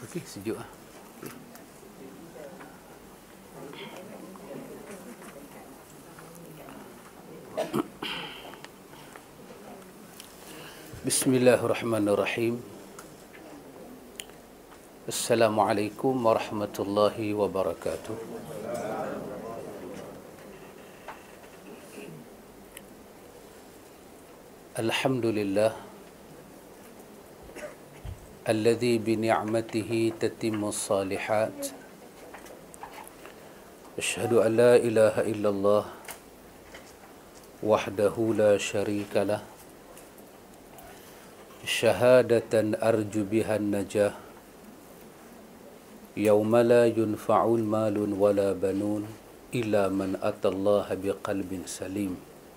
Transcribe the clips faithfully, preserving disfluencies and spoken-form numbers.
Okey, sejuk ah. Bismillahirrahmanirrahim. Assalamualaikum warahmatullahi wabarakatuh. Alhamdulillah alladzi bi ni'matihi tatimmus salihat. Asyhadu an la ilaha illallah wahdahu la syarika lah. Syahadatan arju bihan najah yawma la yunfa'un malun wala banun illa man atallaha biqalbin salim.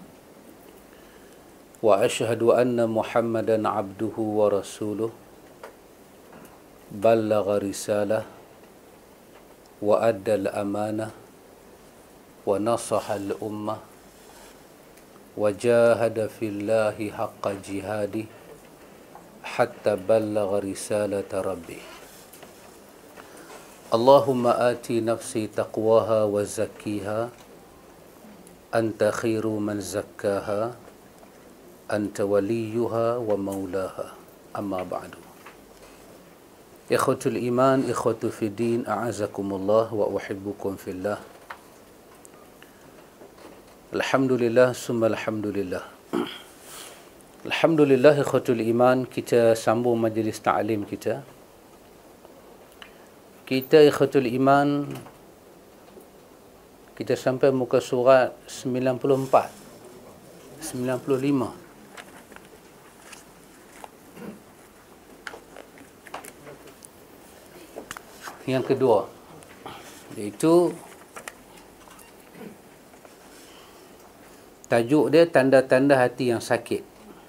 Wa ashhadu anna Muhammadan abduhu wa rasuluh ballagha risalah wa adda al-amanah wa nasaha al-ummah wa jahada fillahi haqqa jihadih hatta ballagha risalata rabbih. Allahumma ati nafsi taqwaha wa zakkiha anta khairu man zakkaha anta waliyuha wa maulaha. Amma ba'du. Ikhwatul iman, ikhwatu fid din, a'azakumullah wa uhibbukum fillah. Alhamdulillah summa alhamdulillah. Alhamdulillah ikhwatul iman, kita sambung majlis ta'lim kita. Kita ikhwatul iman, kita sampai muka surat sembilan puluh empat, sembilan puluh lima. Yang kedua, iaitu tajuk dia tanda-tanda hati yang sakit.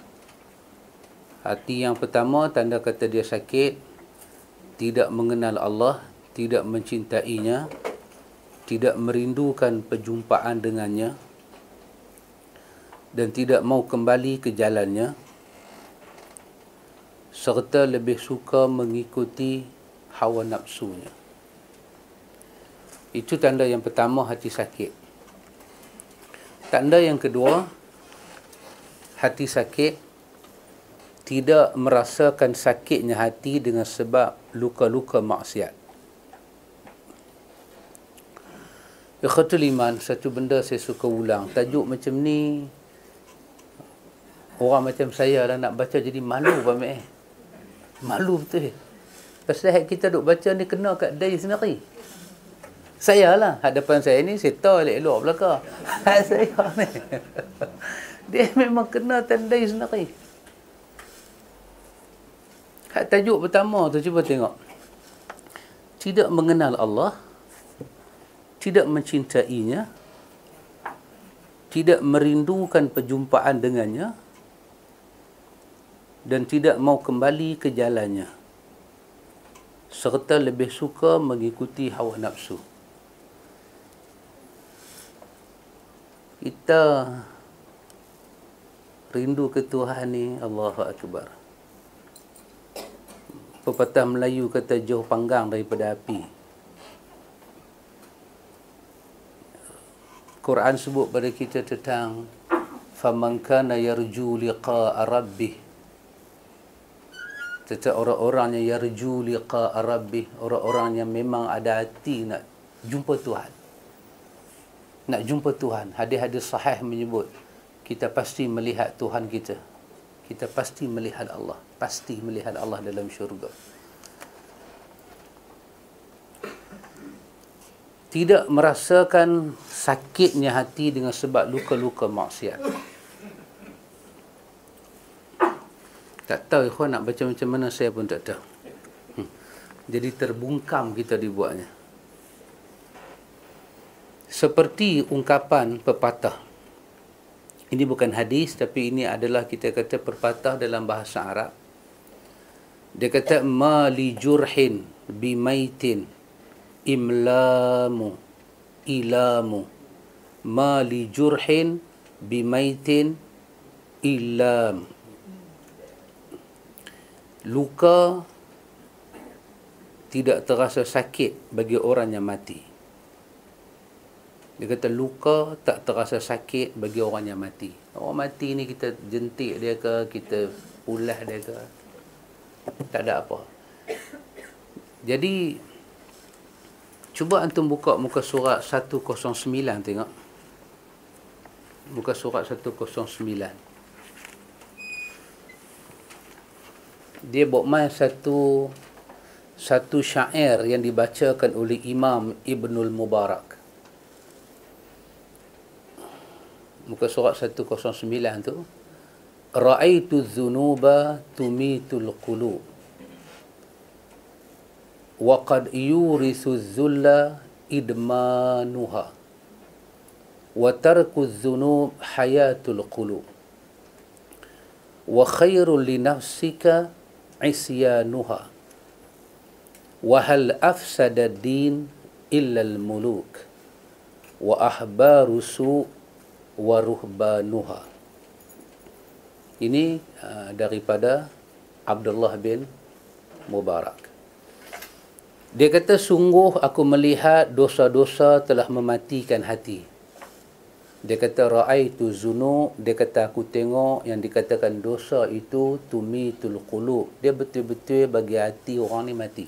Hati yang pertama, tanda kata dia sakit, tidak mengenal Allah, tidak mencintainya, tidak merindukan perjumpaan dengannya, dan tidak mau kembali ke jalannya, serta lebih suka mengikuti hawa nafsunya. Itu tanda yang pertama, hati sakit. Tanda yang kedua, hati sakit tidak merasakan sakitnya hati dengan sebab luka-luka maksiat. Ikhwatul iman, satu benda saya suka ulang. Tajuk macam ni, orang macam saya lah nak baca jadi malu pamit eh. Malu betul. Pasal kita duk baca ni kena kat diri sendiri. Saya lah, hadapan saya ni saya tahu elok-elok belakang. Saya ni. Dia memang kena tandai sendiri. Hak tajuk pertama tu cuba tengok. Tidak mengenal Allah, tidak mencintainya, tidak merindukan perjumpaan dengannya, dan tidak mau kembali ke jalannya, serta lebih suka mengikuti hawa nafsu. Kita rindu ke Tuhan ni, Allahu Akbar. Pepatah Melayu kata jauh panggang daripada api. Quran sebut pada kita tentang faman kana yarju liqa'a rabbih. Tentang orang-orang yang yarju liqa'a rabbih, orang-orang yang memang ada hati nak jumpa Tuhan. Nak jumpa Tuhan. Hadis-hadis sahih menyebut kita pasti melihat Tuhan kita. Kita pasti melihat Allah. Pasti melihat Allah dalam syurga. Tidak merasakan sakitnya hati dengan sebab luka-luka maksiat. Tak tahu ikhwan nak baca macam mana, saya pun tak tahu. Hmm. Jadi terbungkam kita dibuatnya. Seperti ungkapan pepatah. Ini bukan hadis, tapi ini adalah kita kata pepatah dalam bahasa Arab. Dia kata ma li jurhin bimaitin imlamu ilamu. Ma li jurhin bimaitin ilam. Luka tidak terasa sakit bagi orang yang mati. Dia kata luka tak terasa sakit bagi orang yang mati. Orang mati ni kita jentik dia ke, kita ulah dia ke, tak ada apa. Jadi cuba antum buka muka surat seratus sembilan tengok. Muka surat seratus sembilan. Dia bawa main satu satu syair yang dibacakan oleh Imam Ibnul Mubarak. Muka surat seratus sembilan tu, ra'aitu dzunuba tumitul qulub wa qad yurithu dzulla idmanuha wa tarku dzunub hayatul qulub wa khairul li nafsika isyanuha wa hal afsada ad-din illa al-muluk wa ahbaru su' wa ruhbanuha. Ini uh, daripada Abdullah bin Mubarak. Dia kata, sungguh aku melihat dosa-dosa telah mematikan hati. Dia kata, ra'aitu zunub, dia kata aku tengok yang dikatakan dosa itu tumitul qulub. Dia betul-betul bagi hati orang ni mati.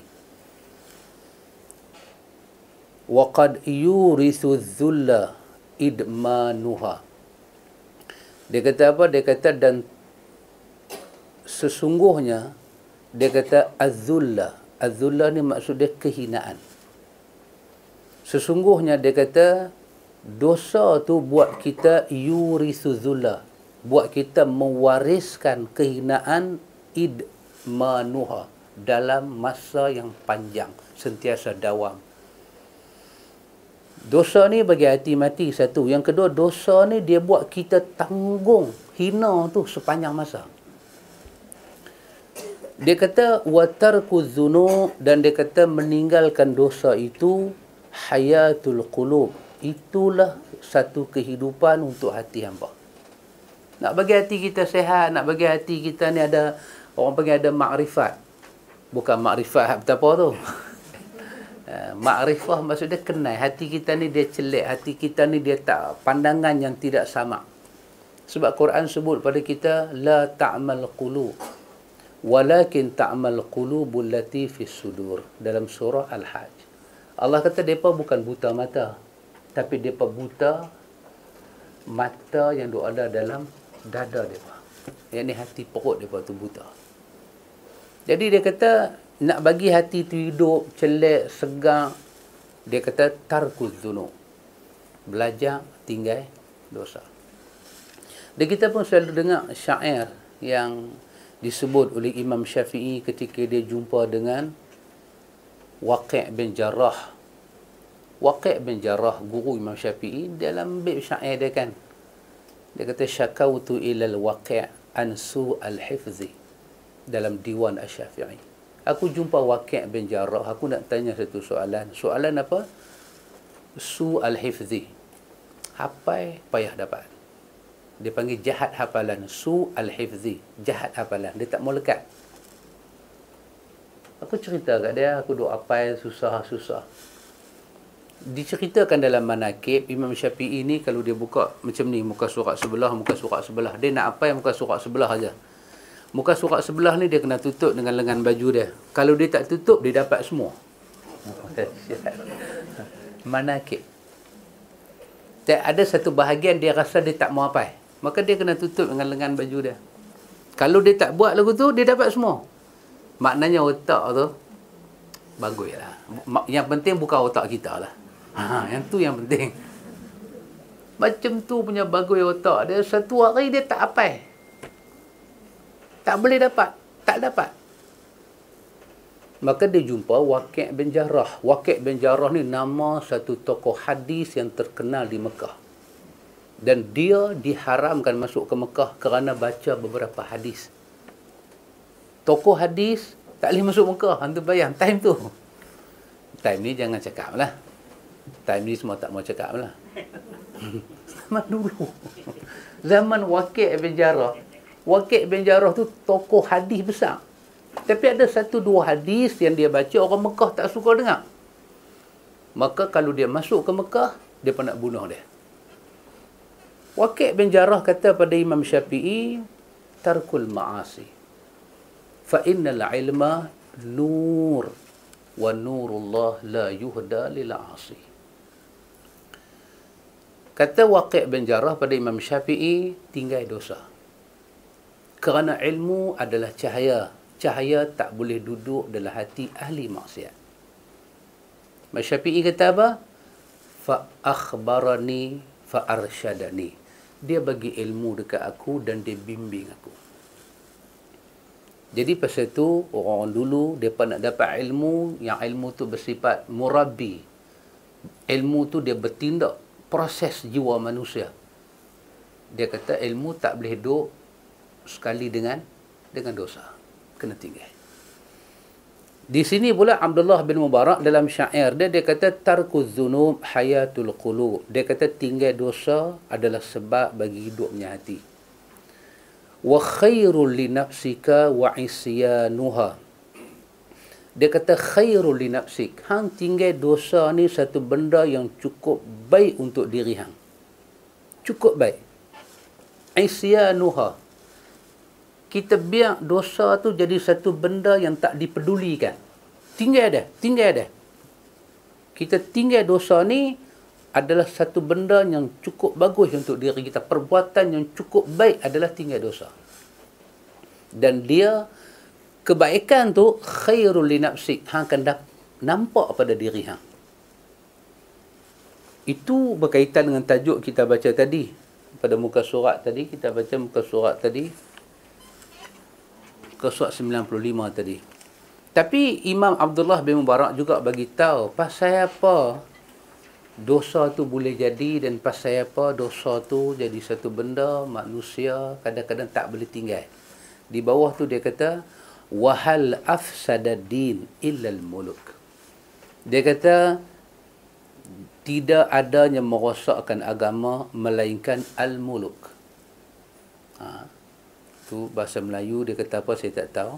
Wa qad yurithu dzulla idmanuha. Dia kata apa? Dia kata dan sesungguhnya, dia kata az-zulla. Az-zulla ni maksud dia kehinaan. Sesungguhnya dia kata dosa tu buat kita yurithu zulla, buat kita mewariskan kehinaan idmanuha dalam masa yang panjang, sentiasa dawam. Dosa ni bagi hati mati satu. Yang kedua, dosa ni dia buat kita tanggung hina tu sepanjang masa. Dia kata wa tarku dzunub, dan dia kata meninggalkan dosa itu hayatul qulub. Itulah satu kehidupan untuk hati hamba. Nak bagi hati kita sihat, nak bagi hati kita ni ada, orang panggil ada makrifat. Bukan makrifat betapa tu. Makrifah maksudnya kenal. Hati kita ni dia celik, hati kita ni dia tak, pandangan yang tidak sama. Sebab Quran sebut pada kita la ta'mal qulub walakin ta'mal qulubul lati fis sudur, dalam surah Al-Hajj. Allah kata depa bukan buta mata, tapi depa buta mata yang ada dalam dada depa. Yang ni hati perut depa tu buta. Jadi dia kata nak bagi hati tu hidup, celik, segar, dia kata tarkuz dzunub. Belajar tinggal dosa. Dan kita pun selalu dengar syair yang disebut oleh Imam Syafi'i ketika dia jumpa dengan Waqi' bin Jarrah. Waqi' bin Jarrah, guru Imam Syafi'i, dalam bab syair dia kan, dia kata syakautu ilal Waqi' an su'al hifzi, dalam diwan Asy-Syafi'i. Aku jumpa Waqi' bin Jarrah, aku nak tanya satu soalan. Soalan apa? Su'al hifzi. Hafal payah dapat. Dia panggil jahat hafalan. Su'al hifzi. Jahat hafalan. Dia tak mau lekat. Aku cerita kat dia, aku duk hafal susah-susah. Diceritakan dalam manakib, Imam Syafi'i ni kalau dia buka macam ni, muka surat sebelah, muka surat sebelah. Dia nak hafal muka surat sebelah aja. Muka surat sebelah ni dia kena tutup dengan lengan baju dia. Kalau dia tak tutup, dia dapat semua. Manakib. Tak ada satu bahagian dia rasa dia tak mau apa. Maka dia kena tutup dengan lengan baju dia. Kalau dia tak buat lagu tu, dia dapat semua. Maknanya otak tu baguslah. Yang penting bukan otak kita lah. Ha, yang tu yang penting. Macam tu punya bagus otak dia. Satu hari dia tak apa. Tak boleh dapat. Tak dapat. Maka dia jumpa Waqi' bin Jarrah. Waqi' bin Jarrah ni nama satu tokoh hadis yang terkenal di Mekah. Dan dia diharamkan masuk ke Mekah kerana baca beberapa hadis. Tokoh hadis tak boleh masuk Mekah. Hantu bayang time tu. Time ni jangan cakap lah. Time ni semua tak mau cakap lah. Zaman dulu. Zaman Waqi' bin Jarrah. Waqi' bin Jarrah tu tokoh hadis besar. Tapi ada satu dua hadis yang dia baca, orang Mekah tak suka dengar. Maka kalau dia masuk ke Mekah, dia pun nak bunuh dia. Waqi' bin Jarrah kata pada Imam Syafi'i, tarkul ma'asi. Fa innal ilma nur wa nurullah la yuhda lil 'asi. Kata Waqi' bin Jarrah pada Imam Syafi'i, tinggal dosa. Kerana ilmu adalah cahaya. Cahaya tak boleh duduk dalam hati ahli maksiat. Imam Syafi'i kata apa? Fa akhbarani fa arsyadani. Dia bagi ilmu dekat aku dan dia bimbing aku. Jadi pasal tu orang dulu depa nak dapat ilmu, yang ilmu tu bersifat murabbi. Ilmu tu dia bertindak proses jiwa manusia. Dia kata ilmu tak boleh duduk sekali dengan dengan dosa. Kena tinggal. Di sini pula Abdullah bin Mubarak dalam syair dia, dia kata tarkuz dzunub hayatul qulub. Dia kata tinggal dosa adalah sebab bagi hidupnya hati. Wa khairul li nafsika wa isyanuha. Dia kata khairul li nafsik. Hang tinggal dosa ni satu benda yang cukup baik untuk diri hang. Cukup baik. Isyanuha. Kita biar dosa tu jadi satu benda yang tak dipedulikan. Tinggal dah, tinggal dah. Kita tinggal dosa ni adalah satu benda yang cukup bagus untuk diri kita. Perbuatan yang cukup baik adalah tinggal dosa. Dan dia, kebaikan tu khairul li nafsik. Hang akan nampak pada diri hang. Itu berkaitan dengan tajuk kita baca tadi. Pada muka surat tadi, kita baca muka surat tadi. Ke surat sembilan puluh lima tadi. Tapi Imam Abdullah bin Mubarak juga bagi tahu pasal apa dosa tu boleh jadi dan pasal apa dosa tu jadi satu benda manusia kadang-kadang tak boleh tinggal. Di bawah tu dia kata wahal afsadad din illa al-muluk. Dia kata tidak adanya merosakkan agama melainkan al-muluk. Ha. Tu bahasa Melayu dia kata apa saya tak tahu.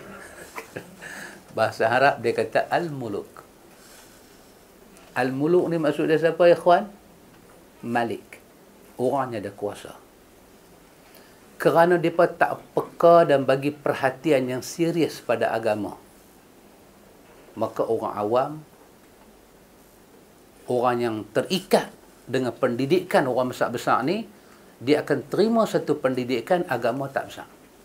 Bahasa Arab dia kata al-muluk. Al-muluk ni maksud dia siapa ya ikhwan? Malik. Orangnya ada kuasa. Kerana mereka tak peka dan bagi perhatian yang serius pada agama. Maka orang awam, orang yang terikat dengan pendidikan orang besar-besar ni, dia akan terima satu pendidikan agama tak besar.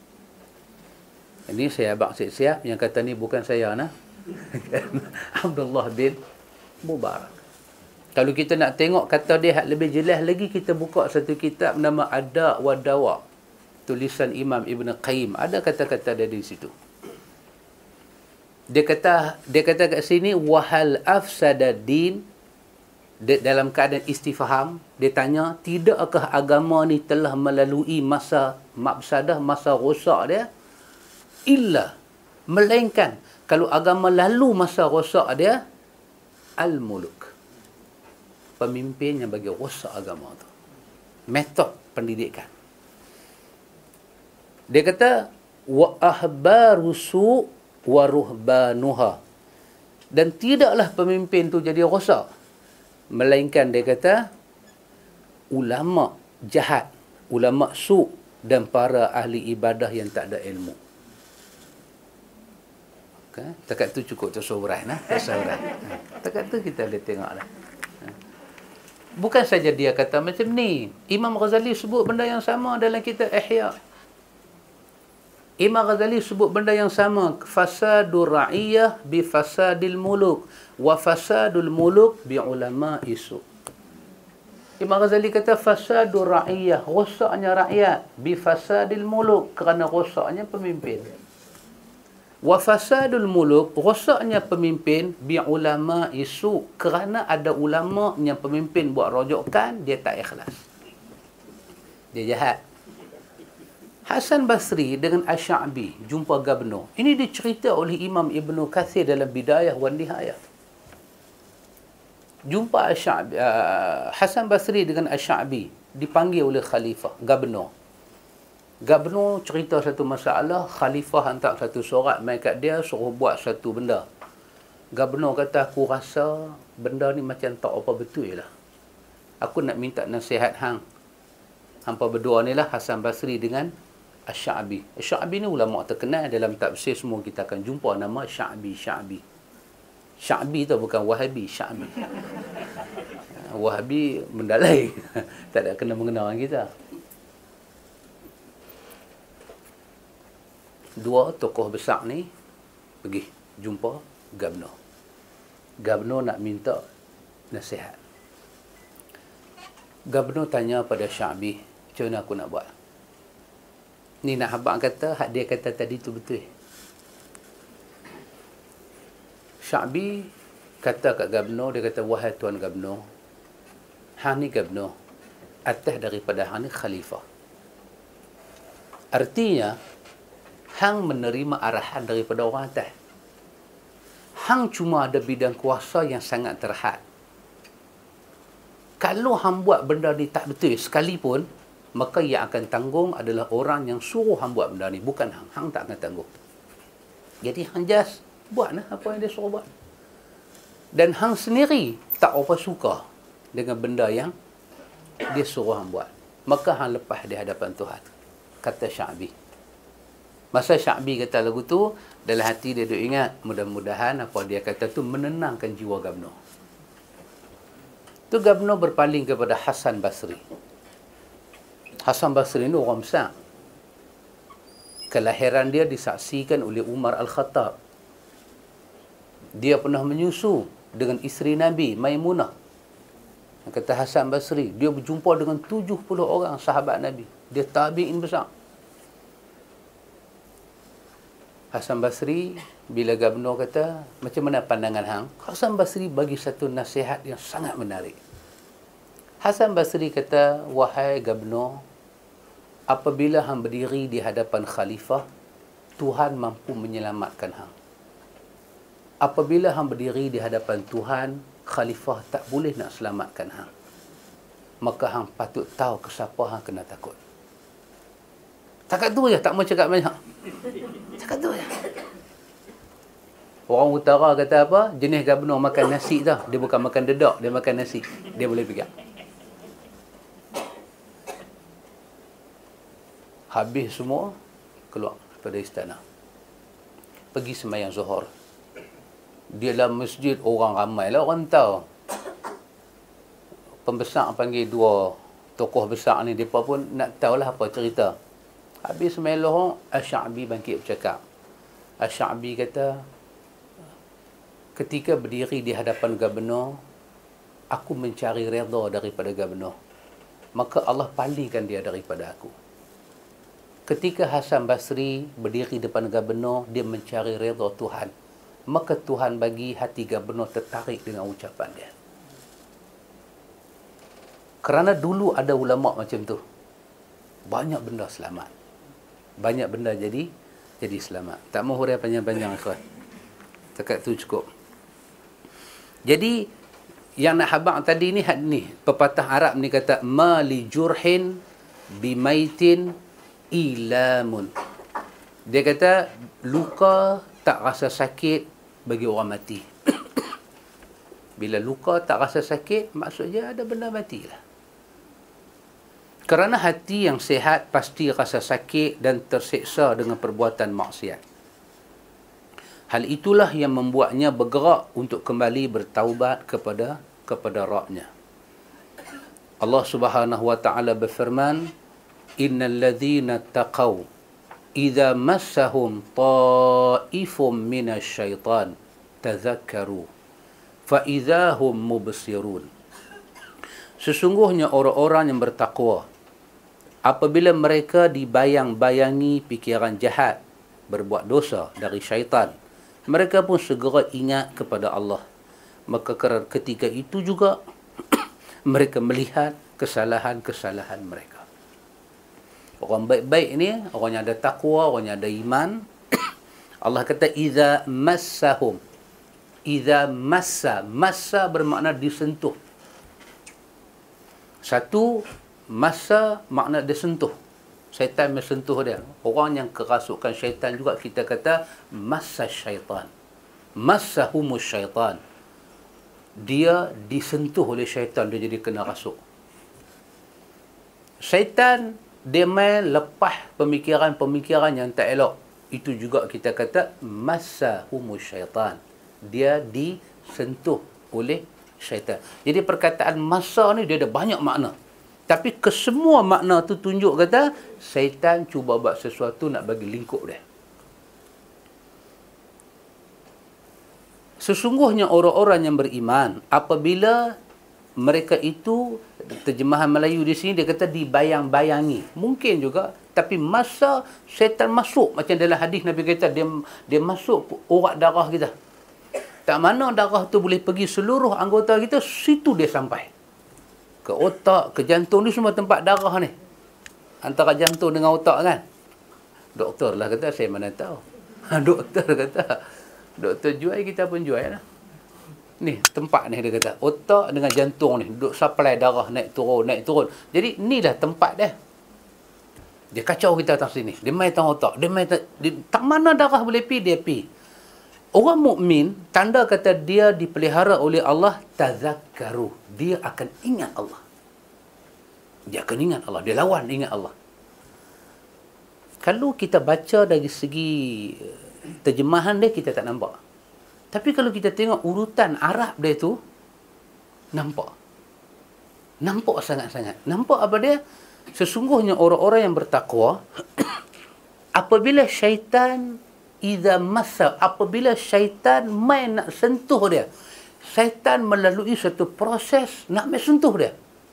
Ini saya abang siap-siap yang kata ni bukan saya nah. Abdullah bin Mubarak. Kalau kita nak tengok kata dia lebih jelas lagi, kita buka satu kitab nama Ada' wa Dawa. Tulisan Imam Ibn Qayyim. Ada kata-kata dia di situ. Dia kata dia kata kat sini wahal afsadad din. Dia, dalam keadaan istifham, dia tanya, tidakkah agama ni telah melalui masa mafsadah, masa rosak dia? Illa, melainkan kalau agama lalu masa rosak dia, al-muluk. Pemimpin yang bagi rosak agama tu. Metod pendidikan. Dia kata, wa ahbarusu wa ruhbanuha. Dan tidaklah pemimpin tu jadi rosak. Melainkan dia kata ulama jahat, ulama su' dan para ahli ibadah yang tak ada ilmu. Okay. Takat tu cukup tersoran nah, tersoran. Takat tu kita boleh tengoklah. Bukan saja dia kata macam ni. Imam Ghazali sebut benda yang sama dalam kitab Ihya. Imam Ghazali sebut benda yang sama, fasadur ra'iyah bi fasadil muluk wa fasadul muluk bi ulama isu. Imam Ghazali kata fasadur ra'iyah, rosaknya rakyat, bi fasadil muluk, kerana rosaknya pemimpin. Wa fasadul muluk, rosaknya pemimpin, bi ulama isu, kerana ada ulama yang pemimpin buat rojokan, dia tak ikhlas. Dia jahat. Hasan Basri dengan Asy-Sya'bi jumpa Gabno. Ini dicerita oleh Imam Ibn Kathir dalam Bidayah wan Nihayah. Jumpa Asy-Sya'bi, uh, Hasan Basri dengan Asy-Sya'bi dipanggil oleh Khalifah Gabno. Gubernur cerita satu masalah, khalifah hantar satu surat mai kat dia suruh buat satu benda. Gubernur kata, aku rasa benda ni macam tak apa betul lah. Aku nak minta nasihat hang. Hampa berdua ni lah, Hasan Basri dengan Asy-Sya'bi. Asy-Sya'bi ni ulama terkenal, dalam tafsir semua kita akan jumpa nama Sya'bi, Sya'bi. Sya'bi tu bukan Wahabi, Sya'bi. Wahabi benda lain. Tak ada kena mengenal dengan kita. Dua tokoh besar ni pergi jumpa Gubernur. Gubernur nak minta nasihat. Gubernur tanya pada Sya'bi, macam mana aku nak buat? Ni nak habang kata, hak dia kata tadi tu betul. Sya'bi kata kat Gubernur, dia kata, wahai Tuan Gubernur, hang ni Gubernur, atas daripada hang ni khalifah. Artinya, hang menerima arahan daripada orang atas. Hang cuma ada bidang kuasa yang sangat terhad. Kalau hang buat benda ni tak betul sekalipun, maka yang akan tanggung adalah orang yang suruh hang buat benda ni, bukan hang. Hang tak akan tanggung. Jadi hang just buatlah apa yang dia suruh buat. Dan hang sendiri tak apa suka dengan benda yang dia suruh hang buat. Maka hang lepas di hadapan Tuhan. Kata Sya'bi. Masa Sya'bi kata lagu tu, dalam hati dia duk ingat, mudah-mudahan apa dia kata tu menenangkan jiwa Gubernur. Tu Gubernur berpaling kepada Hasan Basri. Hasan Basri ni orang besar. Kelahiran dia disaksikan oleh Umar Al-Khattab. Dia pernah menyusu dengan isteri Nabi, Maimunah. Kata Hasan Basri, dia berjumpa dengan tujuh puluh orang sahabat Nabi. Dia tabi'in besar. Hasan Basri, bila Gubernur kata, macam mana pandangan hang? Hasan Basri bagi satu nasihat yang sangat menarik. Hasan Basri kata, wahai Gubernur, apabila hang berdiri di hadapan khalifah, Tuhan mampu menyelamatkan hang. Apabila hang berdiri di hadapan Tuhan, khalifah tak boleh nak selamatkan hang. Maka hang patut tahu ke siapa hang kena takut. Cakap tu je, tak mau cakap banyak. Cakap tu je. Orang utara kata apa? Jenis Gubernur makan nasi tau. Dia bukan makan dedak, dia makan nasi. Dia boleh pegang. Habis semua, keluar daripada istana. Pergi sembahyang Zuhur. Dia dalam masjid, orang ramai lah, orang tahu. Pembesar panggil dua tokoh besar ni, mereka pun nak tahulah apa cerita. Habis sembahyang Zuhur, Asy-Sya'bi bangkit bercakap. Asy-Sya'bi kata, ketika berdiri di hadapan Gubernur, aku mencari redha daripada Gubernur. Maka Allah palingkan dia daripada aku. Ketika Hasan Basri berdiri depan Gubernur, dia mencari redha Tuhan. Maka Tuhan bagi hati Gubernur tertarik dengan ucapan dia. Kerana dulu ada ulama macam tu. Banyak benda selamat. Banyak benda jadi jadi selamat. Tak mahu huraian panjang-panjang, ikhwan. Dekat tu cukup. Jadi yang nak habaq tadi ni had ni, pepatah Arab ni kata mali jurhin bimaitin ilamun. Dia kata luka tak rasa sakit bagi orang mati. Bila luka tak rasa sakit, maksudnya ada benda matilah. Kerana hati yang sihat pasti rasa sakit dan terseksa dengan perbuatan maksiat. Hal itulah yang membuatnya bergerak untuk kembali bertaubat kepada kepada Rabb-Nya. Allah Subhanahu wa taala berfirman, "Innal ladzina taqaw idza massahum ta'ifum minasyaitan tadzakkaru fa idza hum mubsirun." Sesungguhnya orang-orang yang bertakwa, apabila mereka dibayang-bayangi fikiran jahat, berbuat dosa dari syaitan, mereka pun segera ingat kepada Allah. Maka ketika itu juga mereka melihat kesalahan-kesalahan mereka. Orang baik-baik ni, orang yang ada takwa, orang yang ada iman, Allah kata idza massahum. Idza massa, massa bermakna disentuh. Satu, massa makna disentuh. Syaitan mensentuh dia. Orang yang kerasukan syaitan juga kita kata massa syaitan. Massahumus syaitan. Dia disentuh oleh syaitan, dia jadi kena rasuk. Syaitan dia main lepas pemikiran-pemikiran yang tak elok. Itu juga kita kata massahumus syaitan. Dia disentuh oleh syaitan. Jadi perkataan massa ni dia ada banyak makna. Tapi kesemua makna tu tunjuk kata syaitan cuba buat sesuatu nak bagi lingkup dia. Sesungguhnya orang-orang yang beriman apabila mereka itu, terjemahan Melayu di sini dia kata dibayang-bayangi. Mungkin juga, tapi masa syaitan masuk macam dalam hadis Nabi kata dia dia masuk urat darah kita. Tak mana darah tu boleh pergi seluruh anggota kita, situ dia sampai. Ke otak, ke jantung ni semua tempat darah ni. Antara jantung dengan otak kan. Doktor lah kata, saya mana tahu. Doktor kata, doktor jual, kita pun jual lah. Ni tempat ni dia kata, otak dengan jantung ni duduk supply darah naik turun naik turun. Jadi inilah tempat dia. Dia kacau kita atas sini. Dia main tang otak, dia main tang, dia, tak mana darah boleh pi dia pi. Orang mukmin tanda kata dia dipelihara oleh Allah, tazakkaru. Dia akan ingat Allah. Dia akan ingat Allah, dia lawan ingat Allah. Kalau kita baca dari segi terjemahan dia kita tak nampak. Tapi kalau kita tengok urutan Arab dia tu, nampak. Nampak sangat-sangat. Nampak apa dia? Sesungguhnya orang-orang yang bertakwa, apabila syaitan, idza massa, apabila syaitan main nak sentuh dia, syaitan melalui satu proses nak main sentuh dia.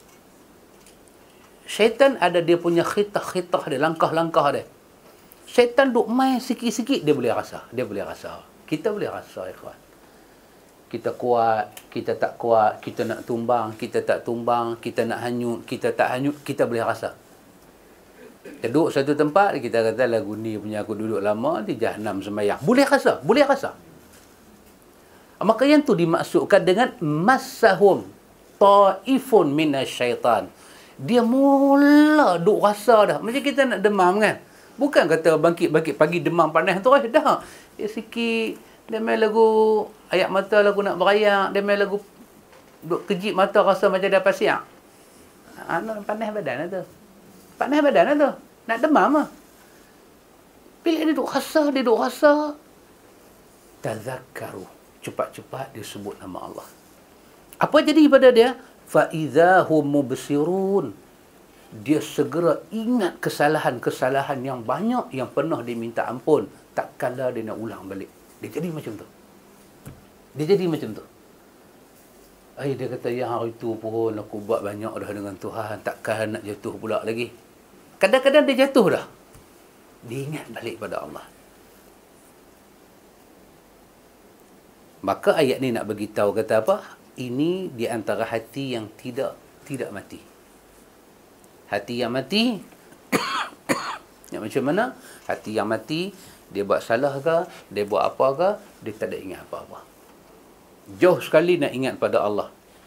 Syaitan ada dia punya khitah-khitah dia, langkah-langkah dia. Syaitan duk main sikit-sikit, dia boleh rasa. Dia boleh rasa. Kita boleh rasa, ikhwan. Kita kuat, kita tak kuat, kita nak tumbang, kita tak tumbang, kita nak hanyut, kita tak hanyut, kita boleh rasa. Kita duduk satu tempat, kita kata lagu ni punya aku duduk lama, di Jahannam sembahyang. Boleh rasa, boleh rasa. Maka yang tu dimaksudkan dengan massahum ta'ifun minasyaitan. Dia mula duk rasa dah. Macam kita nak demam kan. Bukan kata bangkit-bangkit pagi demam panas tu eh. Dah. Dia sikit. Dia main lagu ayat mata lagu nak berayak. Dia main lagu duk kejip mata rasa macam dah pasiak. Ano, panas badan lah tu. Panas badan lah tu. Nak demam lah. Bila dia duk rasa, dia duk rasa. Tazakkaru. Cepat-cepat dia sebut nama Allah. Apa jadi pada dia? فَإِذَا هُمْ مُبْصِرُونَ. Dia segera ingat kesalahan-kesalahan yang banyak yang pernah dia minta ampun. Tak kala dia nak ulang balik. Dia jadi macam tu. Dia jadi macam tu. Eh, dia kata, ya hari tu pun aku buat banyak dah dengan Tuhan. Takkan nak jatuh pula lagi. Kadang-kadang dia jatuh dah. Dia ingat balik pada Allah. Maka ayat ni nak beritahu kata apa? Ini di antara hati yang tidak tidak mati. Hati yang mati, yang macam mana? Hati yang mati, dia buat salah ke, dia buat apa ke, dia tak ada ingat apa-apa. Jauh sekali nak ingat pada Allah.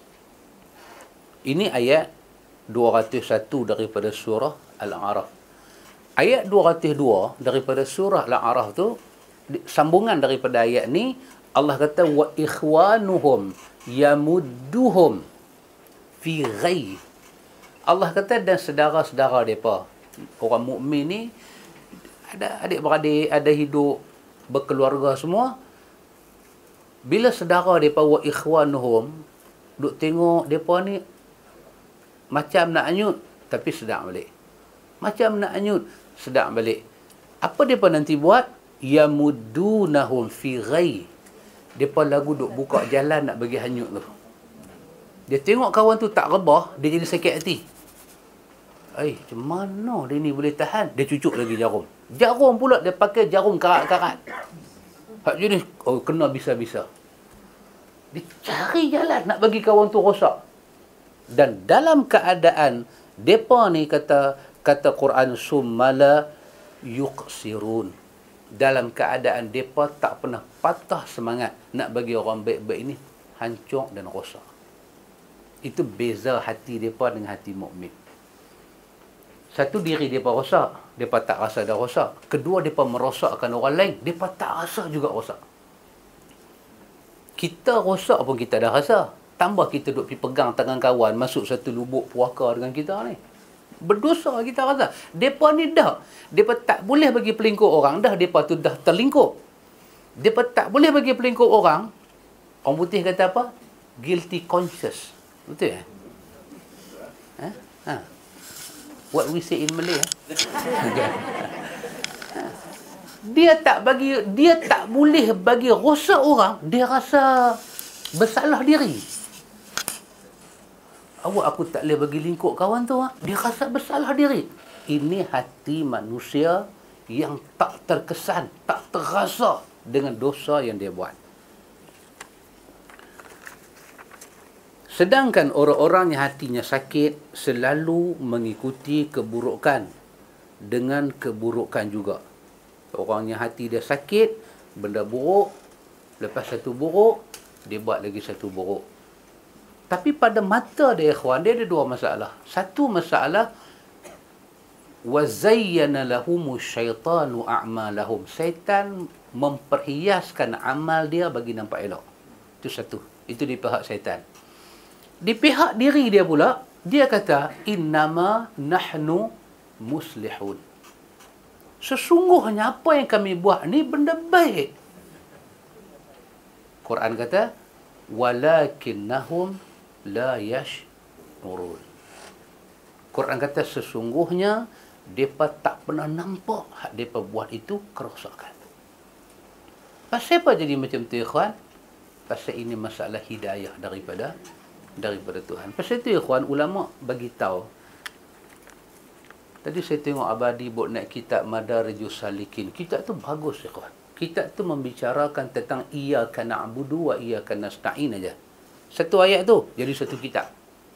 Ini ayat dua ratus satu daripada surah Al-A'raf. Ayat dua ratus dua daripada surah Al-A'raf tu, sambungan daripada ayat ni, Allah kata, wa ikhwanuhum yamudduhum fi ghayy. Allah kata, dan saudara-saudara mereka, orang mukmin ni, ada adik-beradik, ada hidup, berkeluarga semua. Bila saudara mereka, wa ikhwanuhum, duk tengok mereka ni, macam nak anyut, tapi sedap balik. Macam nak anyut, sedap balik. Apa mereka nanti buat? Yamuddunahum fi ghayy. Mereka lagu duk buka jalan nak bagi hanyut tu. Dia tengok kawan tu tak rebah, dia jadi sakit hati. Eh, macam mana dia ni boleh tahan? Dia cucuk lagi jarum. Jarum pula dia pakai jarum karat-karat. Hak jenis, oh, kena bisa-bisa. Dia cari jalan nak bagi kawan tu rosak. Dan dalam keadaan depa ni kata kata Quran summala yuqsirun. Dalam keadaan depa tak pernah patah semangat nak bagi orang baik-baik ini hancur dan rosak. Itu beza hati depa dengan hati mukmin. Satu, diri mereka rosak. Mereka tak rasa dah rosak. Kedua, mereka merosakkan orang lain. Mereka tak rasa juga rosak. Kita rosak pun kita dah rasa. Tambah kita duduk pergi pegang tangan kawan, masuk satu lubuk puaka dengan kita ni. Berdosa kita rasa. Mereka ni dah. Mereka tak boleh bagi pelingkup orang. Dah mereka tu dah terlingkup. Mereka tak boleh bagi pelingkup orang. Orang putih kata apa? Guilty conscious. Betul ya? Ha? Ha. What we say in Malay. Ha? Dia tak bagi, dia tak boleh bagi rosak orang, dia rasa bersalah diri. Awak aku tak boleh bagi lingkup kawan tu, dia rasa bersalah diri. Ini hati manusia yang tak terkesan, tak terasa dengan dosa yang dia buat. Sedangkan orang-orang yang hatinya sakit selalu mengikuti keburukan dengan keburukan juga. Orang yang hati dia sakit, benda buruk, lepas satu buruk, dia buat lagi satu buruk. Tapi pada mata dia, ikhwan, dia ada dua masalah. Satu masalah, وَزَيَّنَ لَهُمُ الشَّيْطَانُ أَعْمَالَهُمْ. Syaitan memperhiaskan amal dia bagi nampak elok. Itu satu. Itu di pihak syaitan. Di pihak diri dia pula, dia kata, innama nahnu muslihun. Sesungguhnya apa yang kami buat ni benda baik. Quran kata, walakinnahum la yash'urun. Quran kata sesungguhnya depa tak pernah nampak hak depa buat itu kerosakan. Pasal apa jadi macam tu, ikhwan? Pasal ini masalah hidayah daripada daripada Tuhan. Pasal itu, ikhwan, ulama bagi tahu. Tadi saya tengok Abadi buat naik kitab Madarijus Salikin. Kitab tu bagus, ikhwan. Kitab tu membicarakan tentang iyyaka na'budu wa iyyaka nasta'in aja. Satu ayat tu jadi satu kitab.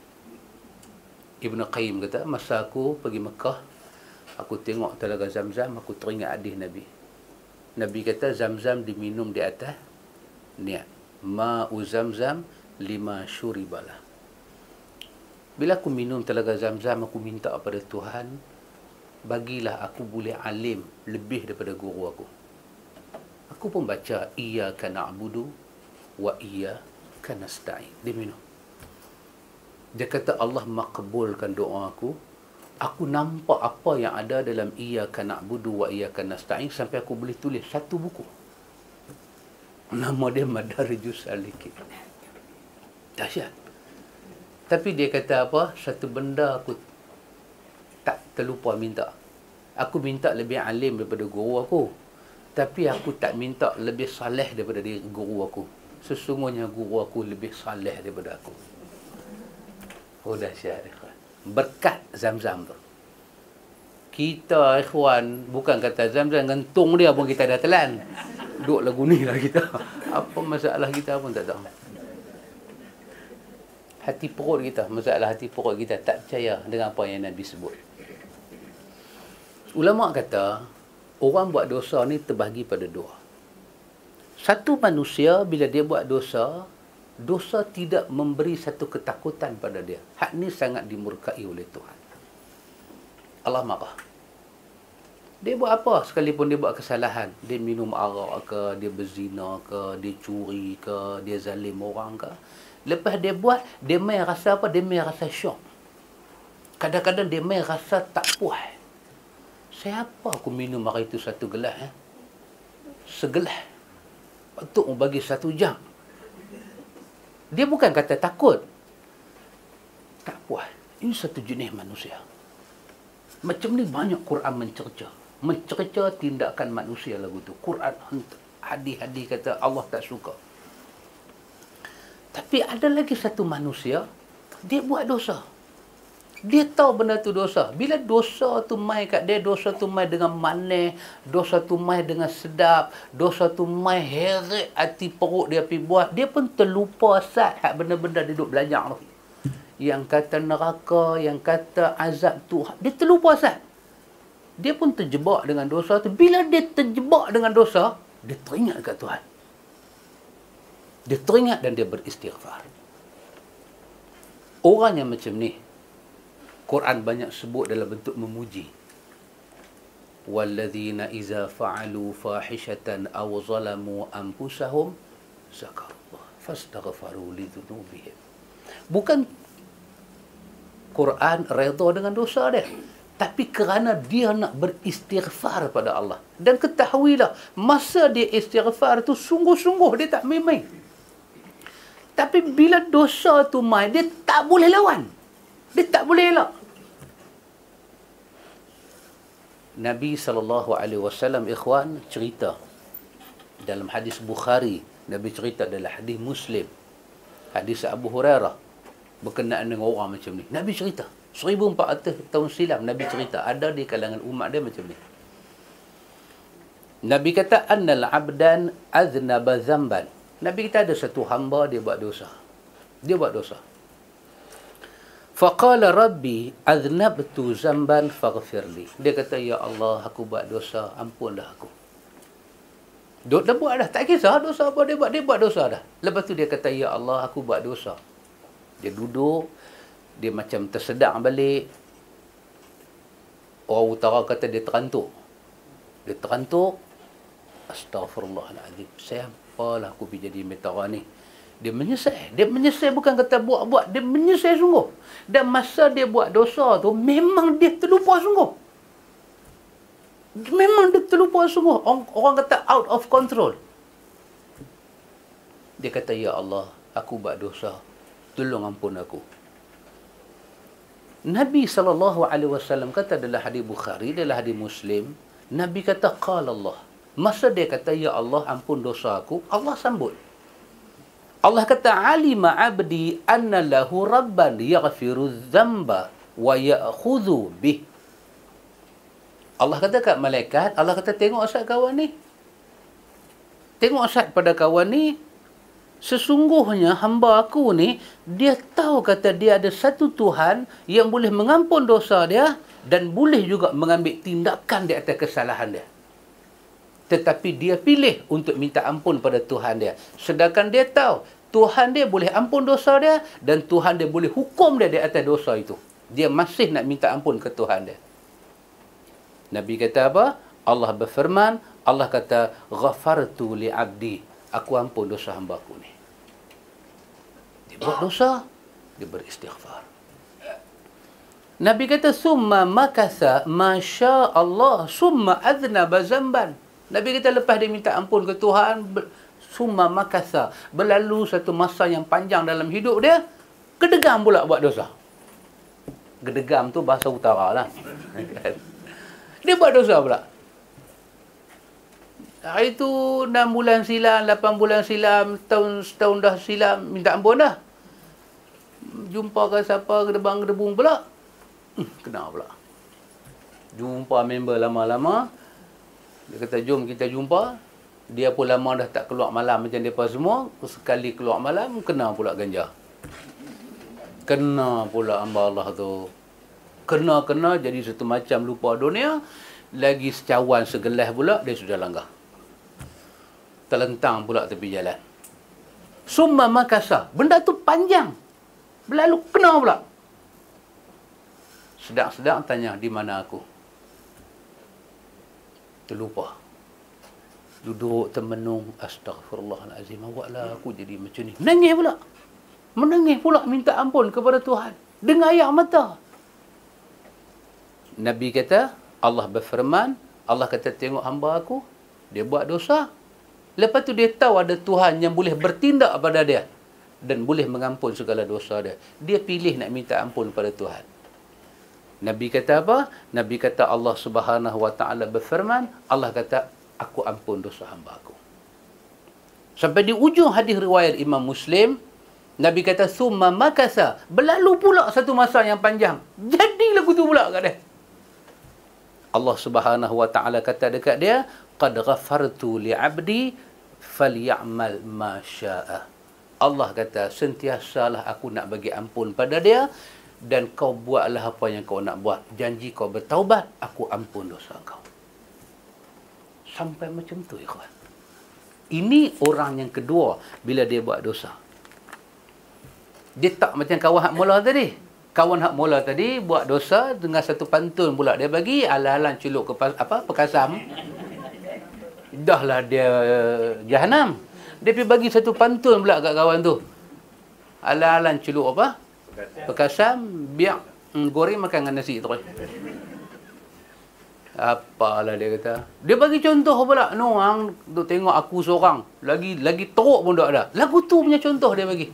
Ibn Qayyim kata, masa aku pergi Mekah, aku tengok telaga Zamzam, aku teringat hadis Nabi. Nabi kata Zamzam diminum di atas niat. Ma'u Zamzam lima syuribalah. Bila aku minum telaga Zamzam, aku minta pada Tuhan, bagilah aku boleh alim lebih daripada guru aku. Aku pun baca iyyaka na'budu wa iyyaka nasta'in. Dia minum. Dia kata Allah makbulkan doa aku. Aku nampak apa yang ada dalam iyyaka na'budu wa iyyaka nasta'in sampai aku boleh tulis satu buku. Nama dia Madarijus Salikin. Dahsyat. Tapi dia kata apa? Satu benda aku tak terlupa minta. Aku minta lebih alim daripada guru aku. Tapi aku tak minta lebih saleh daripada dia, guru aku. Sesungguhnya guru aku lebih saleh daripada aku. Oh, dahsyat, ikhwan. Berkat Zamzam tu. Kita, ikhwan, bukan kata Zamzam, gantung dia pun kita dah telan. Duk lagu ni lah kita. Apa masalah kita pun tak tahu. Hati perut kita, masalah hati perut kita tak percaya dengan apa yang Nabi sebut. Ulama kata, orang buat dosa ni terbahagi pada dua. Satu, manusia bila dia buat dosa, dosa tidak memberi satu ketakutan pada dia. Hak ni sangat dimurkai oleh Tuhan. Allah marah. Dia buat apa sekalipun dia buat kesalahan. Dia minum arak ke, dia berzina ke, dia curi ke, dia zalim orang ke. Lepas dia buat, dia main rasa apa? Dia main rasa syok. Kadang-kadang dia main rasa tak puas. Siapa aku minum hari itu satu gelas? Eh? Segelas. Patut bagi satu jam. Dia bukan kata takut. Tak puas. Ini satu jenis manusia. Macam ni banyak Quran mencerca. Mencerca tindakan manusia lagu tu. Quran, hadis-hadis kata Allah tak suka. Tapi ada lagi satu manusia, dia buat dosa. Dia tahu benda tu dosa. Bila dosa tu mai kat dia, dosa tu mai dengan manis, dosa tu mai dengan sedap, dosa tu mai heret hati perut dia pergi buat, dia pun terlupa asal hak benda-benda dia duduk belajar tu. Yang kata neraka, yang kata azab tu, dia terlupa asal. Dia pun terjebak dengan dosa tu. Bila dia terjebak dengan dosa, dia teringat kat Tuhan. Dia teringat dan dia beristighfar. Orang yang macam ni, Quran banyak sebut dalam bentuk memuji. Walladzina iza fa'alu fahishatan aw zalamu anfusahum zakarullah fastaghfaru lidzunubihim. Bukan Quran redha dengan dosa dia, tapi kerana dia nak beristighfar pada Allah. Dan ketahuilah, masa dia istighfar tu sungguh-sungguh, dia tak main-main. Tapi bila dosa tu main, dia tak boleh lawan. Dia tak boleh elak. Nabi sallallahu alaihi wasallam, ikhwan, cerita dalam hadis Bukhari, Nabi cerita dalam hadis Muslim, hadis Abu Hurairah berkenaan dengan orang macam ni. Nabi cerita seribu empat ratus tahun silam, Nabi cerita ada di kalangan umat dia macam ni. Nabi kata annal abdan aznaba zamban. Nabi kata ada satu hamba dia buat dosa. Dia buat dosa. Faqala rabbi aznabtu zamban faghfirli. Dia kata, ya Allah, aku buat dosa, ampunlah aku. Dia dah buat dah, tak kisah dosa apa dia buat, dia buat dosa dah. Lepas tu dia kata, ya Allah, aku buat dosa. Dia duduk, dia macam tersedak balik. Orang utara kata dia terantuk. Dia terantuk. Astaghfirullahaladzim. Siapalah aku pergi jadi metara ni. Dia menyesal. Dia menyesal bukan kata buat-buat. Dia menyesal sungguh. Dan masa dia buat dosa tu, memang dia terlupa sungguh. Memang dia terlupa sungguh. Orang, orang kata out of control. Dia kata, ya Allah, aku buat dosa. Tolong ampun aku. Nabi sallallahu alaihi wasallam kata dalam hadis Bukhari, dalam hadis Muslim, Nabi kata, qala Allah. Masa dia kata, ya Allah, ampun dosa aku, Allah sambut. Allah kata, alima abdi anna lahu rabban yaghfiru dzamba wa ya'khudhu bih. Allah kata kat malaikat, Allah kata, tengok Ustaz kawan ni. Tengok Ustaz pada kawan ni. Sesungguhnya hamba aku ni, dia tahu kata dia ada satu Tuhan yang boleh mengampun dosa dia dan boleh juga mengambil tindakan di atas kesalahan dia. Tetapi dia pilih untuk minta ampun pada Tuhan dia. Sedangkan dia tahu Tuhan dia boleh ampun dosa dia dan Tuhan dia boleh hukum dia di atas dosa itu. Dia masih nak minta ampun ke Tuhan dia. Nabi kata apa? Allah berfirman, Allah kata, ghafartu li abdi. Aku ampun dosa hamba aku ni. Dia buat dosa, dia beristighfar. Nabi kata, summa makatha masya Allah summa adznaba zamban. Nabi kata lepas dia minta ampun ke Tuhan, summa makatha, berlalu satu masa yang panjang dalam hidup dia, gedegam pula buat dosa. Gedegam tu bahasa utara lah. Dia buat dosa pula. Hari tu enam bulan silam, lapan bulan silam, tahun setahun dah silam, minta ampun dah. Jumpa ke siapa, gedebang-gedebung pula. Hmm, kena pula. Jumpa member lama-lama. Dia kata, jom kita jumpa. Dia pun lama dah tak keluar malam macam mereka semua. Sekali keluar malam, kena pula ganja. Kena pula hamba Allah tu. Kena-kena jadi satu macam lupa dunia. Lagi secawan segelas pula, dia sudah langgar. Terlentang pula tepi jalan. Summa makasa. Benda tu panjang. Berlalu kena pula. Sedang-sedang tanya, di mana aku? Terlupa. Duduk termenung, astaghfirullahalazim, awaklah aku jadi macam ni. Menangis pula. Menangis pula minta ampun kepada Tuhan. Dengan air mata. Nabi kata, Allah berfirman, Allah kata, tengok hamba aku, dia buat dosa. Lepas tu dia tahu ada Tuhan yang boleh bertindak pada dia dan boleh mengampun segala dosa dia. Dia pilih nak minta ampun pada Tuhan. Nabi kata apa? Nabi kata Allah Subhanahu wa taala berfirman, Allah kata, aku ampun dosa hamba aku. Sampai di ujung hadis riwayat Imam Muslim, Nabi kata, summa makasa, berlalu pula satu masa yang panjang. Jadi lagu tu pula kat dia. Allah Subhanahu wa taala kata dekat dia, qad ghafartu li 'abdi falyamal ma syaa. Allah kata, sentiasalah aku nak bagi ampun pada dia dan kau buatlah apa yang kau nak buat. Janji kau bertaubat, aku ampun dosa kau. Sampai macam tu, ikhwan. Ini orang yang kedua bila dia buat dosa. Dia tak macam kawan hak mula tadi. Kawan hak mula tadi buat dosa dengan satu pantun pula dia bagi, alang-alang celuk ke apa Pekasam. Dahlah dia jahanam. Dia pergi bagi satu pantun pula kat kawan tu. Alang-alang celuk apa? Pekasam, biar hmm, goreng makan dengan nasi terus. Apalah dia kata. Dia bagi contoh pula. No, hang duk tengok aku seorang. Lagi lagi teruk pun tak ada. Lagu tu punya contoh dia bagi.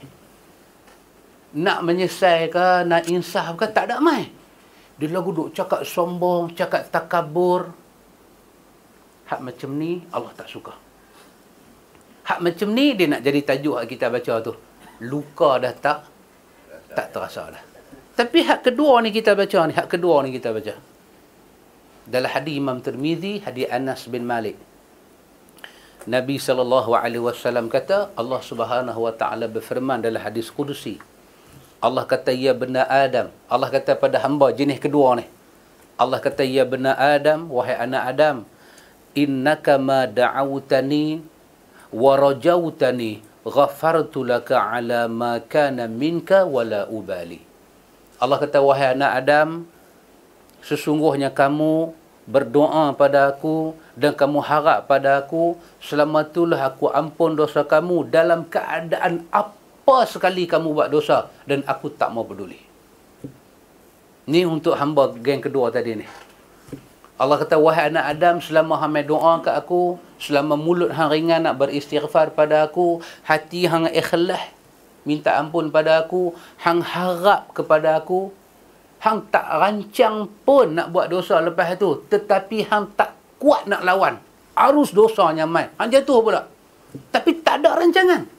Nak menyesal ke, nak insaf ke, tak ada mai. Dia lagu duk cakap sombong, cakap takabur. Hak macam ni Allah tak suka. Hak macam ni dia nak jadi tajuk hak kita baca tu. Luka dah tak tak terasa dah. Tapi hak kedua ni kita baca ni, hak kedua ni kita baca. Dalam hadis Imam Tirmizi, hadis Anas bin Malik. Nabi sallallahu alaihi wasallam kata, Allah Subhanahu wa taala berfirman dalam hadis qudusi. Allah kata, ya bena Adam. Allah kata pada hamba jenis kedua ni. Allah kata, ya bena Adam, wahai anak Adam, innaka ma da'awtani wa rajautani ghafartu laka ala ma kana minka wala ubali. Allah kata, wahai anak Adam, sesungguhnya kamu berdoa pada aku dan kamu harap pada aku, selama itulah aku ampun dosa kamu dalam keadaan apa apa sekali kamu buat dosa dan aku tak mau peduli. Ni untuk hamba geng kedua tadi ni. Allah kata, wahai anak Adam, selama hang doa kat aku, selama mulut hang ringan nak beristighfar pada aku, hati hang ikhlas minta ampun pada aku, hang harap kepada aku, hang tak rancang pun nak buat dosa lepas tu, tetapi hang tak kuat nak lawan. Arus dosanya mai. Hang jatuh pula. Tapi tak ada rancangan.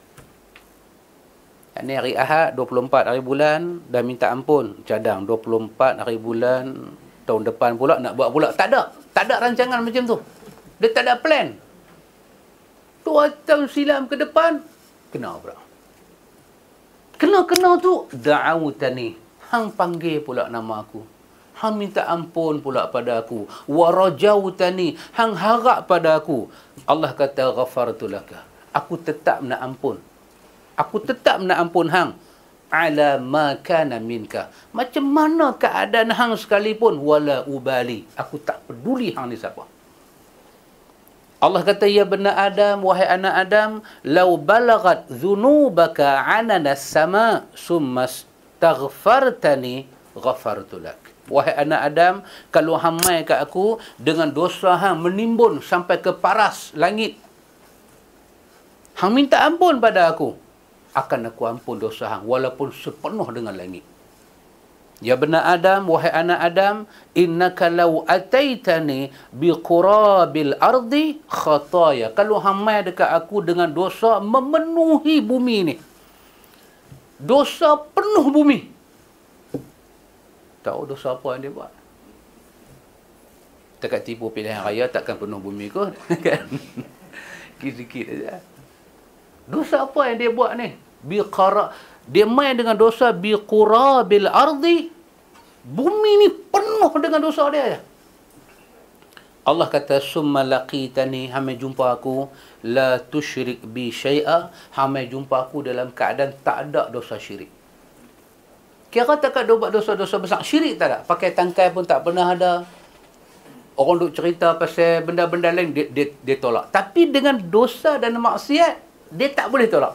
Ini hari Ahad, dua puluh empat hari bulan, dah minta ampun. Cadang, dua puluh empat hari bulan, tahun depan pula nak buat pula. Tak ada. Tak ada rancangan macam tu. Dia tak ada plan. Dua tahun silam ke depan, kena pula. Kena-kena tu, da'awtani. Hang panggil pula nama aku. Hang minta ampun pula pada aku. Warajautani. Hang harap pada aku. Allah kata, ghafartu laka. Aku tetap nak ampun. Aku tetap nak ampun hang. Ala ma kana minka. Macam mana keadaan hang sekalipun. Wala ubali. Aku tak peduli hang ni siapa. Allah kata, ya bena Adam, wahai anak Adam, lau balagat dhunubaka anana sama summa staghfartani ghafartu lak. Wahai anak Adam, kalau hang mai kat aku dengan dosa hang menimbun sampai ke paras langit, hang minta ampun pada aku, akan aku ampun dosa hang walaupun sepenuh dengan langit. Ya bena Adam, wahai anak Adam, innaka law ataitani biqurabil ardi khataya. Kalau hang mai dekat aku dengan dosa memenuhi bumi ni, dosa penuh bumi, tahu dosa apa yang dia buat? Dekat tipu pilihan raya takkan penuh bumi kot. Kan? Sikit-sikit aja. Dosa apa yang dia buat ni? Biqara, dia main dengan dosa biqurabil ardi. Bumi ni penuh dengan dosa dia. Allah kata, summa laqitani, hame jumpa aku, la tusyrik bi syai'a, hame jumpa aku dalam keadaan tak ada dosa syirik. Kira tak ada buat dosa-dosa besar. Syirik tak ada. Pakai tangkai pun tak pernah ada. Orang duk cerita pasal benda-benda lain, dia, dia, dia tolak. Tapi dengan dosa dan maksiat, dia tak boleh tolak.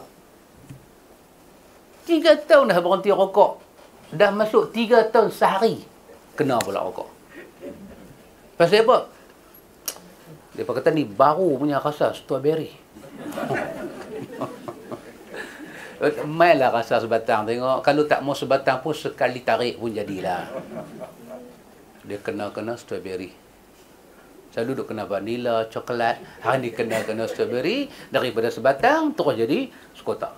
Tiga tahun dah berhenti rokok. Dah masuk tiga tahun sehari, kena pula rokok. Pasal apa? Dia kata ni baru punya rasa strawberry. Mainlah rasa sebatang. Tengok, kalau tak mau sebatang pun sekali tarik pun jadilah. Dia kena-kena strawberry. Selalu duk kena vanila, coklat. Hari ni kena-kena strawberry. Daripada sebatang, terus jadi sekotak.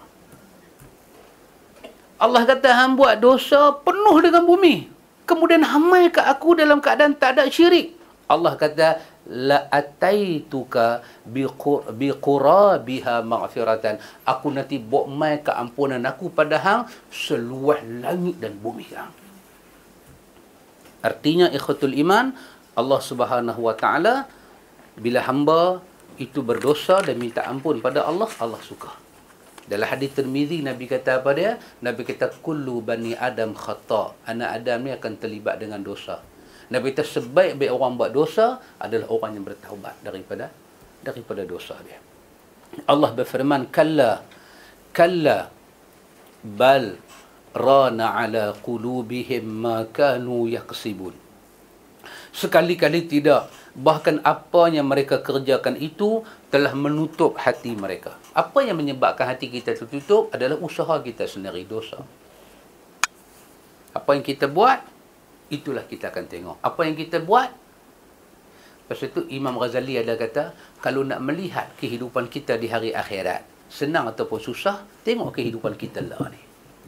Allah kata, hang buat dosa penuh dengan bumi. Kemudian hamai ke aku dalam keadaan tak ada syirik. Allah kata, la ataituka biqurabiha maghfiratan. Aku nanti bawa mai keampunan aku pada hang seluas langit dan bumi hang. Artinya ikhwatul iman, Allah Subhanahu wa taala bila hamba itu berdosa dan minta ampun pada Allah, Allah suka. Dalam hadis Tirmizi, Nabi kata apa dia? Nabi kata, kullu bani Adam khata'. Anak Adam ni akan terlibat dengan dosa. Nabi kata, sebaik-baik orang buat dosa adalah orang yang bertaubat daripada daripada dosa dia. Allah berfirman, kalla, kalla, bal, rana ala qulubihim ma kanu yaksibun. Sekali-kali tidak. Bahkan apa yang mereka kerjakan itu telah menutup hati mereka. Apa yang menyebabkan hati kita tertutup adalah usaha kita sendiri, dosa. Apa yang kita buat, itulah kita akan tengok. Apa yang kita buat, lepas itu Imam Ghazali ada kata, kalau nak melihat kehidupan kita di hari akhirat, senang ataupun susah, tengok kehidupan kita lah ni.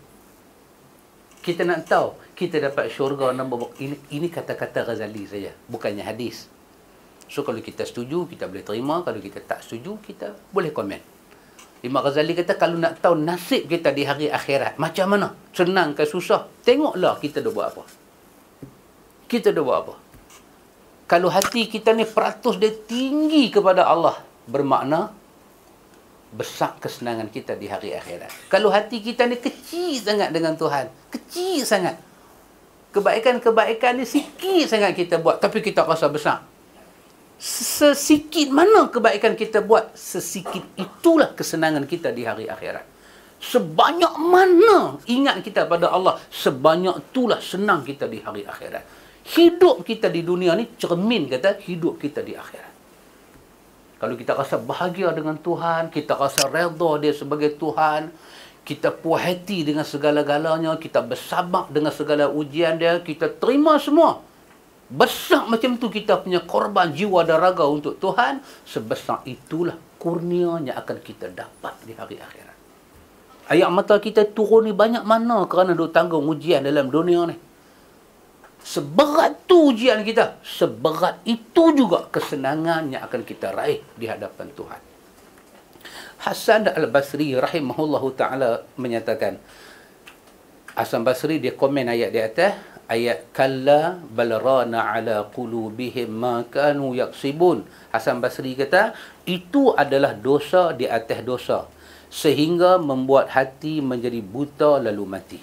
Kita nak tahu, kita dapat syurga, ini, ini kata-kata Ghazali saja, bukannya hadis. So, kalau kita setuju, kita boleh terima. Kalau kita tak setuju, kita boleh komen. Imam Ghazali kata, kalau nak tahu nasib kita di hari akhirat, macam mana? Senang ke susah? Tengoklah kita dah buat apa. Kita dah buat apa. Kalau hati kita ni peratus dia tinggi kepada Allah, bermakna besar kesenangan kita di hari akhirat. Kalau hati kita ni kecil sangat dengan Tuhan, kecil sangat, kebaikan-kebaikan ni sikit sangat kita buat, tapi kita rasa besar. Sesikit mana kebaikan kita buat, sesikit itulah kesenangan kita di hari akhirat. Sebanyak mana ingat kita pada Allah, sebanyak itulah senang kita di hari akhirat. Hidup kita di dunia ni cermin kata hidup kita di akhirat. Kalau kita rasa bahagia dengan Tuhan, kita rasa redha dia sebagai Tuhan, kita puas hati dengan segala-galanya, kita bersabar dengan segala ujian dia, kita terima semua. Besar macam tu kita punya korban jiwa dan raga untuk Tuhan, sebesar itulah kurnia yang akan kita dapat di hari akhirat. Air mata kita turun ni banyak mana kerana duk tanggung ujian dalam dunia ni. Seberat tu ujian kita, seberat itu juga kesenangan yang akan kita raih di hadapan Tuhan. Hasan al-Basri rahimahullahu ta'ala menyatakan, Hasan Basri dia komen ayat di atas, ayat kalla bal rana ala qulubihim ma kanu yaksibun. Hasan Basri kata, itu adalah dosa di atas dosa, sehingga membuat hati menjadi buta lalu mati.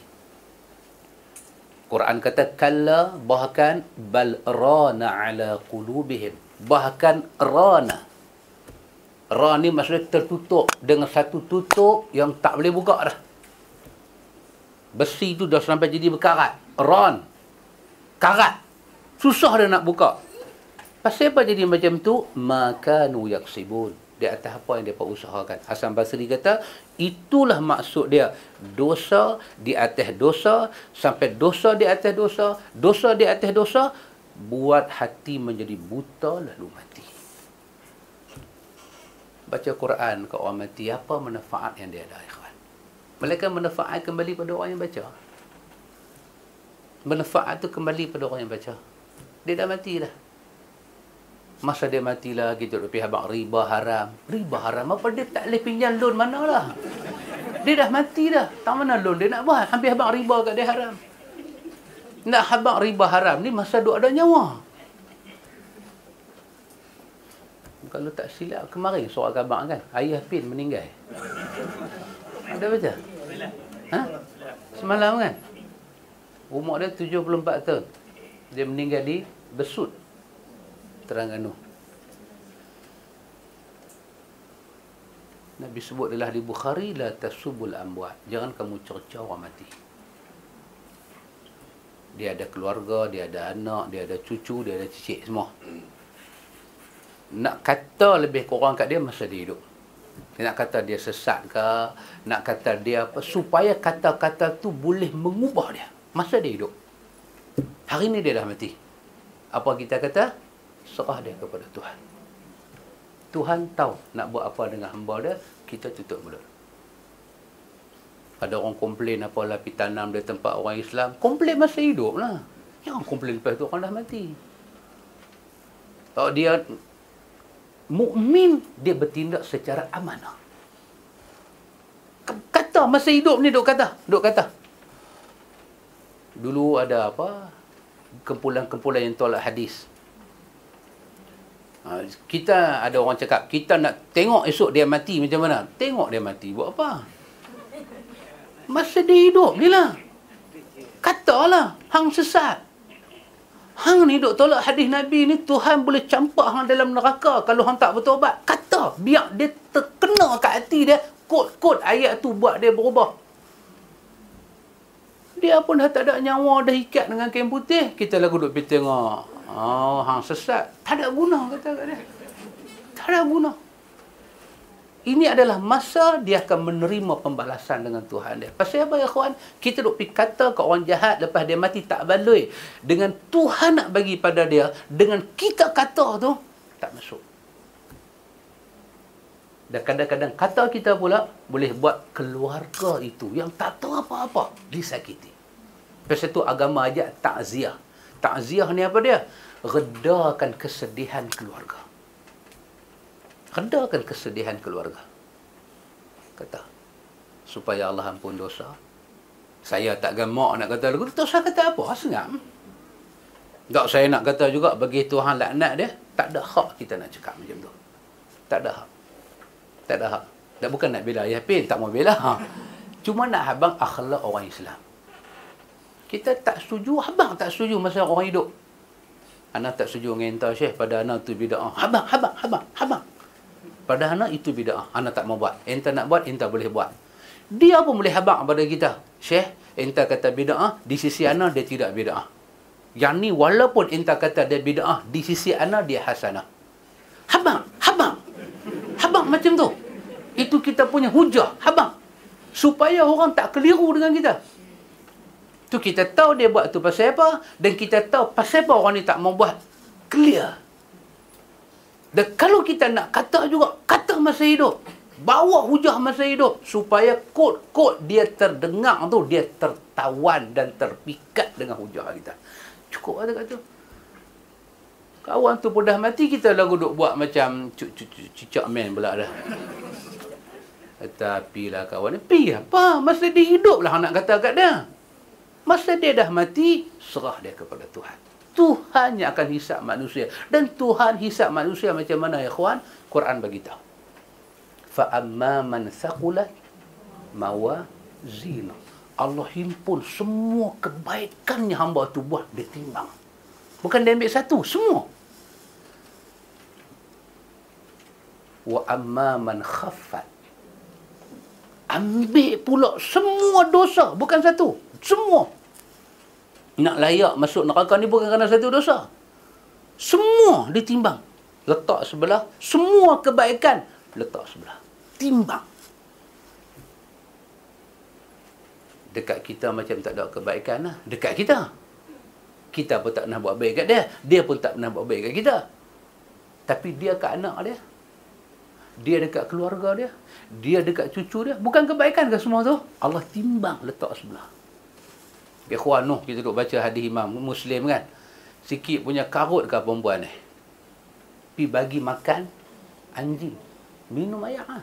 Quran kata kalla, bahkan bal rana ala qulubihim, bahkan rana. Ra ni maksudnya tertutup dengan satu tutup yang tak boleh buka dah. Besi tu dah sampai jadi berkarat. Ran, karat, susah dia nak buka. Pasal apa jadi macam tu? Makanu yaksibun, di atas apa yang dia usahakan. Hasan Basri kata, itulah maksud dia, dosa di atas dosa, sampai dosa di atas dosa, dosa di atas dosa, buat hati menjadi buta lalu mati. Baca Quran ke orang mati, apa manfaat yang dia ada, ikhwan? Mereka manfaat kembali pada orang yang baca. Manfaat tu kembali pada orang yang baca. Dia dah mati dah. Masa dia matilah, kita duduk pergi abang riba haram. Riba haram apa? Dia tak boleh pinjam loan mana lah. Dia dah mati dah. Tak mana loan dia nak buat. Hampir abang riba kat dia haram. Nak abang riba haram ni masa duk ada nyawa. Kalau tak silap kemarin surat khabar kan, ayah Pin meninggal. Ada baca? Ha? Semalam kan? Umur dia tujuh puluh empat tahun. Dia meninggal di Besut, Terengganu. Nabi sebut adalah di Bukhari, la tasubul amwat, jangan kamu cerca orang mati. Dia ada keluarga, dia ada anak, dia ada cucu, dia ada cicit semua. Nak kata lebih kurang kat dia masa dia hidup. Dia nak kata dia sesat ke, nak kata dia apa, supaya kata-kata tu boleh mengubah dia masa dia hidup. Hari ni dia dah mati. Apa kita kata? Serah dia kepada Tuhan. Tuhan tahu nak buat apa dengan hamba dia, kita tutup mulut. Ada orang komplain apa lah pergi tanam di tempat orang Islam, komplain masa hidup lah. Jangan komplain lepas tu orang dah mati. Kalau dia mukmin, dia bertindak secara amanah. Kata masa hidup ni duk kata, duk kata. Dulu ada apa? Kumpulan-kumpulan yang tolak hadis. Ha, kita ada orang cakap, kita nak tengok esok dia mati macam mana? Tengok dia mati buat apa? Masa dia hidup je lah. Katalah, hang sesat. Hang ni duk tolak hadis Nabi ni, Tuhan boleh campak hang dalam neraka kalau hang tak bertaubat. Kata, biar dia terkena kat hati dia, kod-kod ayat tu buat dia berubah. Dia pun dah tak ada nyawa, dah ikat dengan kain putih. Kita lagu duk pergi tengok. Oh, hang sesat. Tak ada guna, kata kat dia. Tak ada guna. Ini adalah masa dia akan menerima pembalasan dengan Tuhan dia. Pasal apa ya kawan? Kita duk pergi kata ke orang jahat lepas dia mati tak baloi. Dengan Tuhan nak bagi pada dia, dengan kita kata tu, tak masuk. Dan kadang-kadang kata kita pula boleh buat keluarga itu yang tak tahu apa-apa disakiti. Pasal tu agama ajak takziah. Takziah ni apa dia? Redakan kesedihan keluarga. Redakan kesedihan keluarga. Kata, supaya Allah ampun dosa. Saya tak gamak nak kata lagu tu. Saya kata apa? Sengam. Tak saya nak kata juga bagi Tuhan laknat dia. Tak ada hak kita nak cakap macam tu. Tak ada hak. Tak ada hak. Dan bukan nak bela Yapin. Tak mau bela. Ha. Cuma nak habang akhlak orang Islam. Kita tak setuju. Habang tak setuju masa orang hidup. Anak tak setuju dengan entah Syekh. Pada anak tu bida'ah. Habang, habang, habang, habang. Pada anak itu bida'ah. Anak tak mau buat. Entah nak buat, entah boleh buat. Dia pun boleh habang pada kita. Syekh, entah kata bida'ah. Di sisi anak dia tidak bida'ah. Yang ni walaupun entah kata dia bida'ah. Di sisi anak dia hasanah. Habang, habang. Habang macam tu. Itu kita punya hujah. Habang. Supaya orang tak keliru dengan kita. Tu kita tahu dia buat tu pasal apa. Dan kita tahu pasal apa orang ni tak mau buat. Clear. Dan kalau kita nak kata juga, kata masa hidup. Bawa hujah masa hidup. Supaya kod-kod dia terdengar tu, dia tertawan dan terpikat dengan hujah kita. Cukup ada kata. Kawan tu pun dah mati, kita lagu duk buat macam cicak man pula dah. Tapi lah kawan ni, pi apa? Masa dia hidup lah nak kata kat dia. Masa dia dah mati, serah dia kepada Tuhan. Tuhan yang akan hisap manusia. Dan Tuhan hisap manusia macam mana ya kawan? Quran beritahu. Fa amma man thaqulat mawazinu. Allah himpun semua kebaikan yang hamba tu buat, dia timbang. Bukan dia ambil satu, semua. Wa amma man khaffat. Ambil pula semua dosa, bukan satu, semua. Nak layak masuk neraka ni bukan kerana satu dosa. Semua ditimbang. Letak sebelah. Semua kebaikan letak sebelah. Timbang. Dekat kita macam tak ada kebaikan lah. Dekat kita. Kita pun tak pernah buat baik kat dia. Dia pun tak pernah buat baik kat kita. Tapi dia kat anak dia. Dia dekat keluarga dia. Dia dekat cucu dia. Bukan kebaikan ke semua tu? Allah timbang letak sebelah. Ikhwan noh, kita duk baca hadis Imam Muslim kan. Sikit punya karut ke perempuan ni. Pi bagi makan anjing. Minum air ha.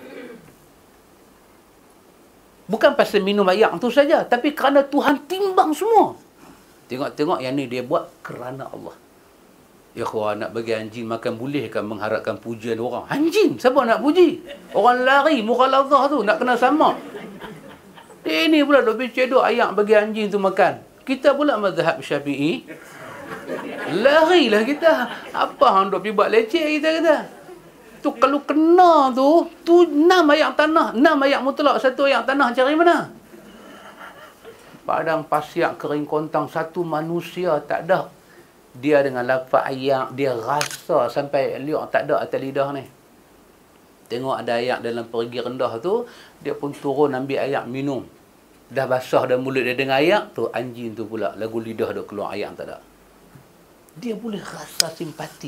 Bukan pasal minum air tu saja, tapi kerana Tuhan timbang semua. Tengok-tengok yang ni dia buat kerana Allah. Ikhwan, nak bagi anjing makan boleh kan mengharapkan pujian orang? Anjing, siapa nak puji? Orang lari mukhaladzah tu nak kena sama. Dia ni pula duk bercedok ayak bagi anjing tu makan. Kita pula mazhab Syafi'i. Larilah kita. Apa hang duk pergi buat leceh kita kata. Tu kalau kena tu, tu enam ayak tanah, enam ayak mutlak, satu ayak tanah cari mana? Padang pasir kering kontang, satu manusia tak ada. Dia dengan lafaz ayak, dia rasa sampai liuk tak ada atas lidah ni. Tengok ada ayak dalam perigi rendah tu, dia pun turun ambil ayak minum. Dah basah dah mulut dia dengan ayak tu, anjing tu pula lagu lidah dia keluar ayak tak ada. Dia boleh rasa simpati.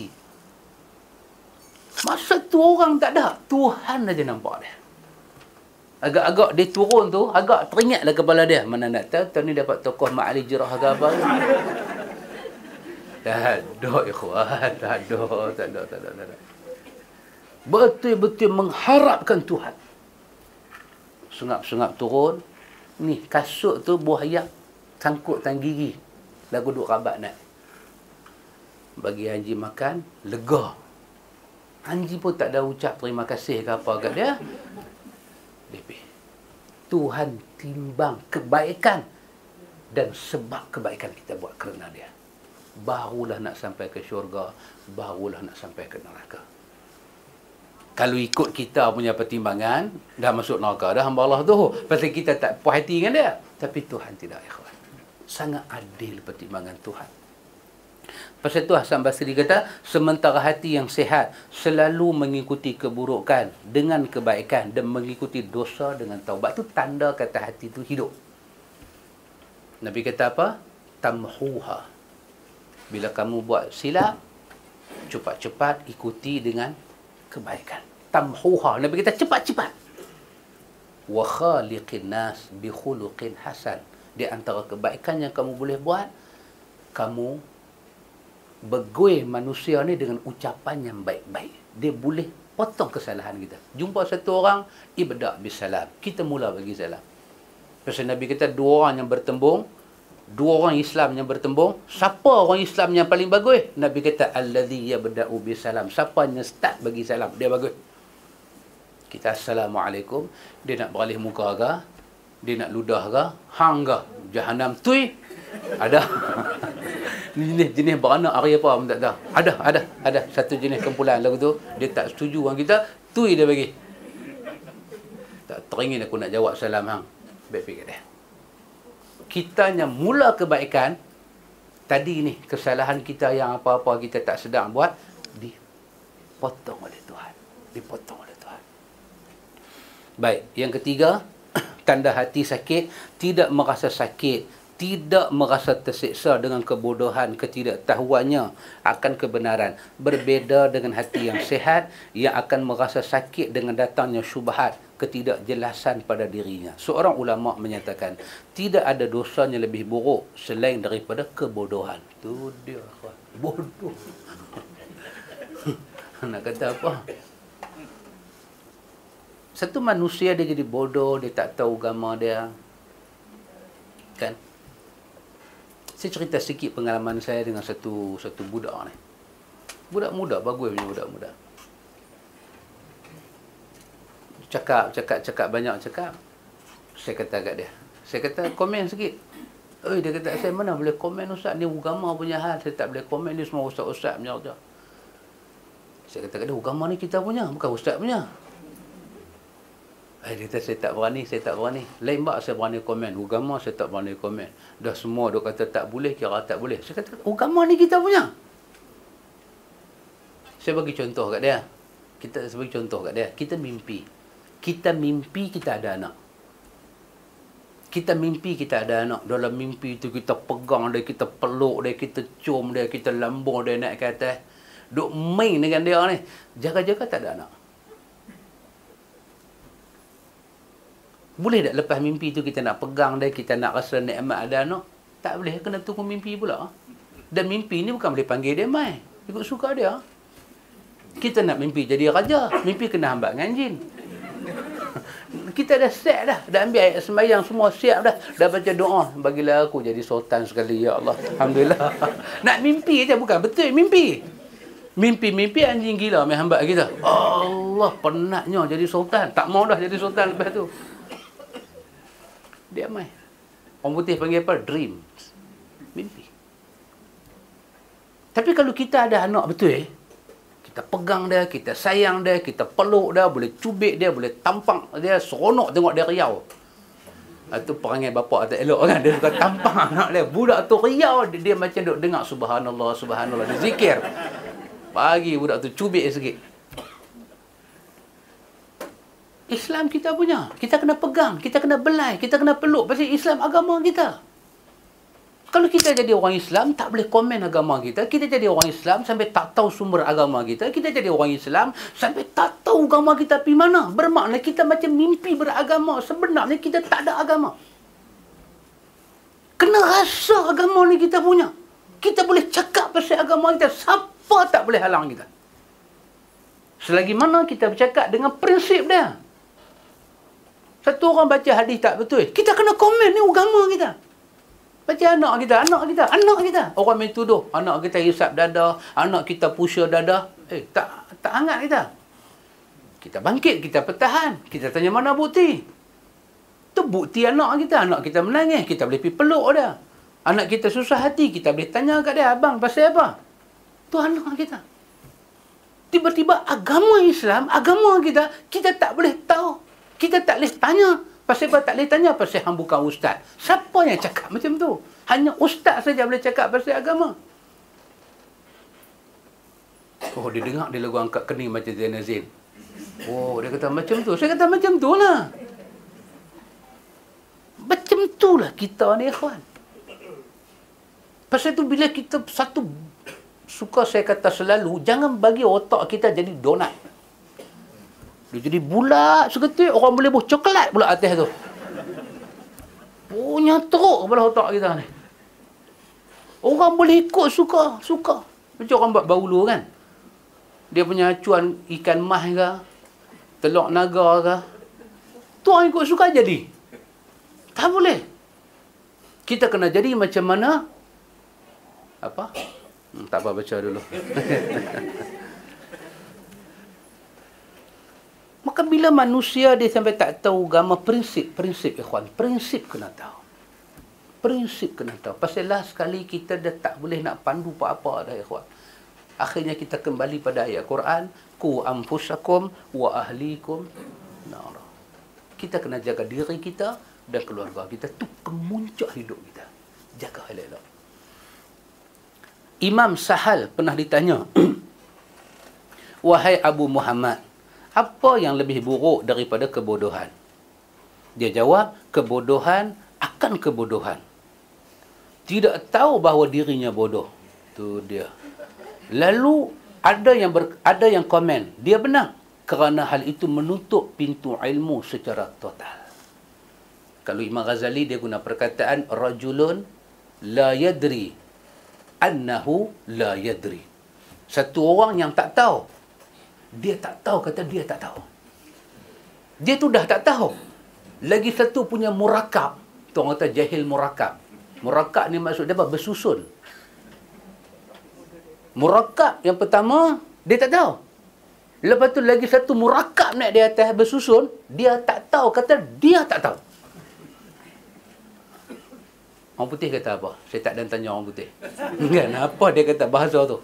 Masa tu orang tak ada, Tuhan aja nampak dia. Agak-agak dia turun tu, agak teringatlah kepala dia. Mana nak tahu, tahun ni dapat tokoh Mak Ali Jirah ke apa. Tak ada ikhwan, tak ada, tak ada, tak ada, tak ada. Betul-betul mengharapkan Tuhan. Sengap-sengap turun. Ni kasut tu buah ayak sangkut tan gigi. Lagu duk rabat nak. Bagi anjing makan, lega. Anjing pun tak ada ucap terima kasih ke apa kat dia. Dia pergi. Tuhan timbang kebaikan dan sebab kebaikan kita buat kerana dia. Barulah nak sampai ke syurga, barulah nak sampai ke neraka. Kalau ikut kita punya pertimbangan, dah masuk neraka dah hamba Allah tu. Pasal kita tak puas hati dengan dia. Tapi Tuhan tidak, ikhwan. Sangat adil pertimbangan Tuhan. Pasal tu Hasan Basri kata, sementara hati yang sihat selalu mengikuti keburukan dengan kebaikan dan mengikuti dosa dengan taubat. Tu tanda kata hati tu hidup. Nabi kata apa? Tamhuha. Bila kamu buat silap, cepat-cepat ikuti dengan kebaikan. Tamhuha. Nabi kata cepat-cepat. Wa khaliqin nas bi khuluqin hasan. Di antara kebaikan yang kamu boleh buat, kamu bergui manusia ni dengan ucapan yang baik-baik. Dia boleh potong kesalahan kita. Jumpa satu orang, ibda' bisalam. Kita mula bagi salam. Pasal Nabi kata dua orang yang bertembung, dua orang Islam yang bertembung, siapa orang Islam yang paling bagus? Nabi kata allazi yabda'u bisalam. Siapa yang start bagi salam, dia bagus. Kita assalamualaikum, dia nak beralih muka ke, dia nak ludah ke, hang ke, jahanam tui. Ada. Jenis jenis beranak hari apa pun tak tahu. Ada, ada, ada satu jenis kumpulan lagu tu, dia tak setuju orang kita, tui dia bagi. Tak teringin aku nak jawab salam hang. Baik fikir dia. Kita yang mula kebaikan, tadi ni kesalahan kita yang apa-apa kita tak sedang buat, dipotong oleh Tuhan. Dipotong oleh Tuhan. Baik, yang ketiga, tanda hati sakit, tidak merasa sakit, tidak merasa tersiksa dengan kebodohan, ketidaktahuannya akan kebenaran. Berbeza dengan hati yang sihat, yang akan merasa sakit dengan datangnya syubhat, ketidakjelasan pada dirinya. Seorang ulama menyatakan, tidak ada dosanya lebih buruk selain daripada kebodohan. Tu dia, bodoh. Nak kata apa? Satu manusia dia jadi bodoh, dia tak tahu agama dia. Kan? Saya cerita sikit pengalaman saya dengan satu satu budak ni. Budak muda, bagus punya budak muda. Cakap, cakap, cakap banyak cakap. Saya kata kat dia. Saya kata komen sikit. Eh, dia kata saya mana boleh komen ustaz, ni agama punya hal, saya tak boleh komen, ni semua ustaz-ustaz punya kerja. Saya kata kat dia, agama ni kita punya, bukan ustaz punya. Eh, dia kata, saya tak berani, saya tak berani. Lain bak saya berani komen. Agama saya tak berani komen. Dah semua dia kata tak boleh, kira tak boleh. Saya kata, agama ni kita punya. Saya bagi contoh kat dia. Kita bagi contoh kat dia. Kita mimpi. Kita mimpi kita ada anak. Kita mimpi kita ada anak. Dalam mimpi itu kita pegang dia, kita peluk dia, kita cium dia, kita lambung dia naik ke atas. Duk main dengan dia ni. Jaga-jaga tak ada anak. Boleh tak lepas mimpi tu kita nak pegang dia, kita nak rasa nikmat ada anak? Tak boleh, kena tunggu mimpi pula. Dan mimpi ni bukan boleh panggil dia mai. Ikut suka dia. Kita nak mimpi jadi raja, mimpi kena hambat dengan jin. Kita dah siap dah, dah ambil ayat sembahyang semua siap dah. Dah baca doa, bagilah aku jadi sultan sekali ya Allah. Alhamdulillah. Nak mimpi je bukan betul mimpi. Mimpi-mimpi anjing gila main hambat kita. Allah, penatnya jadi sultan. Tak mau dah jadi sultan lepas tu. Dia main. Orang putih panggil apa? Dreams. Mimpi. Tapi kalau kita ada anak betul eh, kita pegang dia, kita sayang dia, kita peluk dia, boleh cubit dia, boleh tampang dia, seronok tengok dia riau. Itu perangai bapak tak elok kan. Dia suka tampang anak dia. Budak tu riau, dia, dia macam duk dengar subhanallah, subhanallah. Dia zikir. Pagi budak tu cubit sikit. Islam kita punya. Kita kena pegang, kita kena belai, kita kena peluk. Pasal Islam agama kita. Kalau kita jadi orang Islam, tak boleh komen agama kita. Kita jadi orang Islam sampai tak tahu sumber agama kita. Kita jadi orang Islam sampai tak tahu agama kita pergi mana. Bermakna kita macam mimpi beragama. Sebenarnya kita tak ada agama. Kena rasa agama ni kita punya. Kita boleh cakap pasal agama kita. Siapa tak boleh halang kita. Selagi mana kita bercakap dengan prinsip dia. Satu orang baca hadis tak betul, kita kena komen ni agama kita. Baca anak kita, anak kita, anak kita. Orang main tuduh, anak kita hisap dada, anak kita pusha dada. Eh, tak tak hangat kita. Kita bangkit, kita pertahan. Kita tanya mana bukti. Tu bukti anak kita. Anak kita menangis, kita boleh pergi peluk dia. Anak kita susah hati, kita boleh tanya kat dia, abang pasal apa? Tu anak kita. Tiba-tiba agama Islam, agama kita, kita tak boleh tahu. Kita tak boleh tanya. Pasal apa tak boleh tanya? Pasal hang bukan ustaz. Siapa yang cakap macam tu? Hanya ustaz saja boleh cakap pasal agama. Oh, dia dengar dia lagu angkat kening macam Zainal Zain. Oh, dia kata macam tu. Saya kata macam tu lah. Macam tu lah kita ni, ikhwan. Pasal tu bila kita satu, suka saya kata selalu, jangan bagi otak kita jadi donat. Dia jadi bulat seketik, orang boleh buh coklat pula atas tu. Punya teruk kepala otak kita ni. Orang boleh ikut suka, suka. Macam orang buat bahulu kan. Dia punya acuan ikan mas ke, telur naga ke. Tu orang ikut suka jadi. Tak boleh. Kita kena jadi macam mana? Apa? Hmm, tak apa, baca dulu. Maka bila manusia dia sampai tak tahu agama, prinsip, prinsip ikhwan, prinsip kena tahu. Prinsip kena tahu. Pasal last sekali kita dah tak boleh nak pandu apa-apa dah ikhwan. Akhirnya kita kembali pada ayat Quran, ku anfusakum wa ahlikum nar. Kita kena jaga diri kita dan keluarga kita. Tu kemuncak hidup kita. Jaga elok-elok. Imam Sahal pernah ditanya, wahai Abu Muhammad, apa yang lebih buruk daripada kebodohan? Dia jawab, kebodohan akan kebodohan. Tidak tahu bahawa dirinya bodoh. Tu dia. Lalu ada yang ber, ada yang komen, dia benar kerana hal itu menutup pintu ilmu secara total. Kalau Imam Ghazali dia guna perkataan rajulun la yadri annahu la yadri. Satu orang yang tak tahu, dia tak tahu kata dia tak tahu. Dia tu dah tak tahu. Lagi satu punya murakab. Tu orang kata jahil murakab. Murakab ni maksud dia apa? Bersusun. Murakab yang pertama, dia tak tahu. Lepas tu lagi satu murakab naik di atas bersusun, dia tak tahu kata dia tak tahu. Orang putih kata apa? Saya tak ada tanya orang putih. Kan? Apa dia kata bahasa tu?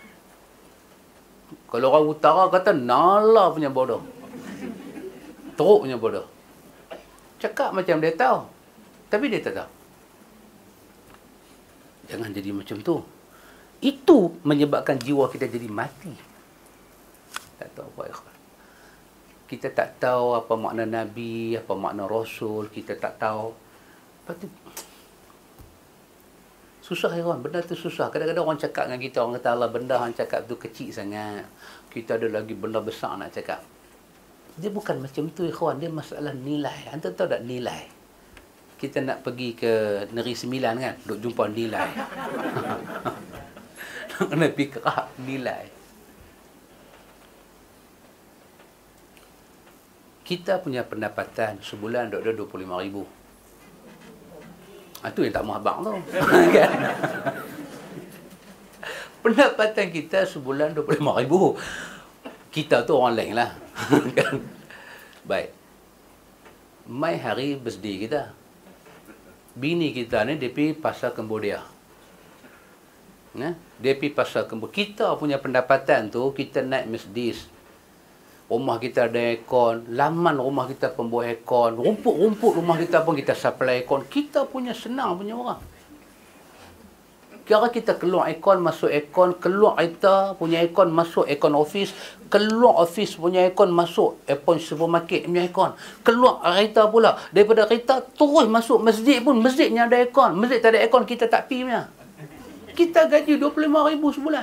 Kalau orang utara kata, nala punya bodoh. Teruk punya bodoh. Cakap macam dia tahu. Tapi dia tak tahu. Jangan jadi macam tu. Itu menyebabkan jiwa kita jadi mati. Tak tahu apa ikhwan. Kita tak tahu apa makna Nabi, apa makna Rasul. Kita tak tahu. Lepas tu, susah ikhwan, benda tu susah. Kadang-kadang orang cakap dengan kita, orang kata Allah, benda yang cakap tu kecil sangat. Kita ada lagi benda besar nak cakap. Dia bukan macam tu ikhwan, dia masalah nilai. Anda tahu tak nilai? Kita nak pergi ke Negeri Sembilan kan, duk jumpa nilai. Kena pick up nilai. Kita punya pendapatan sebulan duk ada dua puluh lima ribu. Itu yang tak mahu abang tu. Kan? Pendapatan kita sebulan dua puluh lima ribu. Kita tu orang lain lah. Kan? Baik. Mai hari birthday kita. Bini kita ni, dia pergi pasar Cambodia. Ya? Dia pergi pasar Cambodia. Kita punya pendapatan tu, kita naik Mercedes. Rumah kita ada aircon, laman rumah kita pun buat aircon, rumput-rumput rumah kita pun kita supply aircon. Kita punya senang punya orang. Kira kita keluar aircon, masuk aircon, keluar kita punya aircon, masuk aircon office, keluar office punya aircon, masuk aircon supermarket punya aircon, keluar kereta pula. Daripada kereta, terus masuk masjid pun, masjidnya ada aircon. Masjid tak ada aircon, kita tak pergi punya. Kita gaji dua puluh lima ribu sebulan.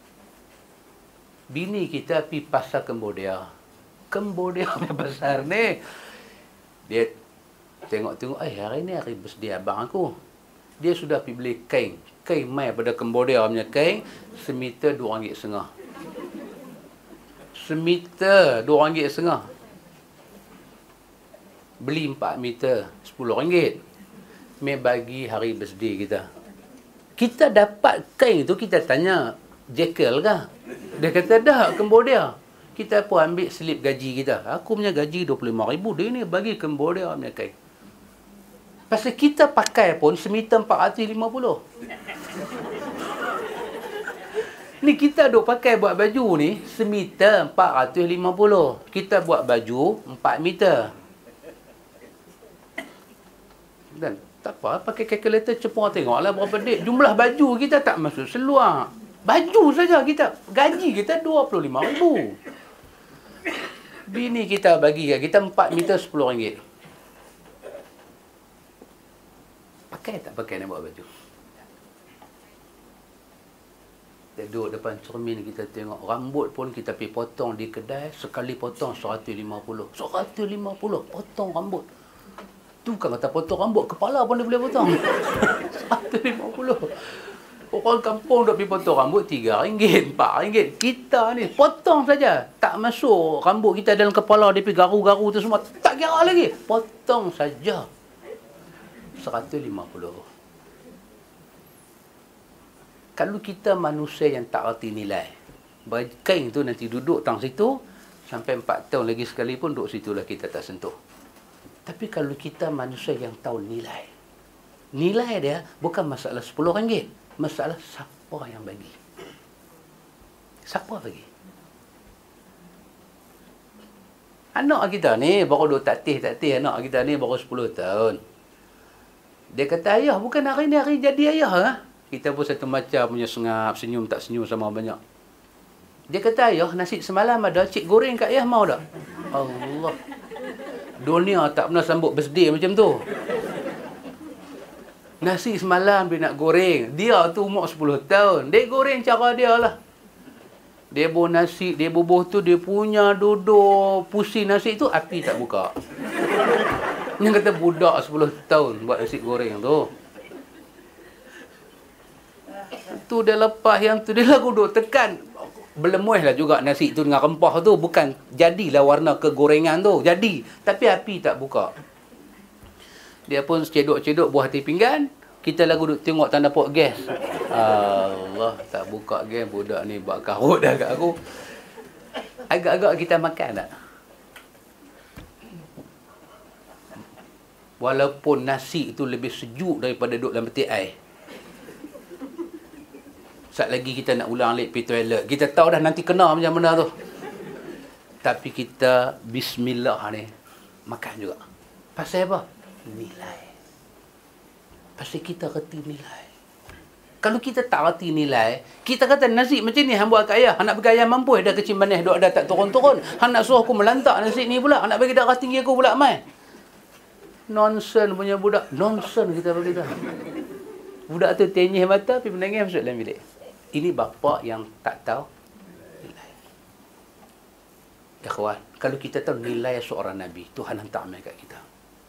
Bini kita pergi pasar Cambodia. Cambodia punya pasar ni. Dia tengok-tengok, eh hari ni hari birthday abang aku. Dia sudah pergi beli kain. Kain mai pada Cambodia punya kain, semeter dua ringgit setengah. Semeter dua ringgit setengah. Beli empat meter, sepuluh ringgit. Mai bagi hari birthday kita. Kita dapat kain tu, kita tanya, Jekyll kah? Dia kata, dah, Cambodia. Kita pun ambil slip gaji kita. Aku punya gaji dua puluh lima ribu. Dia ni bagi Cambodia punya kain. Pasal kita pakai pun semeter empat ratus lima puluh. Ni kita duk pakai buat baju ni semeter empat ratus lima puluh. Kita buat baju empat meter. Dan tak apa, pakai kalkulator cepung tengoklah berapa dek. Jumlah baju kita tak masuk seluar. Baju saja kita, gaji kita dua puluh lima ribu. Bini kita bagi kat kita empat meter sepuluh ringgit. Pakai tak pakai nak buat baju? Kita duduk depan cermin, kita tengok rambut pun kita pergi potong di kedai, sekali potong seratus lima puluh. seratus lima puluh potong rambut. Tu kan kata potong rambut, kepala pun dia boleh potong. seratus lima puluh. Orang kampung duk pergi potong rambut tiga ringgit, empat ringgit. Kita ni potong saja. Tak masuk rambut kita dalam kepala, dia pergi garu-garu tu semua. Tak kira lagi. Potong saja. seratus lima puluh. Kalau kita manusia yang tak erti nilai, kain tu nanti duduk tang situ, sampai empat tahun lagi sekali pun duduk situlah kita tak sentuh. Tapi kalau kita manusia yang tahu nilai, nilai dia bukan masalah sepuluh ringgit. Masalah siapa yang bagi. Siapa bagi? Anak kita ni baru duk tatih-tatih, anak kita ni baru sepuluh tahun. Dia kata, ayah, bukan hari ni hari jadi ayah lah. Kita pun satu macam punya sengap, senyum tak senyum sama banyak. Dia kata, ayah, nasi semalam ada, cik goreng kat ayah mau tak? Allah. Dunia tak pernah sambut birthday macam tu. Nasi semalam dia nak goreng. Dia tu umur sepuluh tahun. Dia goreng cara dia lah. Dia bubuh nasi, dia bubuh tu, dia punya duduk pusing nasi tu, api tak buka. Yang kata budak sepuluh tahun buat nasi goreng tu. Tu dia lepas yang tu, dia lagu duduk tekan. Belemuih lah juga nasi tu dengan rempah tu. Bukan jadilah warna kegorengan tu. Jadi. Tapi api tak buka. Dia pun cedok-cedok buah hati pinggan. Kita lagu duduk tengok tanda pok gas. Allah, tak buka gas. Budak ni buat karut dah kat aku. Agak-agak kita makan tak? Walaupun nasi itu lebih sejuk daripada duduk dalam peti air. Sat lagi kita nak ulang alik pergi toilet. Kita tahu dah nanti kena macam benda tu. Tapi kita bismillah ni makan juga. Pasal apa? Nilai. Pasal kita reti nilai. Kalau kita tak reti nilai, kita kata nasi macam ni hang buat kat ayah, hang nak bagi ayah mampu dah kecil manis duk dah tak turun-turun. Hang nak suruh aku melantak nasi ni pula, hang nak bagi darah tinggi aku pula mai. Nonsen punya budak, nonsen kita bagi dah. Budak tu tenyih mata pergi menangis masuk dalam bilik. Ini bapa yang tak tahu nilai. Ikhwan, kalau kita tahu nilai seorang Nabi, Tuhan hantar amal kat kita.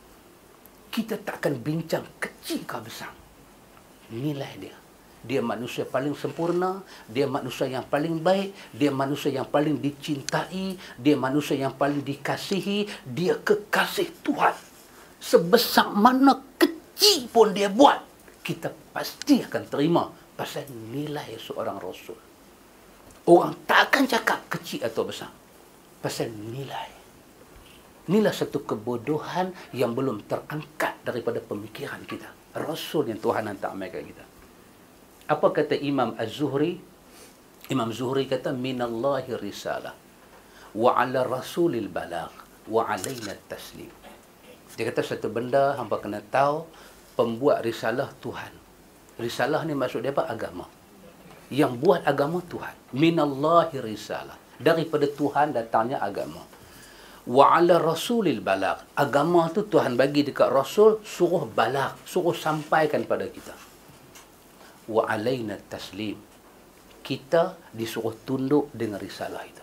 Kita tak akan bincang kecil ke besar. Nilai dia. Dia manusia paling sempurna, dia manusia yang paling baik, dia manusia yang paling dicintai, dia manusia yang paling dikasihi, dia kekasih Tuhan. Sebesar mana kecil pun dia buat, kita pasti akan terima pasal nilai seorang Rasul. Orang tak akan cakap kecil atau besar. Pasal nilai. Inilah satu kebodohan yang belum terangkat daripada pemikiran kita. Rasul yang Tuhan hantar mai kat kita. Apa kata Imam Az-Zuhri? Imam Zuhri kata, minallahi risalah wa ala rasulil balagh wa alaina taslim. Dia kata satu benda hangpa kena tahu, pembuat risalah Tuhan. Risalah ni maksud dia apa? Agama. Yang buat agama Tuhan. Minallahi risalah. Daripada Tuhan datangnya agama. Wa ala rasulil balagh. Agama tu Tuhan bagi dekat Rasul, suruh balagh, suruh sampaikan pada kita. Wa alaina taslim. Kita disuruh tunduk dengan risalah itu.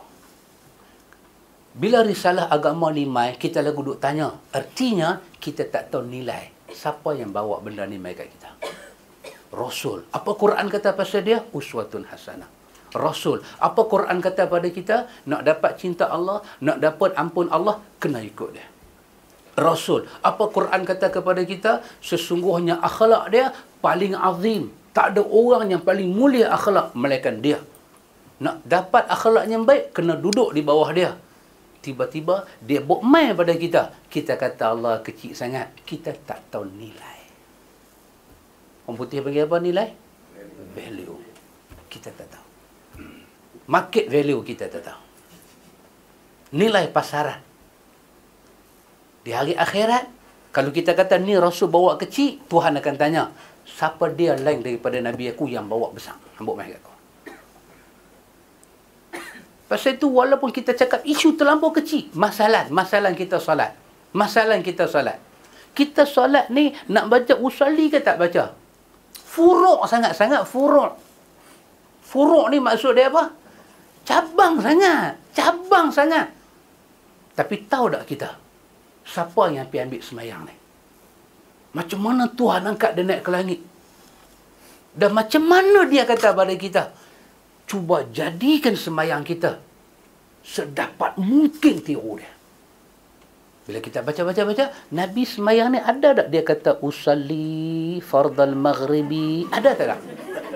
Bila risalah agama ni mai, kita lagu duk tanya. Artinya, kita tak tahu nilai. Siapa yang bawa benda ni mai kat kita? Rasul. Apa Quran kata pasal dia? Uswatun hasanah. Rasul. Apa Quran kata pada kita? Nak dapat cinta Allah, nak dapat ampun Allah, kena ikut dia. Rasul. Apa Quran kata kepada kita? Sesungguhnya akhlak dia paling azim. Tak ada orang yang paling mulia akhlak melainkan dia. Nak dapat akhlak yang baik, kena duduk di bawah dia. Tiba-tiba dia buat main pada kita. Kita kata Allah kecil sangat. Kita tak tahu nilai. Orang putih panggil apa nilai? Value. Kita tak tahu. Market value kita tak tahu. Nilai pasaran. Di hari akhirat, kalau kita kata ni Rasul bawa kecil, Tuhan akan tanya, siapa dia lain daripada Nabi aku yang bawa besar? Ambuk mai kat kau. Pasal itu walaupun kita cakap isu terlampau kecil, masalah, masalah kita solat. Masalah kita solat. Kita solat ni nak baca usalli ke tak baca? Furuk sangat-sangat furuk. Furuk ni maksud dia apa? Cabang sangat. Cabang sangat. Tapi tahu tak kita? Siapa yang pergi ambil semayang ni? Macam mana Tuhan angkat dia naik ke langit? Dan macam mana dia kata pada kita? Cuba jadikan semayang kita sedapat mungkin tiru dia. Bila kita baca-baca-baca, Nabi semayang ni ada tak dia kata usalli fardal maghribi? Ada tak tak?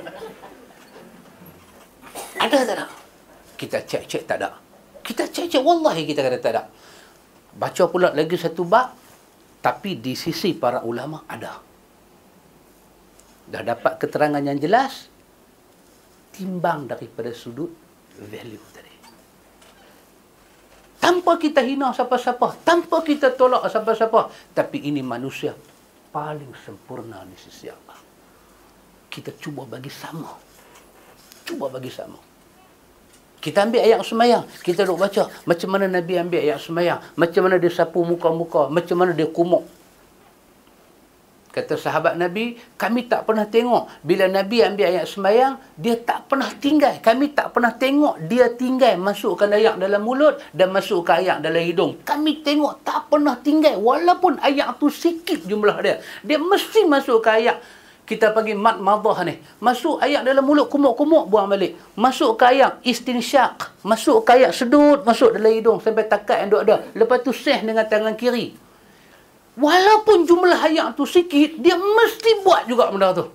Ada tak tak? Kita cek-cek tak ada. Kita cek-cek, wallahi kita kata tak ada. Baca pula lagi satu bab, tapi di sisi para ulama ada. Dah dapat keterangan yang jelas, timbang daripada sudut value tadi. Tanpa kita hina siapa-siapa, tanpa kita tolak siapa-siapa, tapi ini manusia paling sempurna di sisi Allah. Kita cuba bagi sama. Cuba bagi sama. Kita ambil ayat semayang, kita duk baca macam mana Nabi ambil ayat semayang, macam mana dia sapu muka-muka, macam mana dia kumuk. Kata sahabat Nabi, kami tak pernah tengok bila Nabi ambil ayat semayang, dia tak pernah tinggal. Kami tak pernah tengok dia tinggal masukkan ayat dalam mulut dan masukkan ayat dalam hidung. Kami tengok tak pernah tinggal. Walaupun ayat tu sikit jumlah dia, dia mesti masukkan ayat. Kita panggil mat madah ni. Masuk ayat dalam mulut, kumuk-kumuk, buang balik. Masuk ke ayat istinsyaq. Masuk ke ayat sedut, masuk dalam hidung sampai takat yang duk ada. Lepas tu seh dengan tangan kiri. Walaupun jumlah ayat tu sikit, dia mesti buat juga benda tu.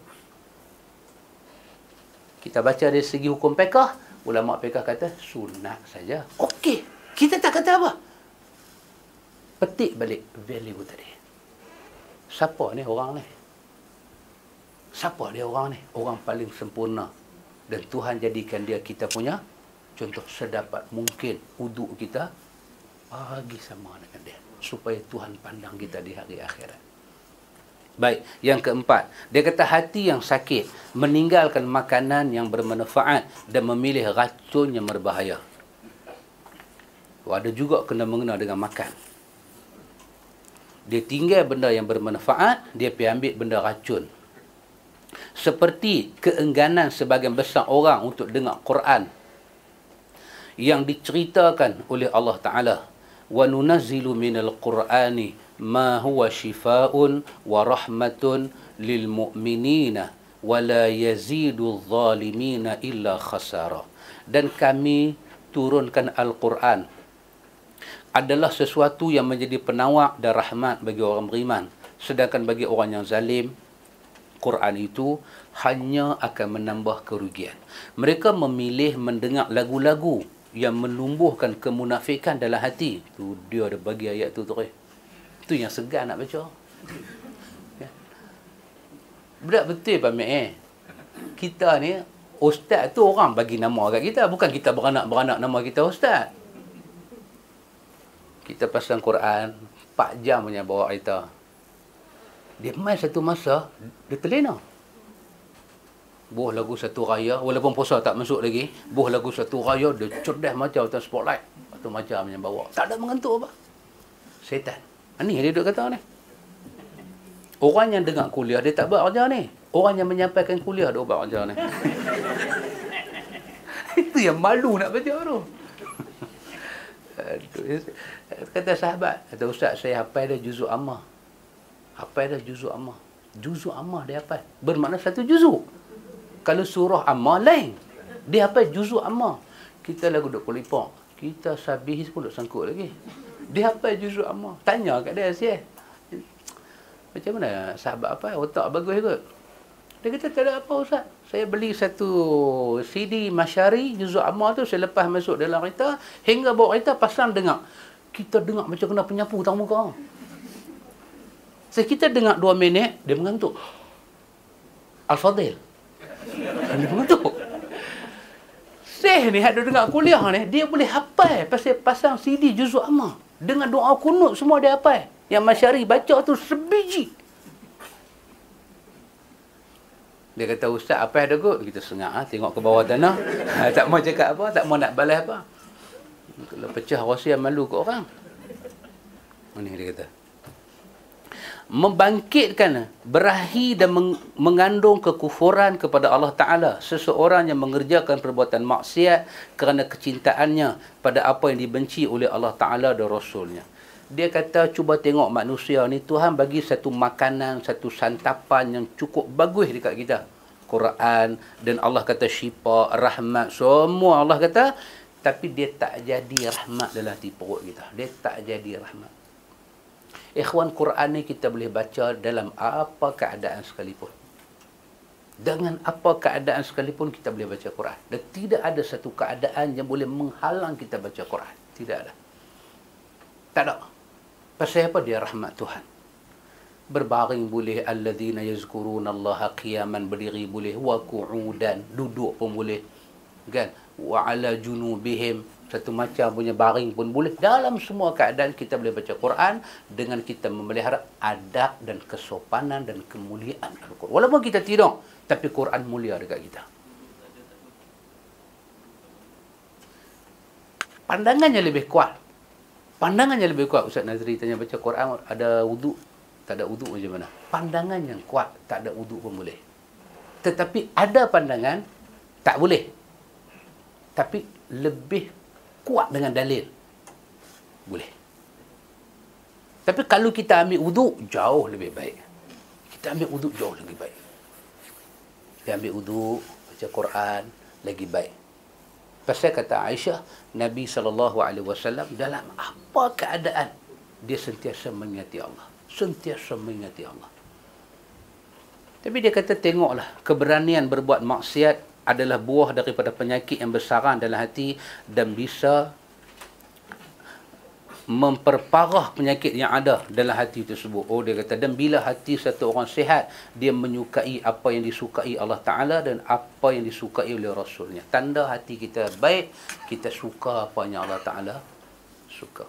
Kita baca dari segi hukum fiqh, ulama fiqh kata sunat saja. Okey, kita tak kata apa. Petik balik value tadi. Siapa ni orang ni? Siapa dia orang ni? Orang paling sempurna. Dan Tuhan jadikan dia kita punya contoh sedapat mungkin uduk kita bagi sama dengan dia. Supaya Tuhan pandang kita di hari akhirat. Baik, yang keempat. Dia kata hati yang sakit meninggalkan makanan yang bermanfaat dan memilih racun yang berbahaya. Ada juga kena mengena dengan makan. Dia tinggal benda yang bermanfaat, dia pergi ambil benda racun. Seperti keengganan sebagian besar orang untuk dengar Quran yang diceritakan oleh Allah Ta'ala, wa nunazzilu minal Qur'ani ma huwa shifaa'un wa rahmatun lil mu'minina wa la yazidu adh-dhalimina illa khasara. Dan kami turunkan Al-Quran adalah sesuatu yang menjadi penawar dan rahmat bagi orang beriman, sedangkan bagi orang yang zalim, Quran itu hanya akan menambah kerugian. Mereka memilih mendengar lagu-lagu yang menumbuhkan kemunafikan dalam hati. Tu dia ada bagi ayat tu tu. Itu yang segar nak baca. Ya. Berat betul Pak Mek eh. Kita ni ustaz tu orang bagi nama kat kita, bukan kita beranak-beranak nama kita ustaz. Kita pasang Quran empat jam punya bawa kita. Dia main satu masa, dia terlena. Buah lagu satu raya, walaupun puasa tak masuk lagi, buah lagu satu raya, dia cerdas macam atas spotlight. Atau macam yang bawa. Tak ada mengantuk apa. Setan. Ini dia duduk kata ni. Orang yang dengar kuliah, dia tak buat kerja ni. Orang yang menyampaikan kuliah, dia buat kerja ni. Itu yang malu nak baca tu. Kata sahabat, kata ustaz, saya hafal dah juzuk ammah. Hafal dah juzuk ammah. Juzuk ammah dia hafal. Bermakna satu juzuk. Kalau surah ammah lain. Dia hafal juzuk ammah. Kita lagu duk polipak. Kita sabihis pun duk sangkut lagi. Dia hafal juzuk ammah. Tanya kat dia, siap. Macam mana sahabat apa? Otak bagus kot. Dia kata, tak ada apa Ustaz. Saya beli satu C D Masyari, Juzuk Amma tu, saya lepas masuk dalam kereta, hingga bawa kereta, pasang dengar. Kita dengar macam kena penyapu tak muka. So, kita dengar dua minit, dia mengantuk. Al-Fadil. Dia mengantuk. Syekh ni, ada dengar kuliah ni, dia boleh hafal pasal pasang C D Juzuk Amma. Dengan doa kunut semua dia hafal. Yang Masyari baca tu sebiji. Dia kata, Ustaz, apa ada kot? Kita sengak, ha? Tengok ke bawah tanah. Ha, tak mau cakap apa, tak mau nak balas apa. Kalau pecah rahsia malu ke orang. Ini dia kata. Membangkitkan, berahi dan meng mengandung kekufuran kepada Allah Ta'ala. Seseorang yang mengerjakan perbuatan maksiat kerana kecintaannya pada apa yang dibenci oleh Allah Ta'ala dan Rasulnya. Dia kata, cuba tengok manusia ni, Tuhan bagi satu makanan, satu santapan yang cukup bagus dekat kita. Quran, dan Allah kata syifa, rahmat, semua Allah kata. Tapi dia tak jadi rahmat dalam hati perut kita. Dia tak jadi rahmat. Ikhwan, Quran ni kita boleh baca dalam apa keadaan sekalipun. Dengan apa keadaan sekalipun kita boleh baca Quran. Dan tidak ada satu keadaan yang boleh menghalang kita baca Quran. Tidak ada. Tak ada. Pasal apa? Dia rahmat Tuhan. Berbaring boleh, alladzina yazkurunallaha qiyaman, berdiri boleh, wa qu'udan, duduk pun boleh, kan, wa ala junubihim, satu macam punya baring pun boleh. Dalam semua keadaan kita boleh baca Quran dengan kita memelihara adab dan kesopanan dan kemuliaan Al-Quran. Walaupun kita tidur, tapi Quran mulia dekat kita. Pandangannya lebih kuat. Pandangannya lebih kuat. Ustaz Nazri tanya baca Quran, ada wuduk? Tak ada wuduk macam mana? Pandangan yang kuat, tak ada wuduk pun boleh. Tetapi ada pandangan, tak boleh. Tapi lebih kuat dengan dalil. Boleh. Tapi kalau kita ambil wuduk, jauh lebih baik. Kita ambil wuduk jauh lebih baik. Kita ambil wuduk, baca Quran, lagi baik. Pasal kata Aisyah, Nabi sallallahu alaihi wasallam dalam apa keadaan dia sentiasa mengingati Allah. Sentiasa mengingati Allah. Tapi dia kata, tengoklah, keberanian berbuat maksiat adalah buah daripada penyakit yang besaran dalam hati dan bisa memperparah penyakit yang ada dalam hati tersebut. Oh, dia kata, dan bila hati satu orang sihat, dia menyukai apa yang disukai Allah Ta'ala dan apa yang disukai oleh Rasulnya. Tanda hati kita baik, kita suka apa yang Allah Ta'ala suka.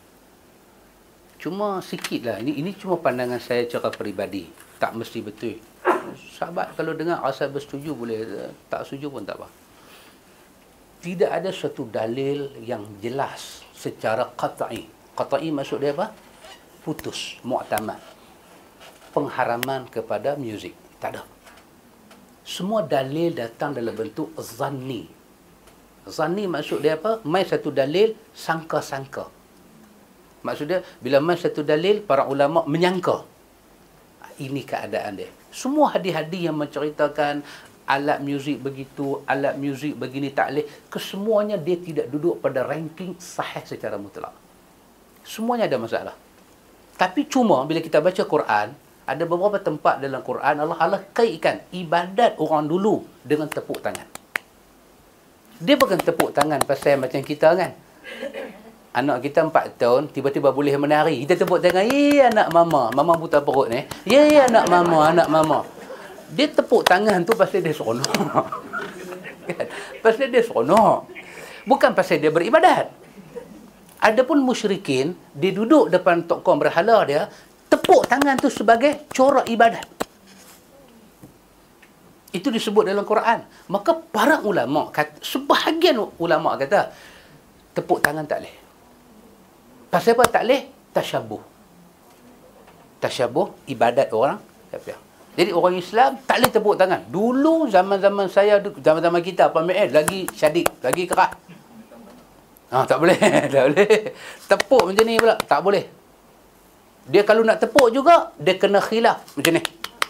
Cuma sikit lah, ini, ini cuma pandangan saya secara peribadi. Tak mesti betul. Sahabat kalau dengar rasa bersetuju boleh, tak setuju pun tak apa. Tidak ada suatu dalil yang jelas secara qat'i. Qat'i maksud dia apa? Putus, mu'tamad. Pengharaman kepada muzik. Tak ada. Semua dalil datang dalam bentuk zanni. Zanni maksud dia apa? Mai satu dalil, sangka-sangka. Maksud dia, bila mai satu dalil, para ulama menyangka. Ini keadaan dia. Semua hadis-hadis yang menceritakan alat muzik begitu, alat muzik begini tak boleh, kesemuanya dia tidak duduk pada ranking sahih secara mutlak. Semuanya ada masalah. Tapi cuma bila kita baca Quran, ada beberapa tempat dalam Quran Allah Allah kaitkan ibadat orang dulu dengan tepuk tangan. Dia bukan tepuk tangan pasal macam kita kan. Anak kita empat tahun, tiba-tiba boleh menari. Kita tepuk tangan, "Ye anak mama, mama buta perut ni. Ye anak mama, anak mama." Dia tepuk tangan tu pasal dia seronok. Kan? Pasal dia seronok. Bukan pasal dia beribadat. Adapun musyrikin, dia duduk depan tokoh berhala dia, tepuk tangan tu sebagai corak ibadat. Itu disebut dalam Quran. Maka para ulama, kata, sebahagian ulama kata, tepuk tangan tak boleh. Pasal apa tak boleh? Tasyabuh. Tasyabuh, ibadat orang kafir. Jadi orang Islam tak boleh tepuk tangan. Dulu zaman-zaman saya, zaman-zaman kita, P M S, lagi syadid, lagi keras. Ha, tak boleh, tak boleh. Tepuk macam ni pula, tak boleh. Dia kalau nak tepuk juga, dia kena khilaf macam ni.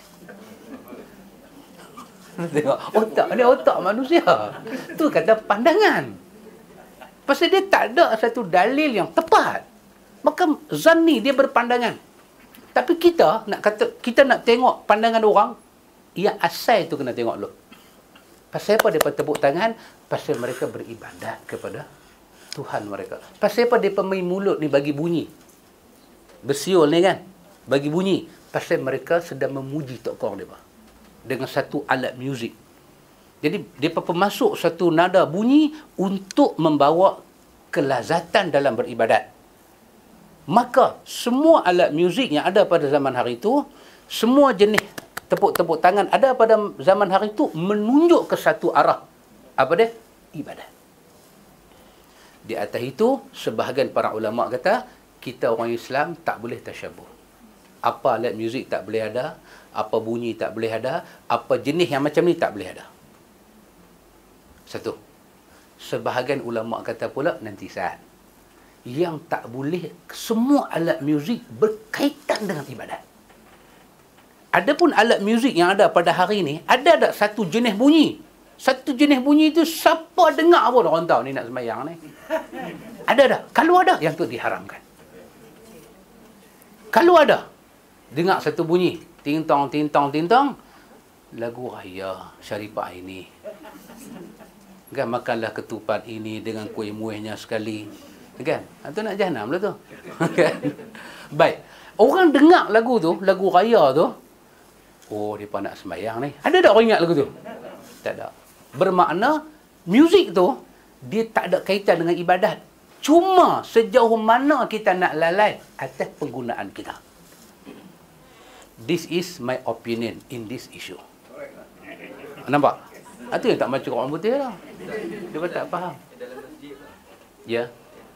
Tengok, otak ni otak manusia. Tu kata pandangan. Pasal dia tak ada satu dalil yang tepat. Maka zanni dia berpandangan. Tapi kita nak kata, kita nak tengok pandangan orang, yang asal tu kena tengok dulu. Pasal apa mereka tepuk tangan? Pasal mereka beribadat kepada Tuhan mereka. Pasal apa mereka main mulut ni bagi bunyi? Bersiul ni kan? Bagi bunyi. Pasal mereka sedang memuji Tok Kong mereka. Dengan satu alat muzik. Jadi, mereka pemasuk satu nada bunyi untuk membawa kelazatan dalam beribadat. Maka, semua alat muzik yang ada pada zaman hari itu, semua jenis tepuk-tepuk tangan ada pada zaman hari itu menunjuk ke satu arah. Apa dia? Ibadat. Di atas itu, sebahagian para ulama kata, kita orang Islam tak boleh tasyabuh. Apa alat muzik tak boleh ada, apa bunyi tak boleh ada, apa jenis yang macam ni tak boleh ada. Satu. Sebahagian ulama kata pula, nanti saat. Yang tak boleh, semua alat muzik berkaitan dengan ibadat. Adapun alat muzik yang ada pada hari ni, ada tak satu jenis bunyi? Satu jenis bunyi itu, siapa dengar pun orang tahu ni nak sembahyang ni. Ada tak? Kalau ada, yang tu diharamkan. Kalau ada, dengar satu bunyi, tintong, tintong, tintong, lagu raya Syarifah ini. Kan, makanlah ketupat ini dengan kuih muihnya sekali. Kan? Itu nak jahanam lah tu. Kan? Baik. Orang dengar lagu tu, lagu raya tu, oh, mereka nak sembahyang ni. Ada tak orang ingat lagu tu? Tak ada. Bermakna, muzik tu, dia tak ada kaitan dengan ibadat. Cuma sejauh mana kita nak lalai atas penggunaan kita. This is my opinion in this issue. Nampak? Itu yang tak macam orang putih lah. Dia pun tak faham. Ya.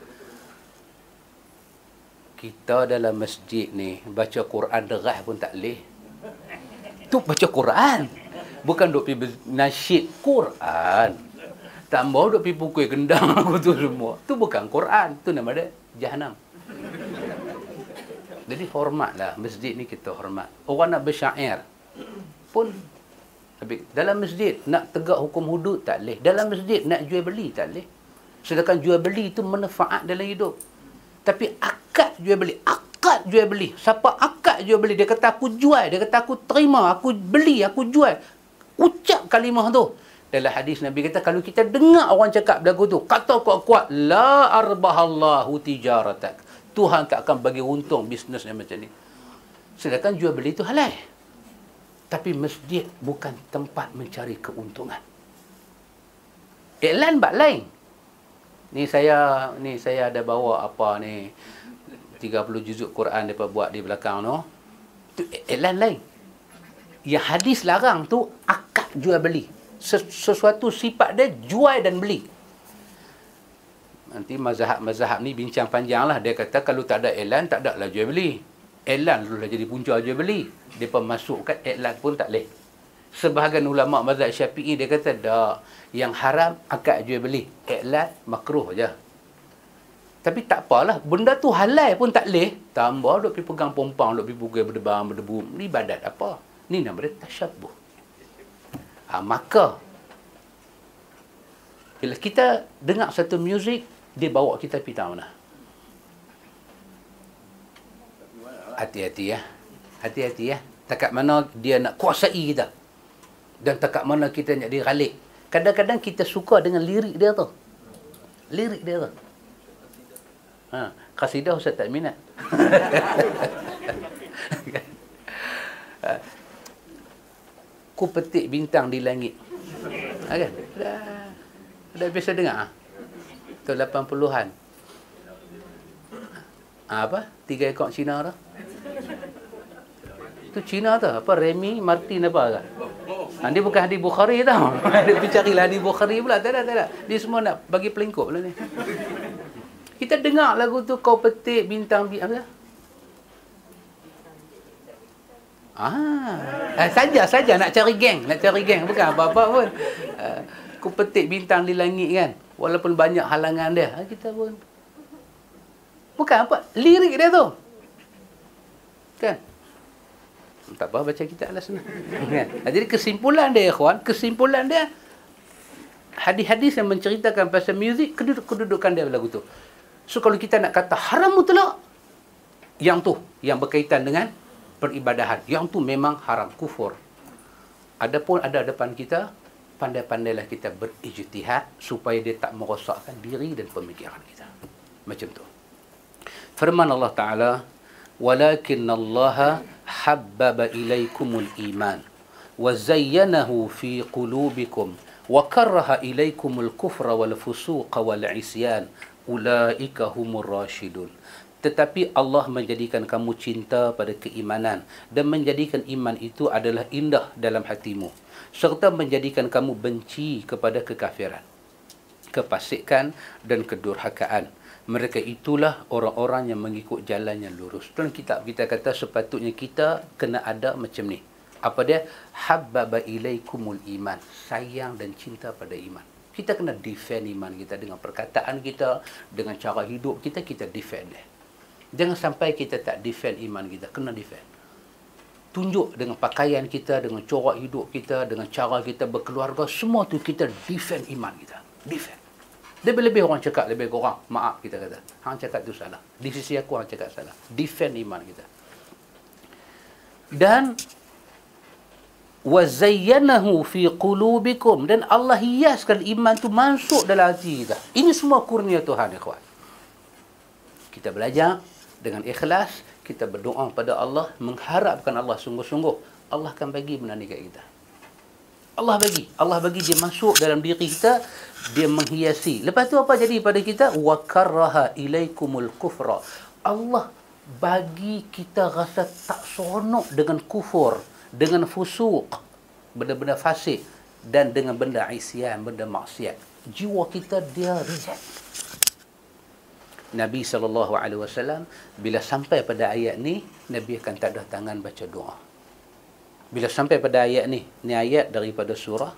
Kita dalam masjid ni, baca Quran derah pun tak boleh. Tu baca Quran. Bukan duk pergi nasyid Quran. Tak mau duk pergi pukul gendang aku tu semua. Tu bukan Quran. Tu nama dia Jahannam. Jadi hormatlah. Masjid ni kita hormat. Orang nak bersyair pun. Tapi dalam masjid nak tegak hukum hudud tak boleh. Dalam masjid nak jual beli tak boleh. Sedangkan jual beli itu manfaat dalam hidup. Tapi akad jual beli. Akad jual beli. Siapa akad jual beli? Dia kata aku jual. Dia kata aku terima. Aku beli. Aku jual. Ucap kalimah tu. Dalam hadis Nabi kata, kalau kita dengar orang cakap lagu tu, kata kuat-kuat, la arbahallahu tijaratak. Tuhan tak akan bagi untung bisnes yang macam ni. Sedangkan jual beli itu halal. Tapi masjid bukan tempat mencari keuntungan. Iklan bak lain. Ni saya ni saya ada bawa apa ni tiga puluh juzuk Quran depa buat di belakang tu. Tu iklan lain. Yang hadis larang tu akad jual beli. Sesuatu sifat dia jual dan beli. Nanti mazhab-mazhab ni bincang panjang lah. Dia kata kalau tak ada iklan, tak ada lah jual beli. Iklan dulu lah jadi punca jual beli. Dia pemasukkan iklan pun tak boleh. Sebahagian ulama' mazhab Syafi'i dia kata dah. Yang haram akad jual beli. Iklan makruh je. Tapi tak apalah. Benda tu halal pun tak boleh. Tambah duk pergi pegang pompang, duk pergi pukul berdebam, berdebu. Ni ibadat apa? Ni nama dia tasyabuh. Ha, maka bila kita dengar satu muzik, dia bawa kita pergi mana? Hati-hati ya. Hati-hati ya. Takat mana dia nak kuasai kita. Dan takat mana kita nak diralik. Kadang-kadang kita suka dengan lirik dia tu. Lirik dia tu. Ha, qasidah Ustaz tak minat. Ku petik bintang di langit. Ha, kan? Dah, dah biasa dengar? Ha? Tu lapan puluhan. Ha, apa? Tiga ekor Cina tu. Tu Cina tu. Apa? Remy Martin apa kan? Ha, dia bukan hadis Bukhari tau. Dia carilah hadis Bukhari pula. Tak ada, tak ada. Dia semua nak bagi pelingkup pula ni. Kita dengar lagu tu, kau petik bintang bi apa? Ah, eh, saja saja nak cari geng, nak cari geng bukan apa-apa pun. Uh, ku petik bintang di langit kan. Walaupun banyak halangan dia, ha, kita pun bukan apa, lirik dia tu. Kan? Tak apa baca kita lah senang. Kan? Jadi kesimpulan dia ikhwan, kesimpulan dia hadis-hadis yang menceritakan pasal muzik, kedudukan dia lagu tu. So kalau kita nak kata haram mutlak, yang tu yang berkaitan dengan peribadahan, yang tu memang haram, kufur. Adapun ada depan kita, pandai-pandailah kita berijtihad supaya dia tak merosakkan diri dan pemikiran kita. Macam tu. Firman Allah Ta'ala, "Walakin Allah habbaba ilaikumul iman wa zayyanahu fi qulubikum wa karaha ilaikumul kufra wal fusuqa wal isyan ulaika humur rasyidun." Tetapi Allah menjadikan kamu cinta pada keimanan dan menjadikan iman itu adalah indah dalam hatimu, serta menjadikan kamu benci kepada kekafiran, kefasikan dan kedurhakaan. Mereka itulah orang-orang yang mengikut jalan yang lurus. Dalam kitab kita kata sepatutnya kita kena ada macam ni. Apa dia? Habbaba ilaikumul iman. Sayang dan cinta pada iman. Kita kena defend iman kita dengan perkataan kita, dengan cara hidup kita, kita defend dia. Jangan sampai kita tak defend iman kita. Kena defend. Tunjuk dengan pakaian kita, dengan corak hidup kita, dengan cara kita berkeluarga. Semua tu kita defend iman kita. Defend. Lebih-lebih orang cakap lebih kurang. Maaf kita kata. Hang cakap tu salah. Di sisi aku hang cakap salah. Defend iman kita. Dan wazayyanahu fi qulubikum, dan Allah hiaskan iman tu masuk dalam hati kita. Ini semua kurnia Tuhan, ikhwan. Kita belajar dengan ikhlas, kita berdoa pada Allah, mengharapkan Allah sungguh-sungguh, Allah akan bagi benda ni kat kita. Allah bagi. Allah bagi dia masuk dalam diri kita, dia menghiasi. Lepas tu apa jadi pada kita? Wa karaha ilaikumul kufra. Allah bagi kita rasa tak seronok dengan kufur, dengan fusuk, benda-benda fasik, dan dengan benda isyan, benda maksiat. Jiwa kita dia reject. Nabi sallallahu alaihi wasallam bila sampai pada ayat ni, Nabi akan tadah tangan baca doa. Bila sampai pada ayat ni, ni ayat daripada surah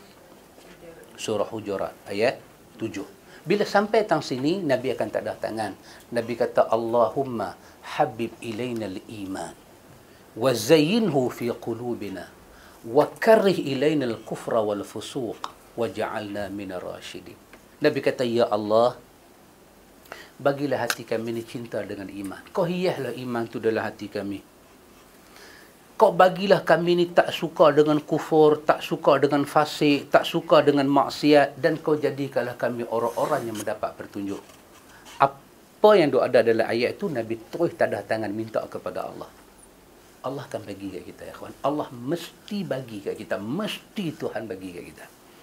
surah Hujurat ayat tujuh. Bila sampai tang sini, Nabi akan tadah tangan. Nabi kata, Allahumma habib ilaina al-iman wa zayyinhu fi qulubina wa karrih ilaina al-kufra wal fusuq waj'alna minar rasyidin. Nabi kata, ya Allah, bagilah hati kami ni cinta dengan iman. Kau hiaslah iman tu dalam hati kami. Kau bagilah kami ni tak suka dengan kufur, tak suka dengan fasik, tak suka dengan maksiat, dan kau jadikanlah kami orang-orang yang mendapat petunjuk. Apa yang ada dalam ayat tu, Nabi terus tadah tangan minta kepada Allah. Allah akan bagi kat kita, ya kawan. Allah mesti bagi kat kita. Mesti Tuhan bagi kat kita.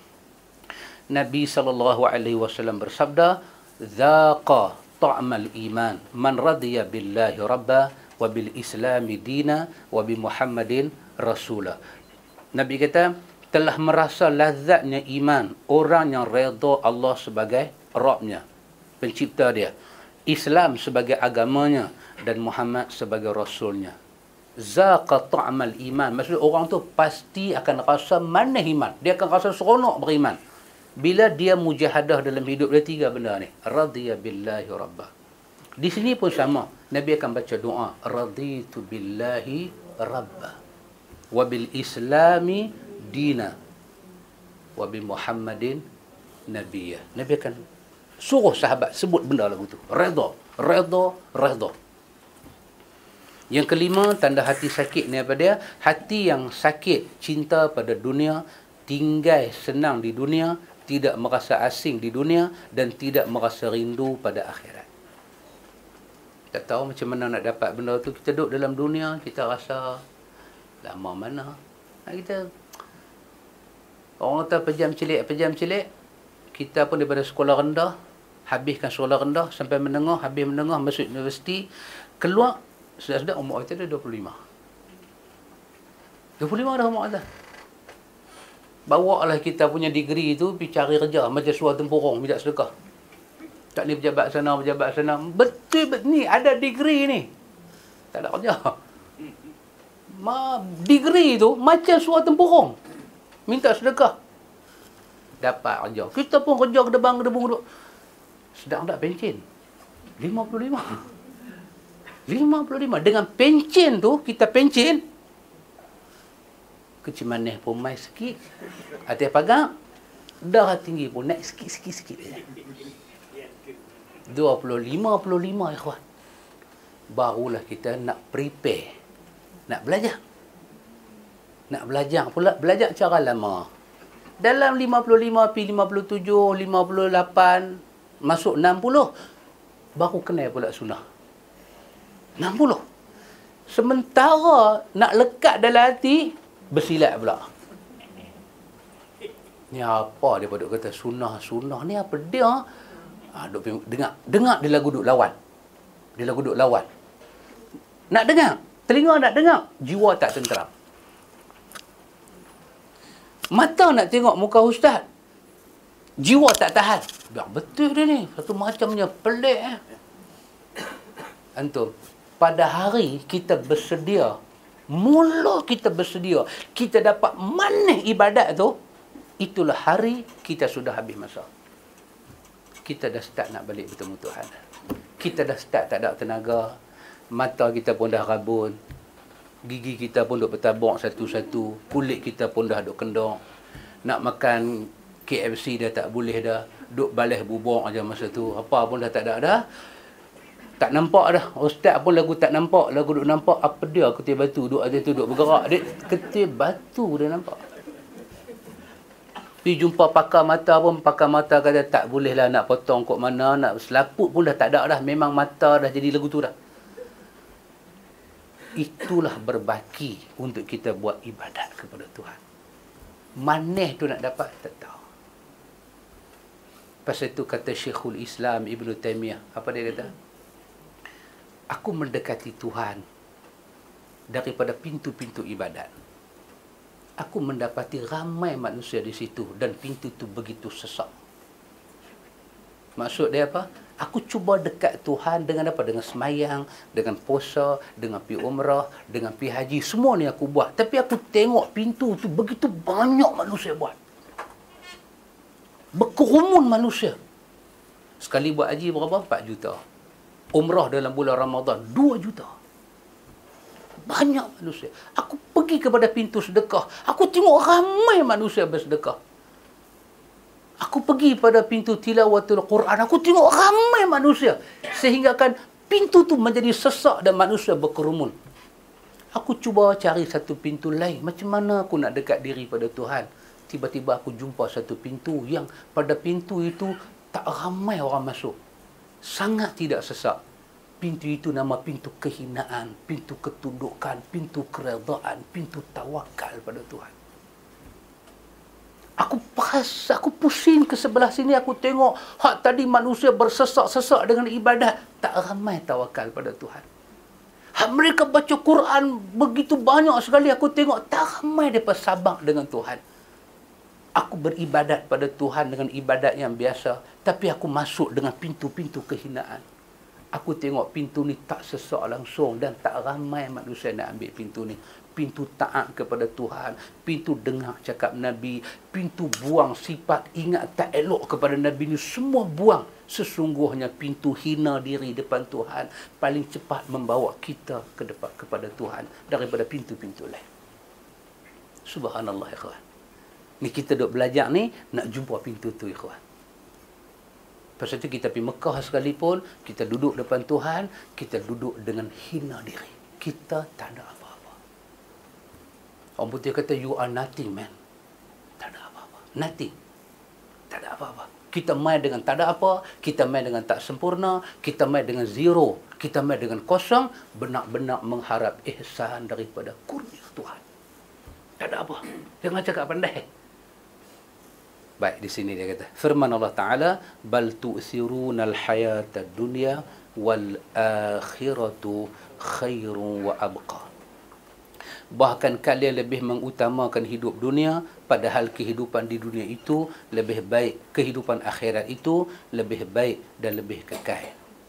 Nabi sallallahu alaihi wasallam bersabda, "Zaqa ta'mal iman man radiya billahi rabba wa bil islami dina wa bi Muhammadin rasula." Nabi kata, telah merasa lazatnya iman orang yang redha Allah sebagai Rabbnya, pencipta dia, Islam sebagai agamanya, dan Muhammad sebagai rasulnya. Zaqa ta'mal iman, maksud orang tu pasti akan rasa mana iman. Dia akan rasa seronok beriman bila dia mujahadah dalam hidup dia tiga benda ni. Radiya billahi rabba. Di sini pun sama. Nabi akan baca doa, raditu billahi rabba wa bil islami dina wa bi Muhammadin nabiyya. Nabi akan suruh sahabat sebut benda lagu tu. Redha, redha, redha. Yang kelima, tanda hati sakit ni apa dia? Hati yang sakit, cinta pada dunia, tinggal senang di dunia, tidak merasa asing di dunia, dan tidak merasa rindu pada akhirat. Tak tahu macam mana nak dapat benda tu. Kita duduk dalam dunia, kita rasa lama mana. Nah, kita orang kata pejam celik, pejam celik. Kita pun daripada sekolah rendah, habiskan sekolah rendah sampai menengah, habis menengah masuk universiti, keluar sedar-sedar umur kita dah dua puluh lima. dua puluh lima dah umur kita. Bawa lah kita punya degree tu pergi cari kerja macam suar tempurung, minta sedekah. Tak ni pejabat sana, pejabat sana. Betul, betul ni ada degree ni. Tak ada kerja. Ma, degree tu macam suar tempurung. Minta sedekah. Dapat kerja. Kita pun kerja kedebang-kedebung duduk. Sedang tak pencen. lima puluh lima. lima puluh lima. Dengan pencen tu, kita pencen. Kecil manis pun mai sikit. Atas pagar, darah tinggi pun naik sikit-sikit-sikit. dua puluh lima puluh lima, ikhwan. Barulah kita nak prepare. Nak belajar. Nak belajar pula, belajar cara lama. Dalam lima puluh lima pi lima puluh tujuh, lima puluh lapan, masuk enam puluh, baru kenal pula sunnah. enam puluh. Sementara nak lekat dalam hati, bersilat pula. Ni apa dia pada kata sunnah, sunnah ni apa dia? Ha, duk dengar, dengar dia lagu duk lawan. Dia lagu duk lawan. Nak dengar, telinga nak dengar, jiwa tak tenteram. Mata nak tengok muka ustaz, jiwa tak tahan. Biar betul dia ni, satu macamnya pelik eh. Antum, pada hari kita bersedia, mula kita bersedia, kita dapat manis ibadat tu, itulah hari kita sudah habis masa. Kita dah start nak balik bertemu Tuhan. Kita dah start tak ada tenaga. Mata kita pun dah rabun. Gigi kita pun duk bertabak satu-satu. Kulit kita pun dah duk kendor. Nak makan K F C dah tak boleh dah. Duk balas bubuk aja masa tu. Apa pun dah tak ada dah. Tak nampak dah. Ustaz pun lagu tak nampak. Lagu duk nampak. Apa dia ketir batu? Duk ada tu duk bergerak. Dia ketir batu dia nampak. Pergi jumpa pakar mata pun, pakar mata kata tak bolehlah nak potong kok mana, nak selaput pun dah tak ada dah. Memang mata dah jadi lagu tu dah. Itulah berbaki untuk kita buat ibadat kepada Tuhan. Manis tu nak dapat, tak tahu. Pasal itu kata Syekhul Islam Ibn Taymiyah, apa dia kata? Aku mendekati Tuhan daripada pintu-pintu ibadat. Aku mendapati ramai manusia di situ dan pintu itu begitu sesak. Maksud dia apa? Aku cuba dekat Tuhan dengan apa? Dengan semayang, dengan puasa, dengan pi umrah, dengan pi haji. Semua ni aku buat. Tapi aku tengok pintu tu begitu banyak manusia buat. Berkerumun manusia. Sekali buat haji berapa? empat juta. Umrah dalam bulan Ramadan, dua juta. Banyak manusia. Aku pergi kepada pintu sedekah. Aku tengok ramai manusia bersedekah. Aku pergi pada pintu tilawatul Quran. Aku tengok ramai manusia. Sehingga kan pintu tu menjadi sesak dan manusia berkerumun. Aku cuba cari satu pintu lain. Macam mana aku nak dekat diri pada Tuhan? Tiba-tiba aku jumpa satu pintu yang pada pintu itu tak ramai orang masuk. Sangat tidak sesak. Pintu itu nama pintu kehinaan, pintu ketundukan, pintu keredaan, pintu tawakal pada Tuhan. Aku pas, aku pusing ke sebelah sini, aku tengok hak tadi manusia bersesak-sesak dengan ibadat, tak ramai tawakal pada Tuhan. Hak mereka baca Quran begitu banyak sekali, aku tengok tak ramai mereka sabar dengan Tuhan. Aku beribadat pada Tuhan dengan ibadat yang biasa, tapi aku masuk dengan pintu-pintu kehinaan. Aku tengok pintu ni tak sesak langsung dan tak ramai manusia nak ambil pintu ni. Pintu taat kepada Tuhan, pintu dengar cakap Nabi, pintu buang sifat ingat tak elok kepada Nabi ni, semua buang. Sesungguhnya pintu hina diri depan Tuhan paling cepat membawa kita ke depan kepada Tuhan daripada pintu-pintu lain. Subhanallah ikhwan. Ni kita duk belajar ni nak jumpa pintu tu ikhwan. Pasal itu kita pergi Mekah sekalipun, kita duduk depan Tuhan, kita duduk dengan hina diri. Kita tak ada apa-apa. Orang putih kata, you are nothing, man. Tak ada apa-apa. Nothing. Tak ada apa-apa. Kita main dengan tak ada apa, kita main dengan tak sempurna, kita main dengan zero, kita main dengan kosong, benar-benar mengharap ihsan daripada kurnia Tuhan. Tak ada apa. Jangan cakap pandai. Baik, di sini dia kata, firman Allah Ta'ala, bal tu'thiruna al-hayata dunya wal akhiratu khairun wa abqa. Bahkan kalian lebih mengutamakan hidup dunia, padahal kehidupan di dunia itu lebih baik, kehidupan akhirat itu lebih baik dan lebih kekal.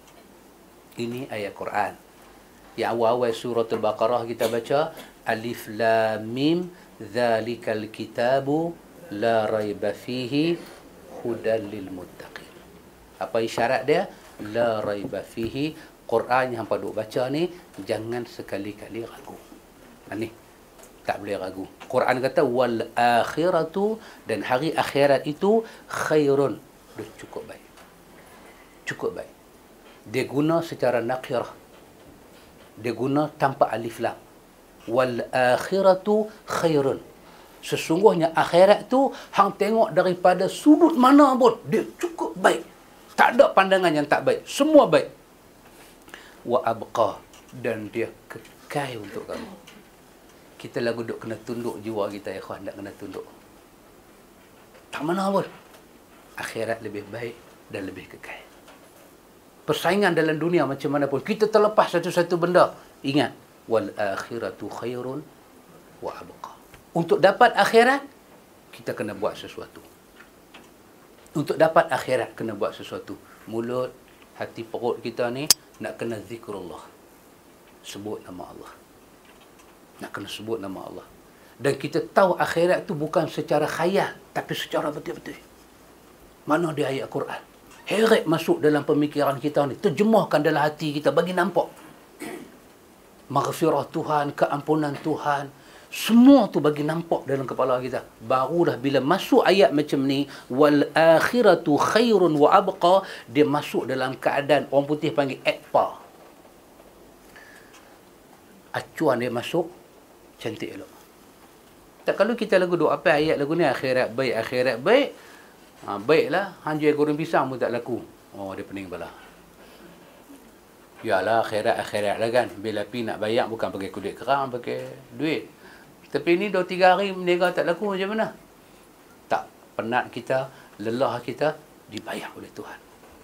Ini ayat Quran. Yang awal-awal surah Al-Baqarah kita baca, Alif Lam Mim, Zalikal kitabu la raiba fihi hudan lil muttaqin. Apa isyarat dia? La raiba fihi. Quran yang hampa duk baca ni jangan sekali-kali ragu. Ha, ni tak boleh ragu. Quran kata wal akhiratu, dan hari akhirat itu khairun. Dah cukup baik. Cukup baik. Dia guna secara nakirah. Dia guna tanpa alif lam. wal akhiratu khairun. Sesungguhnya akhirat tu hang tengok daripada sudut mana pun dia cukup baik. Tak ada pandangan yang tak baik. Semua baik. Wa abqa, dan dia kekal untuk kamu. Kita lagu duk kena tunduk jiwa kita, ya ikhwan, tak kena tunduk. Tak mana pun. Akhirat lebih baik dan lebih kekal. Persaingan dalam dunia macam mana pun, kita terlepas satu-satu benda. Ingat, wal akhiratu khairun wa abqa. Untuk dapat akhirat, kita kena buat sesuatu. Untuk dapat akhirat, kena buat sesuatu. Mulut, hati, perut kita ni, nak kena zikrullah. Sebut nama Allah. Nak kena sebut nama Allah. Dan kita tahu akhirat tu bukan secara khayal, tapi secara betul-betul. Mana dia ayat Quran? Heret masuk dalam pemikiran kita ni. Terjemahkan dalam hati kita, bagi nampak. Maghfirah Tuhan, keampunan Tuhan. Semua tu bagi nampak dalam kepala kita. Barulah bila masuk ayat macam ni, wal akhiratu khairun wa abqa, dia masuk dalam keadaan orang putih panggil ekpa. Acuan dia masuk, cantik elok. Tak, kalau kita lagu duk apa ayat lagu ni, akhirat baik, akhirat baik. Ha, baiklah, hanjir goreng pisang pun tak laku. Oh, dia pening kepala. Yalah, akhirat-akhirat lah kan. Bila pi nak bayar bukan pakai kulit kerang, pakai duit. Tapi ni dua tiga hari menega tak laku, macam mana? Tak, penat kita, lelah kita, dibayar oleh Tuhan.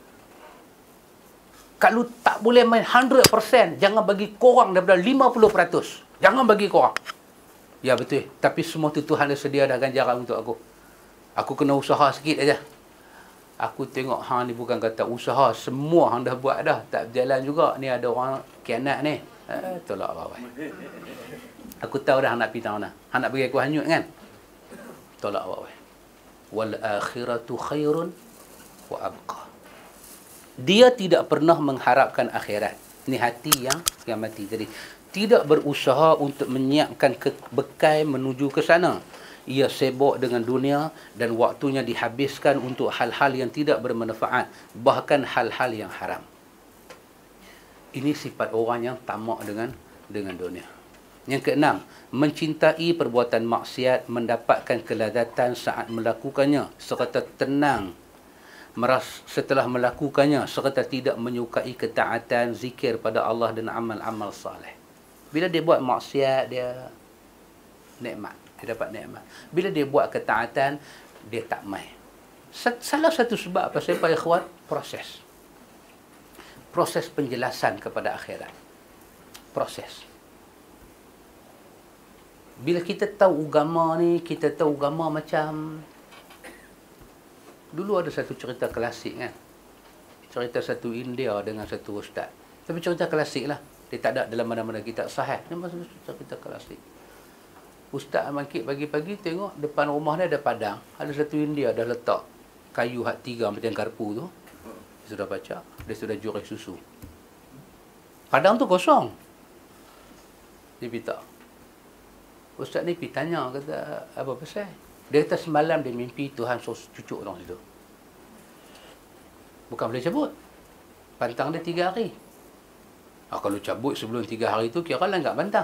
Kalau tak boleh main seratus peratus, jangan bagi korang daripada lima puluh peratus. Jangan bagi korang. Ya betul. Tapi semua tu Tuhan dah sedia dah ganjaran untuk aku. Aku kena usaha sikit aja. Aku tengok hang ni bukan kata usaha, semua hang dah buat dah, tak berjalan juga. Ni ada orang kianat ni. Eh, tolak awak. Aku tahu dah hang nak pergi tahu mana. Hang nak bagi aku hanyut kan? Tolak awak. Wal akhiratu khairun wa abqa. Dia tidak pernah mengharapkan akhirat. Ni hati yang yang mati tadi. Tidak berusaha untuk menyiapkan bekal menuju ke sana. Ia sibuk dengan dunia dan waktunya dihabiskan untuk hal-hal yang tidak bermanfaat, bahkan hal-hal yang haram. Ini sifat orang yang tamak dengan dengan dunia. Yang keenam, mencintai perbuatan maksiat, mendapatkan kelazatan saat melakukannya serta tenang meras setelah melakukannya, serta tidak menyukai ketaatan, zikir pada Allah dan amal-amal saleh. Bila dia buat maksiat, dia nikmat. Dia dapat nikmat. Bila dia buat ketaatan, dia tak mai. Salah satu sebab apa saya pak ikhwan, proses. Proses penjelasan kepada akhirat. Proses. Bila kita tahu agama ni, kita tahu agama macam dulu ada satu cerita klasik kan. Cerita satu India dengan satu ustaz. Tapi cerita klasik lah. Dia tak ada dalam mana-mana kitab sahih. Ini maksudnya cerita klasik. Ustaz bangkit pagi-pagi tengok depan rumah dia ada padang. Ada satu India dah letak kayu hak tiga macam garpu tu. Dia sudah baca. Dia sudah juris susu. Padang tu kosong. Dia pita. Ustaz ni pergi tanya, kata apa pasal? Dia kata semalam dia mimpi Tuhan suruh cucuk orang situ. Bukan boleh cabut. Pantang dia tiga hari. Ah, kalau cabut sebelum tiga hari tu, kira lah enggak pantang.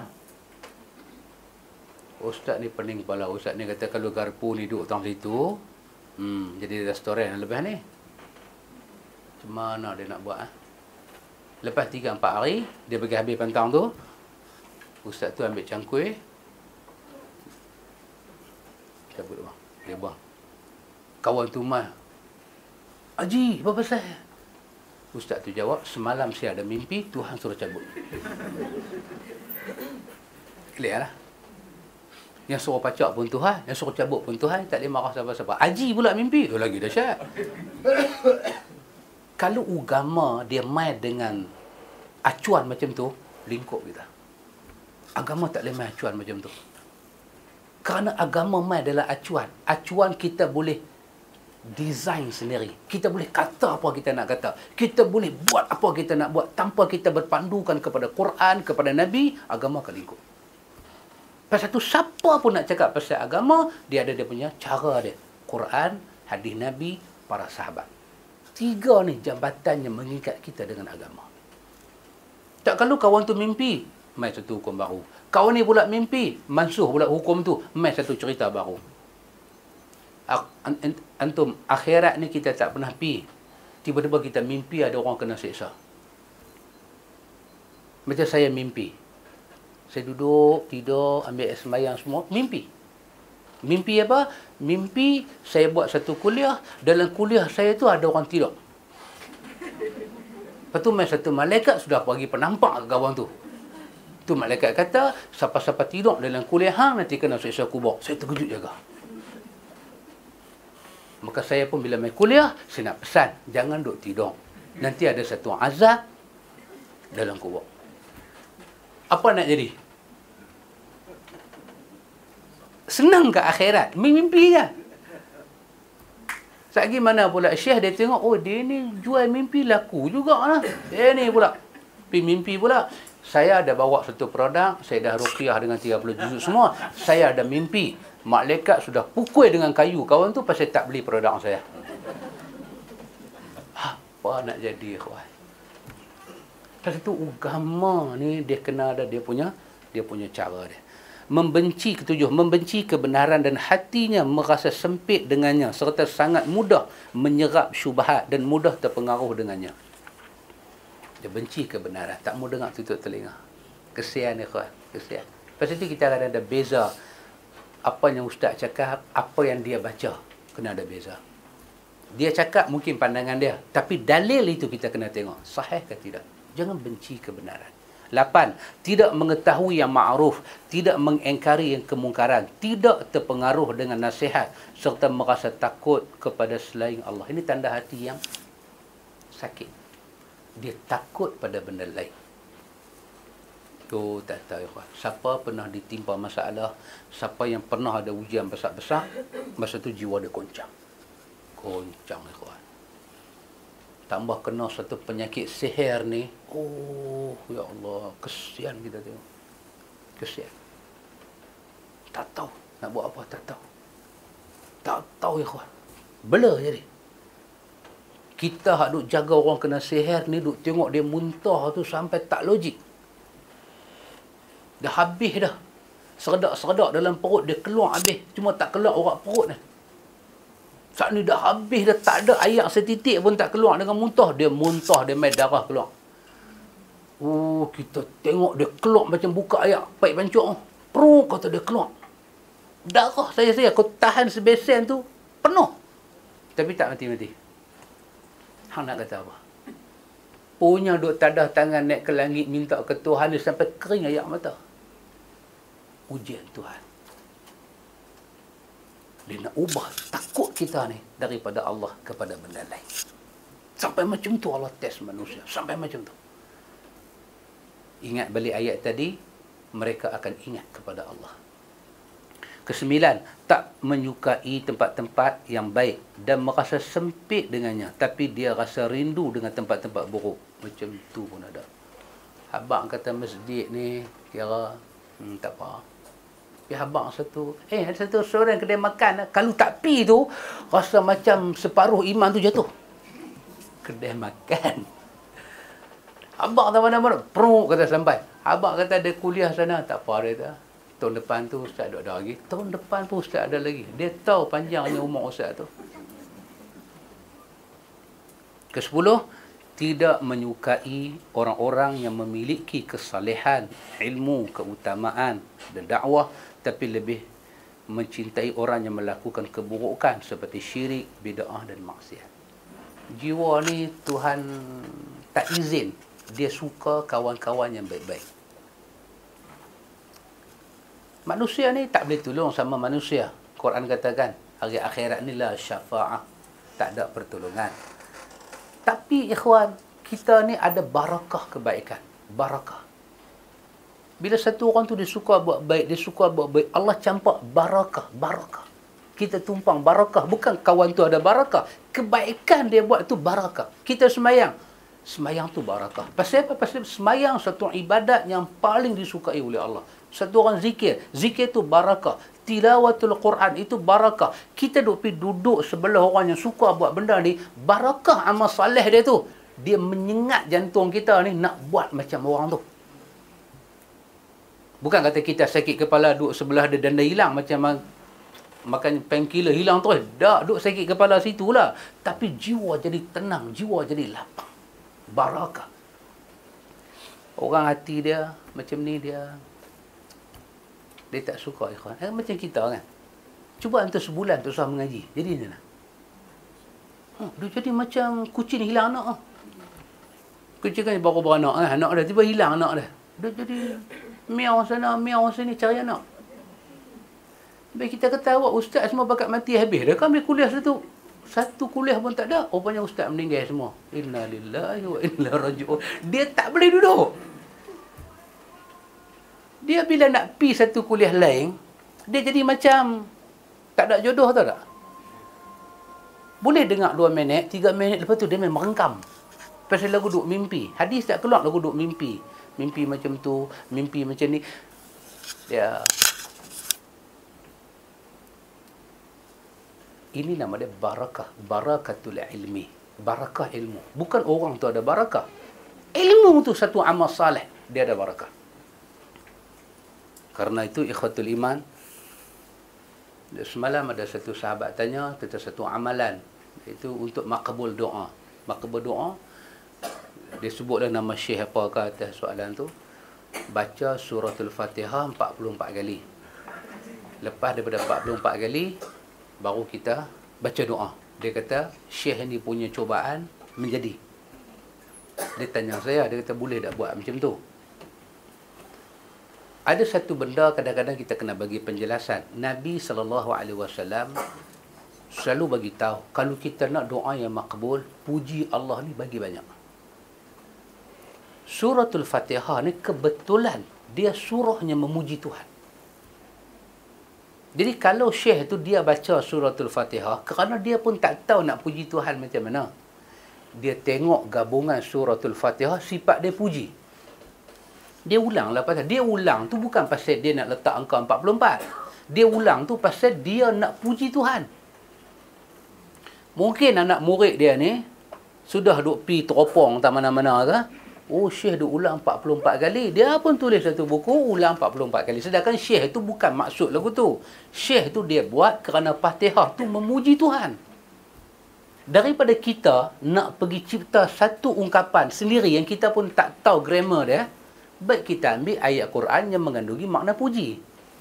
Ustaz ni pening kepala. Ustaz ni kata kalau garpu ni duduk tang situ, hmm, jadi restoran yang lebih ni. Macam mana dia nak buat? Ha? Lepas tiga empat hari, dia bagi habis pantang tu, Ustaz tu ambil cangkui, cabut bang. Dia buang. Kawan tu mai, Haji, apa pasal? Ustaz tu jawab, semalam saya ada mimpi, Tuhan suruh cabut. Clear lah. Yang suruh pacak pun Tuhan, yang suruh cabut pun Tuhan, tak boleh marah siapa-siapa. Haji pula mimpi, tu lagi dahsyat. Kalau agama dia main dengan acuan macam tu, lingkup kita. Agama tak boleh main acuan macam tu. Kerana agama main adalah acuan. Acuan kita boleh design sendiri. Kita boleh kata apa kita nak kata. Kita boleh buat apa kita nak buat. Tanpa kita berpandukan kepada Quran, kepada Nabi, agama akan lingkup. Pasal tu siapa pun nak cakap pasal agama, dia ada dia punya cara dia. Quran, hadis Nabi, para sahabat. Tiga ni jambatan yang mengikat kita dengan agama. Tak kalau kawan tu mimpi, mai satu hukum baru. Kau ni pula mimpi, mansuh pula hukum tu, mai satu cerita baru. Antum, akhirat ni kita tak pernah pi. Tiba-tiba kita mimpi ada orang kena seksa. Macam saya mimpi. Saya duduk, tidur, ambil air sembahyang semua, mimpi. Mimpi apa? Mimpi saya buat satu kuliah, dalam kuliah saya tu ada orang tidur. Lepas tu main satu malaikat sudah pergi penampak ke kawan tu. Tu malaikat kata, siapa-siapa tidur dalam kuliah hang nanti kena seksa kubur. Saya terkejut jaga. Maka saya pun bila main kuliah, saya nak pesan, jangan duduk tidur. Nanti ada satu azab dalam kubur. Apa nak jadi? Senang ke akhirat? Mimpi je. Sekali mana pula Syekh dia tengok, oh dia ni jual mimpi laku jugalah. Dia ni pula. Pergi mimpi pula. Saya ada bawa satu produk, saya dah ruqyah dengan tiga puluh juzuk semua. Saya ada mimpi. Malaikat sudah pukul dengan kayu kawan tu pasal tak beli produk saya. Apa nak jadi, kawan? Pasal tu agama ni dia kena ada dia punya dia punya cara dia. Membenci ketujuh, membenci kebenaran dan hatinya merasa sempit dengannya serta sangat mudah menyerap syubhat dan mudah terpengaruh dengannya. Dia benci kebenaran, tak mau dengar, tutup telinga. Kesian ni, kawan, kesian. Pasal tu kita akan ada beza apa yang ustaz cakap, apa yang dia baca, kena ada beza. Dia cakap mungkin pandangan dia, tapi dalil itu kita kena tengok sahih ke tidak. Jangan benci kebenaran. Lapan, tidak mengetahui yang ma'ruf, tidak mengingkari yang kemungkaran, tidak terpengaruh dengan nasihat serta merasa takut kepada selain Allah. Ini tanda hati yang sakit. Dia takut pada benda lain. Tu tak tahu, ikhwan. Siapa pernah ditimpa masalah, siapa yang pernah ada ujian besar-besar, masa tu jiwa dia goncang. Goncang, ikhwan. Tambah kena satu penyakit sihir ni. Oh, ya Allah. Kesian kita tengok. Kesian. Tak tahu nak buat apa, tak tahu. Tak tahu, ikhwan. Bela jadi. Kita hak duk jaga orang kena sihir ni, duk tengok dia muntah tu sampai tak logik. Dah habis dah. Seredak-seredak dalam perut dia keluar habis. Cuma tak keluar urat perut ni. Saat ni dah habis dah, tak ada air setitik pun tak keluar dengan muntah. Dia muntah, dia main darah keluar. Oh, kita tengok dia keluar macam buka air paip pancuk. Perut kata dia keluar. Darah saya-saya, aku tahan sebesen tu penuh. Tapi tak mati-mati. Hang nak kata apa? Punya duk tadah tangan naik ke langit minta ke Tuhan dia sampai kering air mata. Ujian Tuhan. Dia nak ubah takut kita ni daripada Allah kepada benda lain. Sampai macam tu Allah test manusia. Sampai macam tu. Ingat balik ayat tadi, mereka akan ingat kepada Allah. Kesembilan, tak menyukai tempat-tempat yang baik dan merasa sempit dengannya, tapi dia rasa rindu dengan tempat-tempat buruk. Macam tu pun ada. Abang kata masjid ni kira hmm, tak apa. Pergi abang satu, eh ada satu seorang kedai makan, kalau tak pi tu rasa macam separuh iman tu jatuh. Kedai makan. Abang tak mana-mana, peruk kata sampai. Abang kata ada kuliah sana, tak apa dia kata. Tahun depan tu ustaz ada lagi. Tahun depan pun ustaz ada lagi. Dia tahu panjangnya umur ustaz tu. Kesepuluh, tidak menyukai orang-orang yang memiliki kesalehan, ilmu, keutamaan dan dakwah, tapi lebih mencintai orang yang melakukan keburukan seperti syirik, bid'ah dan maksiat. Jiwa ni Tuhan tak izin. Dia suka kawan-kawan yang baik-baik. Manusia ni tak boleh tolong sama manusia. Quran katakan, hari akhirat ni la syafa'ah. Tak ada pertolongan. Tapi ikhwan, kita ni ada barakah kebaikan. Barakah. Bila satu orang tu dia suka buat baik, dia suka buat baik, Allah campak barakah, barakah. Kita tumpang barakah. Bukan kawan tu ada barakah. Kebaikan dia buat tu barakah. Kita semayang. Semayang tu barakah. Pasal apa? Pasal semayang satu ibadat yang paling disukai oleh Allah. Satu orang zikir. Zikir tu barakah. Tilawatul Quran itu barakah. Kita duduk pergi duduk sebelah orang yang suka buat benda ni, barakah amal saleh dia tu. Dia menyengat jantung kita ni nak buat macam orang tu. Bukan kata kita sakit kepala duduk sebelah dia dan dah hilang macam makan painkiller hilang terus. Tak, duduk sakit kepala situlah. Tapi jiwa jadi tenang, jiwa jadi lapang. Barakah. Orang hati dia macam ni dia dia tak suka ikhwan. Eh, macam kita kan. Cuba hantar sebulan tak usah mengaji. Jadi ni lah. Hmm, dia jadi macam kucing hilang anak ah. Kucing kan baru beranak kan. Anak dia tiba hilang anak dia. Dia jadi miau sana, miau sini cari anak. Baik kita kata awak ustaz semua bakat mati habis dah. Kami kuliah satu satu kuliah pun tak ada. Rupanya ustaz meninggal semua. Inna lillahi wa inna raji'un. Dia tak boleh duduk. Dia bila nak pi satu kuliah lain, dia jadi macam tak ada jodoh tau tak? Boleh dengar dua minit, tiga minit lepas tu dia memang merengkam. Pasal lagu duk mimpi. Hadis tak keluar lagu duk mimpi. Mimpi macam tu, mimpi macam ni. Dia ini nama dia barakah, barakatul ilmi. Barakah ilmu. Bukan orang tu ada barakah. Ilmu tu satu amal saleh, dia ada barakah. Karena itu ikhwatul iman, semalam ada satu sahabat tanya tentang satu amalan, itu untuk makbul doa. Makbul doa, dia sebutlah nama syekh apa ke atas soalan tu. Baca suratul Fatihah empat puluh empat kali. Lepas daripada empat puluh empat kali, baru kita baca doa. Dia kata, syekh ni punya cubaan menjadi. Dia tanya saya, dia kata boleh tak buat macam tu? Ada satu benda kadang-kadang kita kena bagi penjelasan. Nabi sallallahu alaihi wasallam selalu bagi tahu, kalau kita nak doa yang makbul, puji Allah ni bagi banyak. Suratul Fatihah ni kebetulan dia surahnya memuji Tuhan. Jadi kalau syekh tu dia baca suratul Fatihah, kerana dia pun tak tahu nak puji Tuhan macam mana, dia tengok gabungan suratul Fatihah, sifat dia puji. Dia ulang lah pasal dia ulang tu bukan pasal dia nak letak angka empat puluh empat. Dia ulang tu pasal dia nak puji Tuhan. Mungkin anak murid dia ni sudah duk pi teropong tak mana-mana ke. Oh, syekh duk ulang empat puluh empat kali. Dia pun tulis satu buku ulang empat puluh empat kali. Sedangkan syekh itu bukan maksud lagu tu. Syekh tu dia buat kerana Fatihah tu memuji Tuhan. Daripada kita nak pergi cipta satu ungkapan sendiri yang kita pun tak tahu grammar dia, baik kita ambil ayat Quran yang mengandungi makna puji.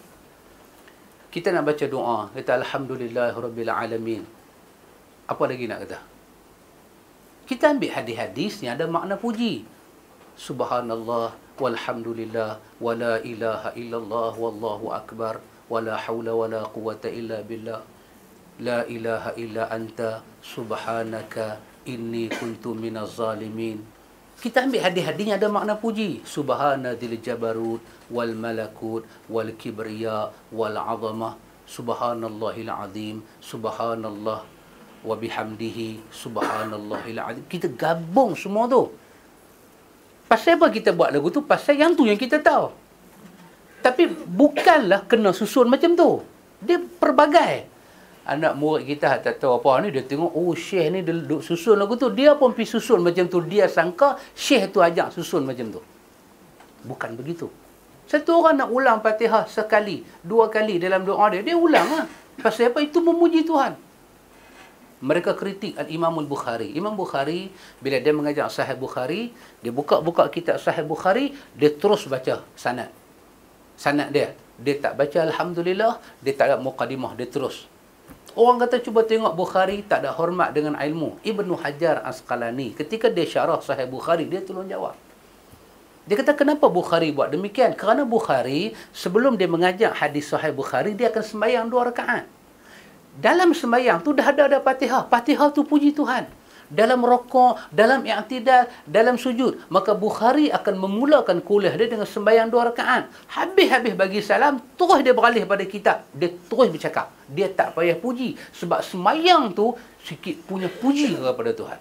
Kita nak baca doa, kata alhamdulillahirabbil alamin. Apa lagi nak kata? Kita ambil hadis-hadis yang ada makna puji. Subhanallah walhamdulillah wala ilaha illallah wallahu akbar wala haula wala quwata illa billah. La ilaha illa anta subhanaka inni kuntu minaz zalimin. Kita ambil hadis-hadis yang ada makna puji. Subhanadzil jabarut wal malakut wal kibriya wal azamah. Subhanallahil azim. Subhanallah wa bihamdihi. Subhanallahil azim. Kita gabung semua tu. Pasal apa kita buat lagu tu? Pasal yang tu yang kita tahu. Tapi bukanlah kena susun macam tu. Dia pelbagai. Anak murid kita tak tahu apa ni, dia tengok, oh syekh ni dia duduk susun lagu tu, dia pun pergi susun macam tu. Dia sangka syekh tu ajak susun macam tu. Bukan begitu. Satu orang nak ulang Fatihah sekali, dua kali dalam doa dia, dia ulang lah. Pasal apa? Itu memuji Tuhan. Mereka kritik Al-Imam Al-Bukhari. Imam Bukhari, bila dia mengajar Sahih Bukhari, dia buka-buka kitab Sahih Bukhari, dia terus baca sanad. Sanad dia. Dia tak baca Alhamdulillah, dia tak ada muqaddimah, dia terus. Orang kata cuba tengok Bukhari tak ada hormat dengan ilmu. Ibnu Hajar Asqalani ketika dia syarah Sahih Bukhari, dia tolong jawab. Dia kata kenapa Bukhari buat demikian? Kerana Bukhari sebelum dia mengajar hadis Sahih Bukhari, dia akan sembahyang dua rakaat. Dalam sembahyang tu dah ada ada Fatihah. Fatihah tu puji Tuhan. Dalam rukuk, dalam i'tidal, dalam sujud, maka Bukhari akan memulakan kuliah dia dengan sembahyang dua rakaat. Habis-habis bagi salam, terus dia beralih pada kitab. Dia terus bercakap. Dia tak payah puji. Sebab sembahyang tu sikit punya puji kepada Tuhan.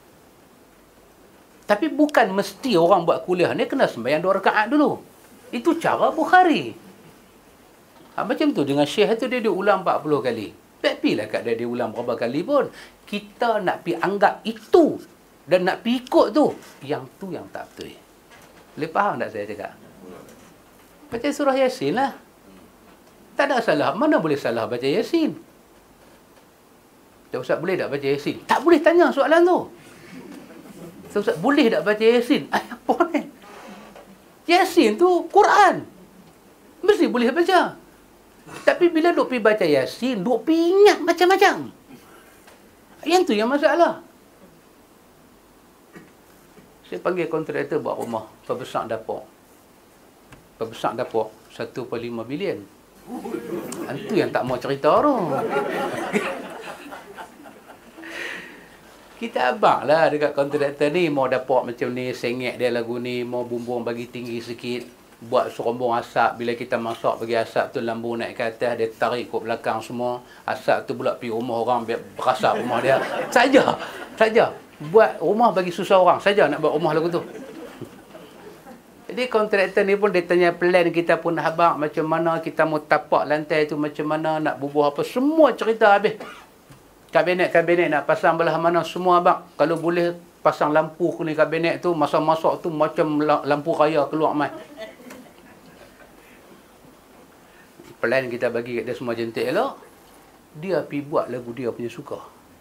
Tapi bukan mesti orang buat kuliah ni kena sembahyang dua rakaat dulu. Itu cara Bukhari. Ha, macam tu dengan syekh tu dia diulang empat puluh kali. Pilah kat dia, dia ulang berapa kali pun. Kita nak pi anggap itu dan nak pi ikut tu, yang tu yang tak betul. Boleh faham tak saya cakap? Baca surah Yasin lah. Tak ada salah. Mana boleh salah baca Yasin? Ustaz, boleh tak baca Yasin? Tak boleh tanya soalan tu. Ustaz, boleh tak baca Yasin? Ay, apa ni? Yasin tu Quran. Mesti boleh baca. Tapi bila duk pergi baca Yasin, duk pergi ingat macam-macam. Yang tu yang masalah. Saya panggil kontraktor buat rumah, perbesar dapur. Perbesar dapur, satu perpuluhan lima bilion. Itu yang tak mau cerita tu. Kita abang lah dekat kontraktor ni, mau dapat macam ni, sengit dia lagu ni, mau bumbung bagi tinggi sikit, buat serombong asap, bila kita masak bagi asap tu lambu naik ke atas, dia tarik ke belakang semua, asap tu pula pergi rumah orang, biar berasap rumah dia. Saja, saja. Buat rumah bagi susah orang, saja nak buat rumah lagu tu. Jadi kontraktor ni pun dia tanya plan kita pun abang, macam mana kita mau tapak lantai tu, macam mana nak bubuh apa, semua cerita habis. Kabinet-kabinet nak pasang belah mana semua abang. Kalau boleh pasang lampu ni kabinet tu, masak-masak tu macam lampu raya keluar mai. Plan kita bagi kat dia semua jentik elok. Dia pergi buat lagu dia punya suka.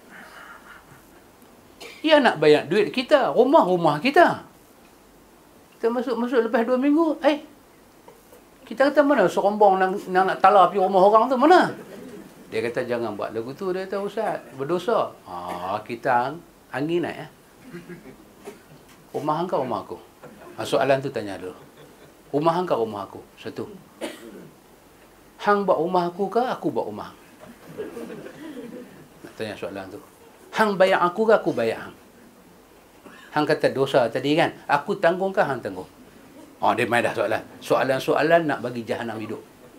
Dia nak bayar duit kita, rumah-rumah kita. Kita masuk-masuk lepas dua minggu, eh, kita kata mana serombong nak, nak, nak tala pergi rumah orang tu, mana? Dia kata jangan buat lagu tu. Dia kata Ustaz, berdosa. Ah, kita angin naik. Eh? Rumah hang ke rumah aku? Ah, soalan tu tanya dulu. Rumah hang ke rumah aku? Satu. Hang buat rumah aku ke aku buat rumah hang? Nak tanya soalan tu. Hang bayar aku ke aku bayar hang? Hang kata dosa tadi kan? Aku tanggung ke hang tanggung? Oh, dia main dah soalan. Soalan-soalan nak bagi jahanam hidup.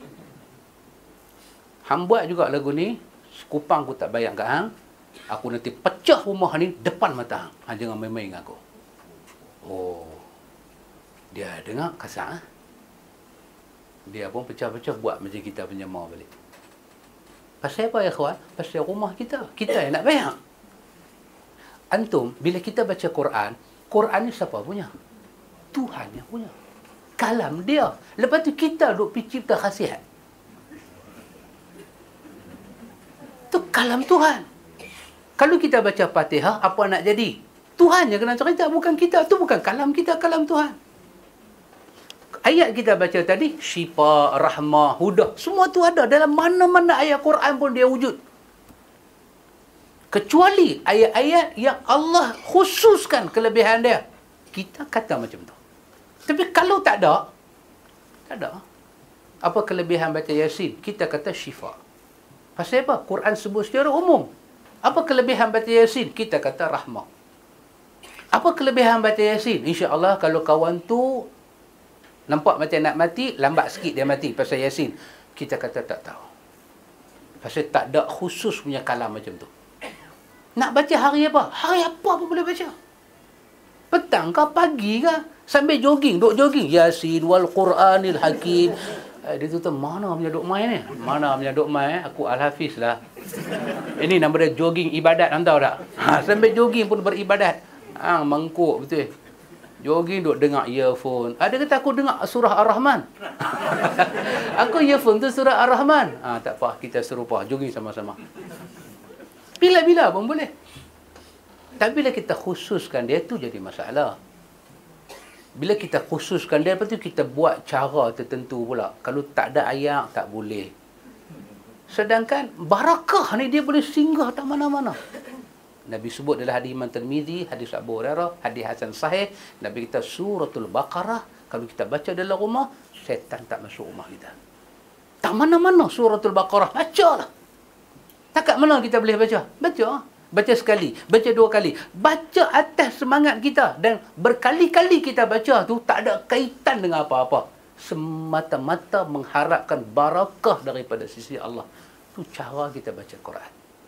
Hang buat juga lagu ni, sekupang aku tak bayar kat hang, aku nanti pecah rumah ni depan mata hang. Hang jangan main-main dengan aku. Oh, dia dengar kasar. Eh? Dia pun pecah-pecah buat macam kita punya mau balik. Pasal apa ya kawan? Pasal rumah kita. Kita yang nak bayar. Antum, bila kita baca Quran, Quran ni siapa punya? Tuhan yang punya. Kalam dia. Lepas tu kita duk pergi cipta khasiat. Itu kalam Tuhan. Kalau kita baca Fatihah, apa nak jadi? Tuhan yang kena cerita, bukan kita. Itu bukan kalam kita, kalam Tuhan. Ayat kita baca tadi, Syifa, Rahmah, Hudah, semua tu ada. Dalam mana-mana ayat Quran pun dia wujud. Kecuali ayat-ayat yang Allah khususkan kelebihan dia. Kita kata macam tu. Tapi kalau tak ada, tak ada. Apa kelebihan baca Yasin? Kita kata Syifa. Pasal apa? Quran sebut secara umum. Apa kelebihan baca Yasin? Kita kata rahmah. Apa kelebihan baca Yasin? InsyaAllah kalau kawan tu nampak macam nak mati, lambat sikit dia mati pasal Yasin. Kita kata tak tahu. Pasal tak ada khusus punya kalam macam tu. Nak baca hari apa? Hari apa pun boleh baca. Petang ke pagi ke? Sambil jogging, duk jogging. Yasin wal Quranil Hakim. Eh, dia tu tu mana punya duk main ni? Mana punya duk main? Aku Al-Hafiz lah. Ini nama dia jogging ibadat, anda tahu tak? Ha, sambil jogging pun beribadat. Ah, ha, mangkuk betul. Jogging duk dengar earphone. Ada kata aku dengar surah Ar-Rahman. Aku earphone tu surah Ar-Rahman. Ah, ha, tak apa, kita serupa jogging sama-sama. Bila-bila pun boleh. Tapi bila kita khususkan dia tu jadi masalah. Bila kita khususkan dia, lepas tu kita buat cara tertentu pula. Kalau tak ada ayat, tak boleh. Sedangkan barakah ni dia boleh singgah tak mana-mana. Nabi sebut dalam hadis Imam Tirmizi, hadis Abu Hurairah, hadis hasan sahih. Nabi kita suratul Baqarah, kalau kita baca dalam rumah, setan tak masuk rumah kita. Tak mana-mana suratul Baqarah. Bacalah. Tak kat mana kita boleh baca? Baca. Baca sekali, baca dua kali. Baca atas semangat kita. Dan berkali-kali kita baca tu tak ada kaitan dengan apa-apa. Semata-mata mengharapkan barakah daripada sisi Allah. Itu cara kita baca Quran.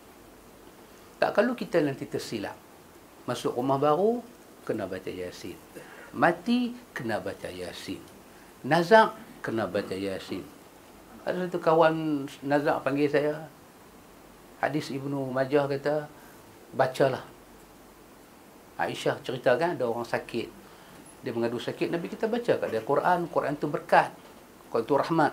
Tak kalau kita nanti tersilap. Masuk rumah baru, kena baca Yasin. Mati, kena baca Yasin. Nazak, kena baca Yasin. Ada satu kawan Nazak panggil saya. Hadis Ibnu Majah kata, bacalah. Aisyah ceritakan ada orang sakit. Dia mengadu sakit, Nabi kita baca kat dia Quran. Quran tu berkat. Quran tu rahmat.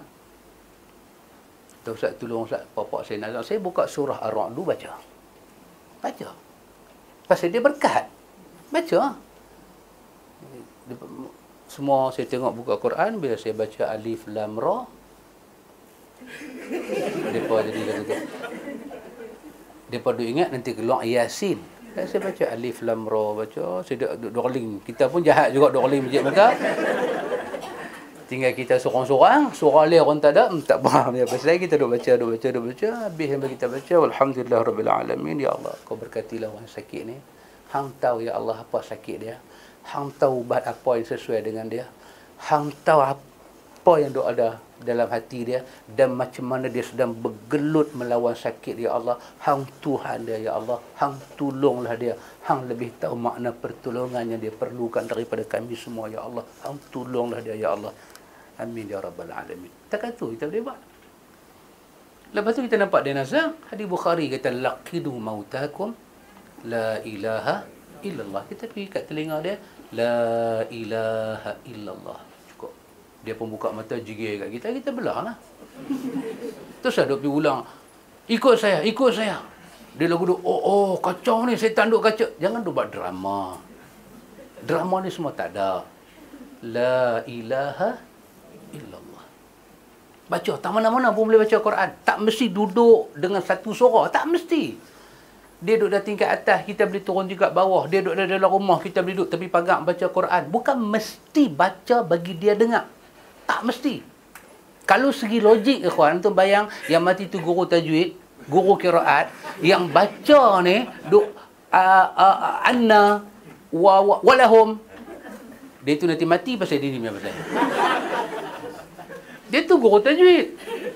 Tu Ustaz tolong Ustaz, bapak saya nak saya buka surah Ar-Ra'd dulu baca. Baca. Pasal dia berkat. Baca. Semua saya tengok buka Quran, bila saya baca Alif Lam Ra, depa jadi kata tu. Depa duk ingat nanti keluar Yasin. Dan saya baca Alif Lam Ra, baca, saya duk doling. Kita pun jahat juga doling masjid Mekah. Tinggal kita seorang-seorang, surah lain orang tak ada, hmm, tak faham apa. Pasal kita duk baca, duk baca, duk baca, habis yang kita baca, alhamdulillah rabbil alamin, ya Allah, kau berkatilah orang sakit ni. Hang tahu ya Allah apa sakit dia. Hang tahu ubat apa yang sesuai dengan dia. Hang tahu apa yang duk ada dalam hati dia dan macam mana dia sedang bergelut melawan sakit, ya Allah. Hang Tuhan dia, ya Allah. Hang tolonglah dia. Hang lebih tahu makna pertolongan yang dia perlukan daripada kami semua, ya Allah. Hang tolonglah dia, ya Allah. Amin ya rabbal alamin. Takkan tu kita boleh buat. Lepas tu kita nampak dia nazar, hadis Bukhari kata laqidu mautakum la ilaha illallah. Kita pergi kat telinga dia, la ilaha illallah. Cukup. Dia pun buka mata jigir kat kita, kita belahlah. Terus ada pergi ulang. Ikut saya, ikut saya. Dia lagu duk, oh oh kacau ni, saya tanduk kacau. Jangan duk buat drama. Drama ni semua tak ada. La ilaha illallah. Baca, tak mana-mana pun boleh baca Quran. Tak mesti duduk dengan satu suara. Tak mesti. Dia duduk dah tingkat atas, kita boleh turun juga bawah. Dia duduk dalam rumah, kita boleh duduk tepi pagar baca Quran. Bukan mesti baca bagi dia dengar. Tak mesti. Kalau segi logik, ikhwan, tu bayang yang mati tu guru tajwid, guru qiraat, yang baca ni, duk uh, uh, anna wa, wa walahum. Dia tu nanti mati pasal dia ni punya pasal. Dia tu guru tajwid.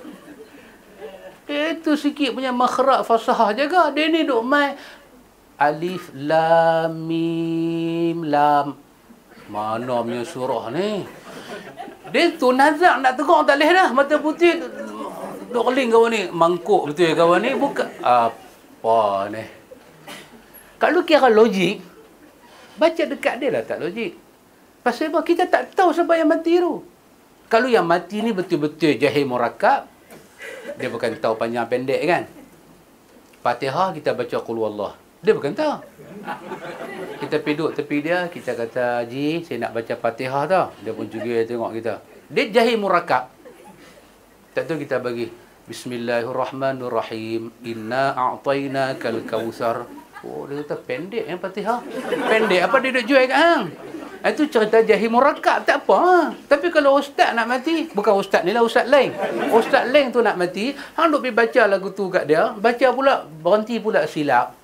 Dia tu sikit punya makhraj fasahah jaga. Dia ni duk mai alif lam mim lam. Mana punya surah ni? Dia tu nazak nak tegur tak boleh dah. Mata putih duk keling kawan ni. Mangkuk betul kawan ni. Bukan apa ni. Kalau kira logik, baca dekat dia lah tak logik. Pasal apa? Kita tak tahu siapa yang mati tu. Kalau yang mati ni betul-betul jahil murakab, dia bukan tahu panjang pendek kan. Fatihah kita baca qul huwallah. Dia bukan tahu. Kita pergi duduk tepi dia, kita kata, Haji, saya nak baca Fatihah tau. Dia pun juga tengok kita. Dia jahil murakab. Tak tahu kita bagi Bismillahirrahmanirrahim. Inna a'tainakal kautsar. Oh, dia kata pendek yang Fatihah. Pendek apa dia duk jual kat hang? Itu cerita jahil murakab, tak apa. Ha. Tapi kalau ustaz nak mati, bukan ustaz ni lah, ustaz lain. Ustaz lain tu nak mati, hang duk pergi baca lagu tu kat dia, baca pula, berhenti pula silap.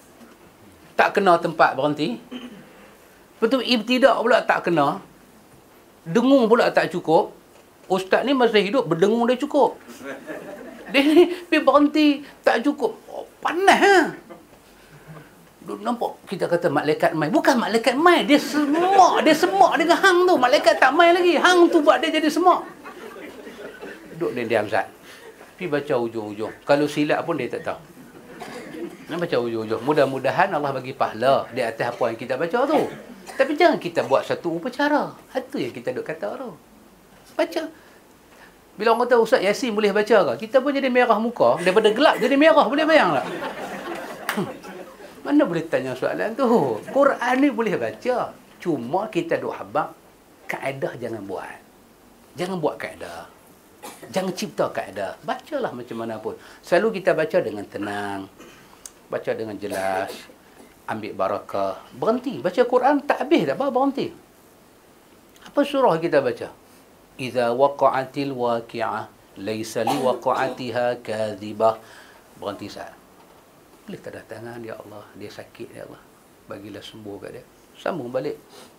Tak kena tempat berhenti. Betul ibtidak pula tak kena. Dengung pula tak cukup. Ustaz ni masa hidup berdengung dia cukup. Dia ni pergi berhenti tak cukup. Oh, panas ha. Nampak kita kata malaikat mai. Bukan malaikat mai, dia semak, dia semak dengan hang tu. Malaikat tak mai lagi. Hang tu buat dia jadi semak. Duduk dia diam zat. Pergi baca ujung-ujung. Kalau silap pun dia tak tahu. Nak baca ujung-ujung. Mudah-mudahan Allah bagi pahala di atas apa yang kita baca tu. Tapi jangan kita buat satu upacara. Itu yang kita duk kata tu. Baca. Bila orang kata Ustaz Yasin boleh baca ke? Kita pun jadi merah muka. Daripada gelap jadi merah. Boleh bayang tak? Hmm. Mana boleh tanya soalan tu? Quran ni boleh baca. Cuma kita duk habaq kaedah jangan buat. Jangan buat kaedah. Jangan cipta kaedah. Bacalah macam mana pun. Selalu kita baca dengan tenang. Baca dengan jelas. Ambil barakah. Berhenti. Baca Quran tak habis tak apa, berhenti. Apa surah kita baca? Iza waqa'atil waqi'ah laysa li waqa'atiha kadhibah. Berhenti saat. Boleh tak ada tangan, ya Allah, dia sakit, ya Allah, bagilah sembuh kat dia. Sambung balik.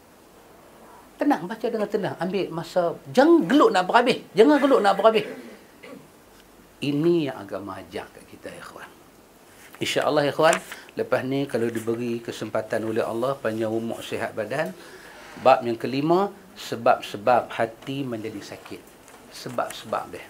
Tenang, baca dengan tenang. Ambil masa. Jangan geluk nak berhabis. Jangan geluk nak berhabis. Ini yang agama ajar kat kita, ya ikhwan. InsyaAllah, ya ikhwan, lepas ni kalau diberi kesempatan oleh Allah, panjang umur, sihat badan. Bab yang kelima, sebab-sebab hati menjadi sakit. Sebab-sebab dia.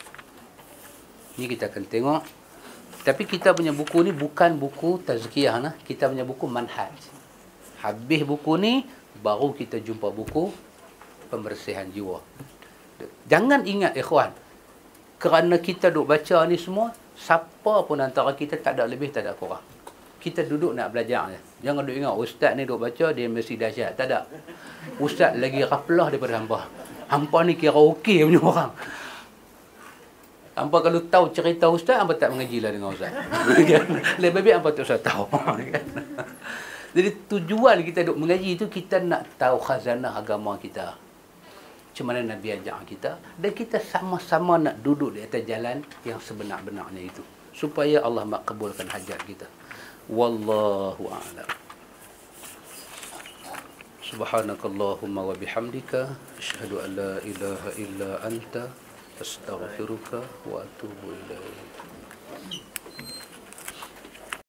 Ini kita akan tengok. Tapi kita punya buku ni bukan buku tazkiyah nah. Kita punya buku manhaj. Habis buku ni baru kita jumpa buku pembersihan jiwa. Jangan ingat ikhwan, kerana kita duk baca ni semua, siapa pun antara kita tak ada lebih, tak ada kurang. Kita duduk nak belajar je. Jangan duk ingat, ustaz ni duk baca, dia mesti dahsyat. Tak ada. Ustaz lagi raplah daripada hampa. Hampa ni kira okey punya orang. Hampa kalau tahu cerita ustaz, hampa tak mengaji lah dengan ustaz. Lebih baik hampa tak usah tahu. Jadi tujuan kita duk mengaji itu, kita nak tahu khazanah agama kita. Macam mana Nabi ajak kita. Dan kita sama-sama nak duduk di atas jalan yang sebenar-benarnya itu. Supaya Allah makbulkan hajat kita. Wallahu a'lam. Subhanakallahumma wa bihamdika. Asyhadu an la ilaha illa anta. Astaghfiruka wa atubu ilaik.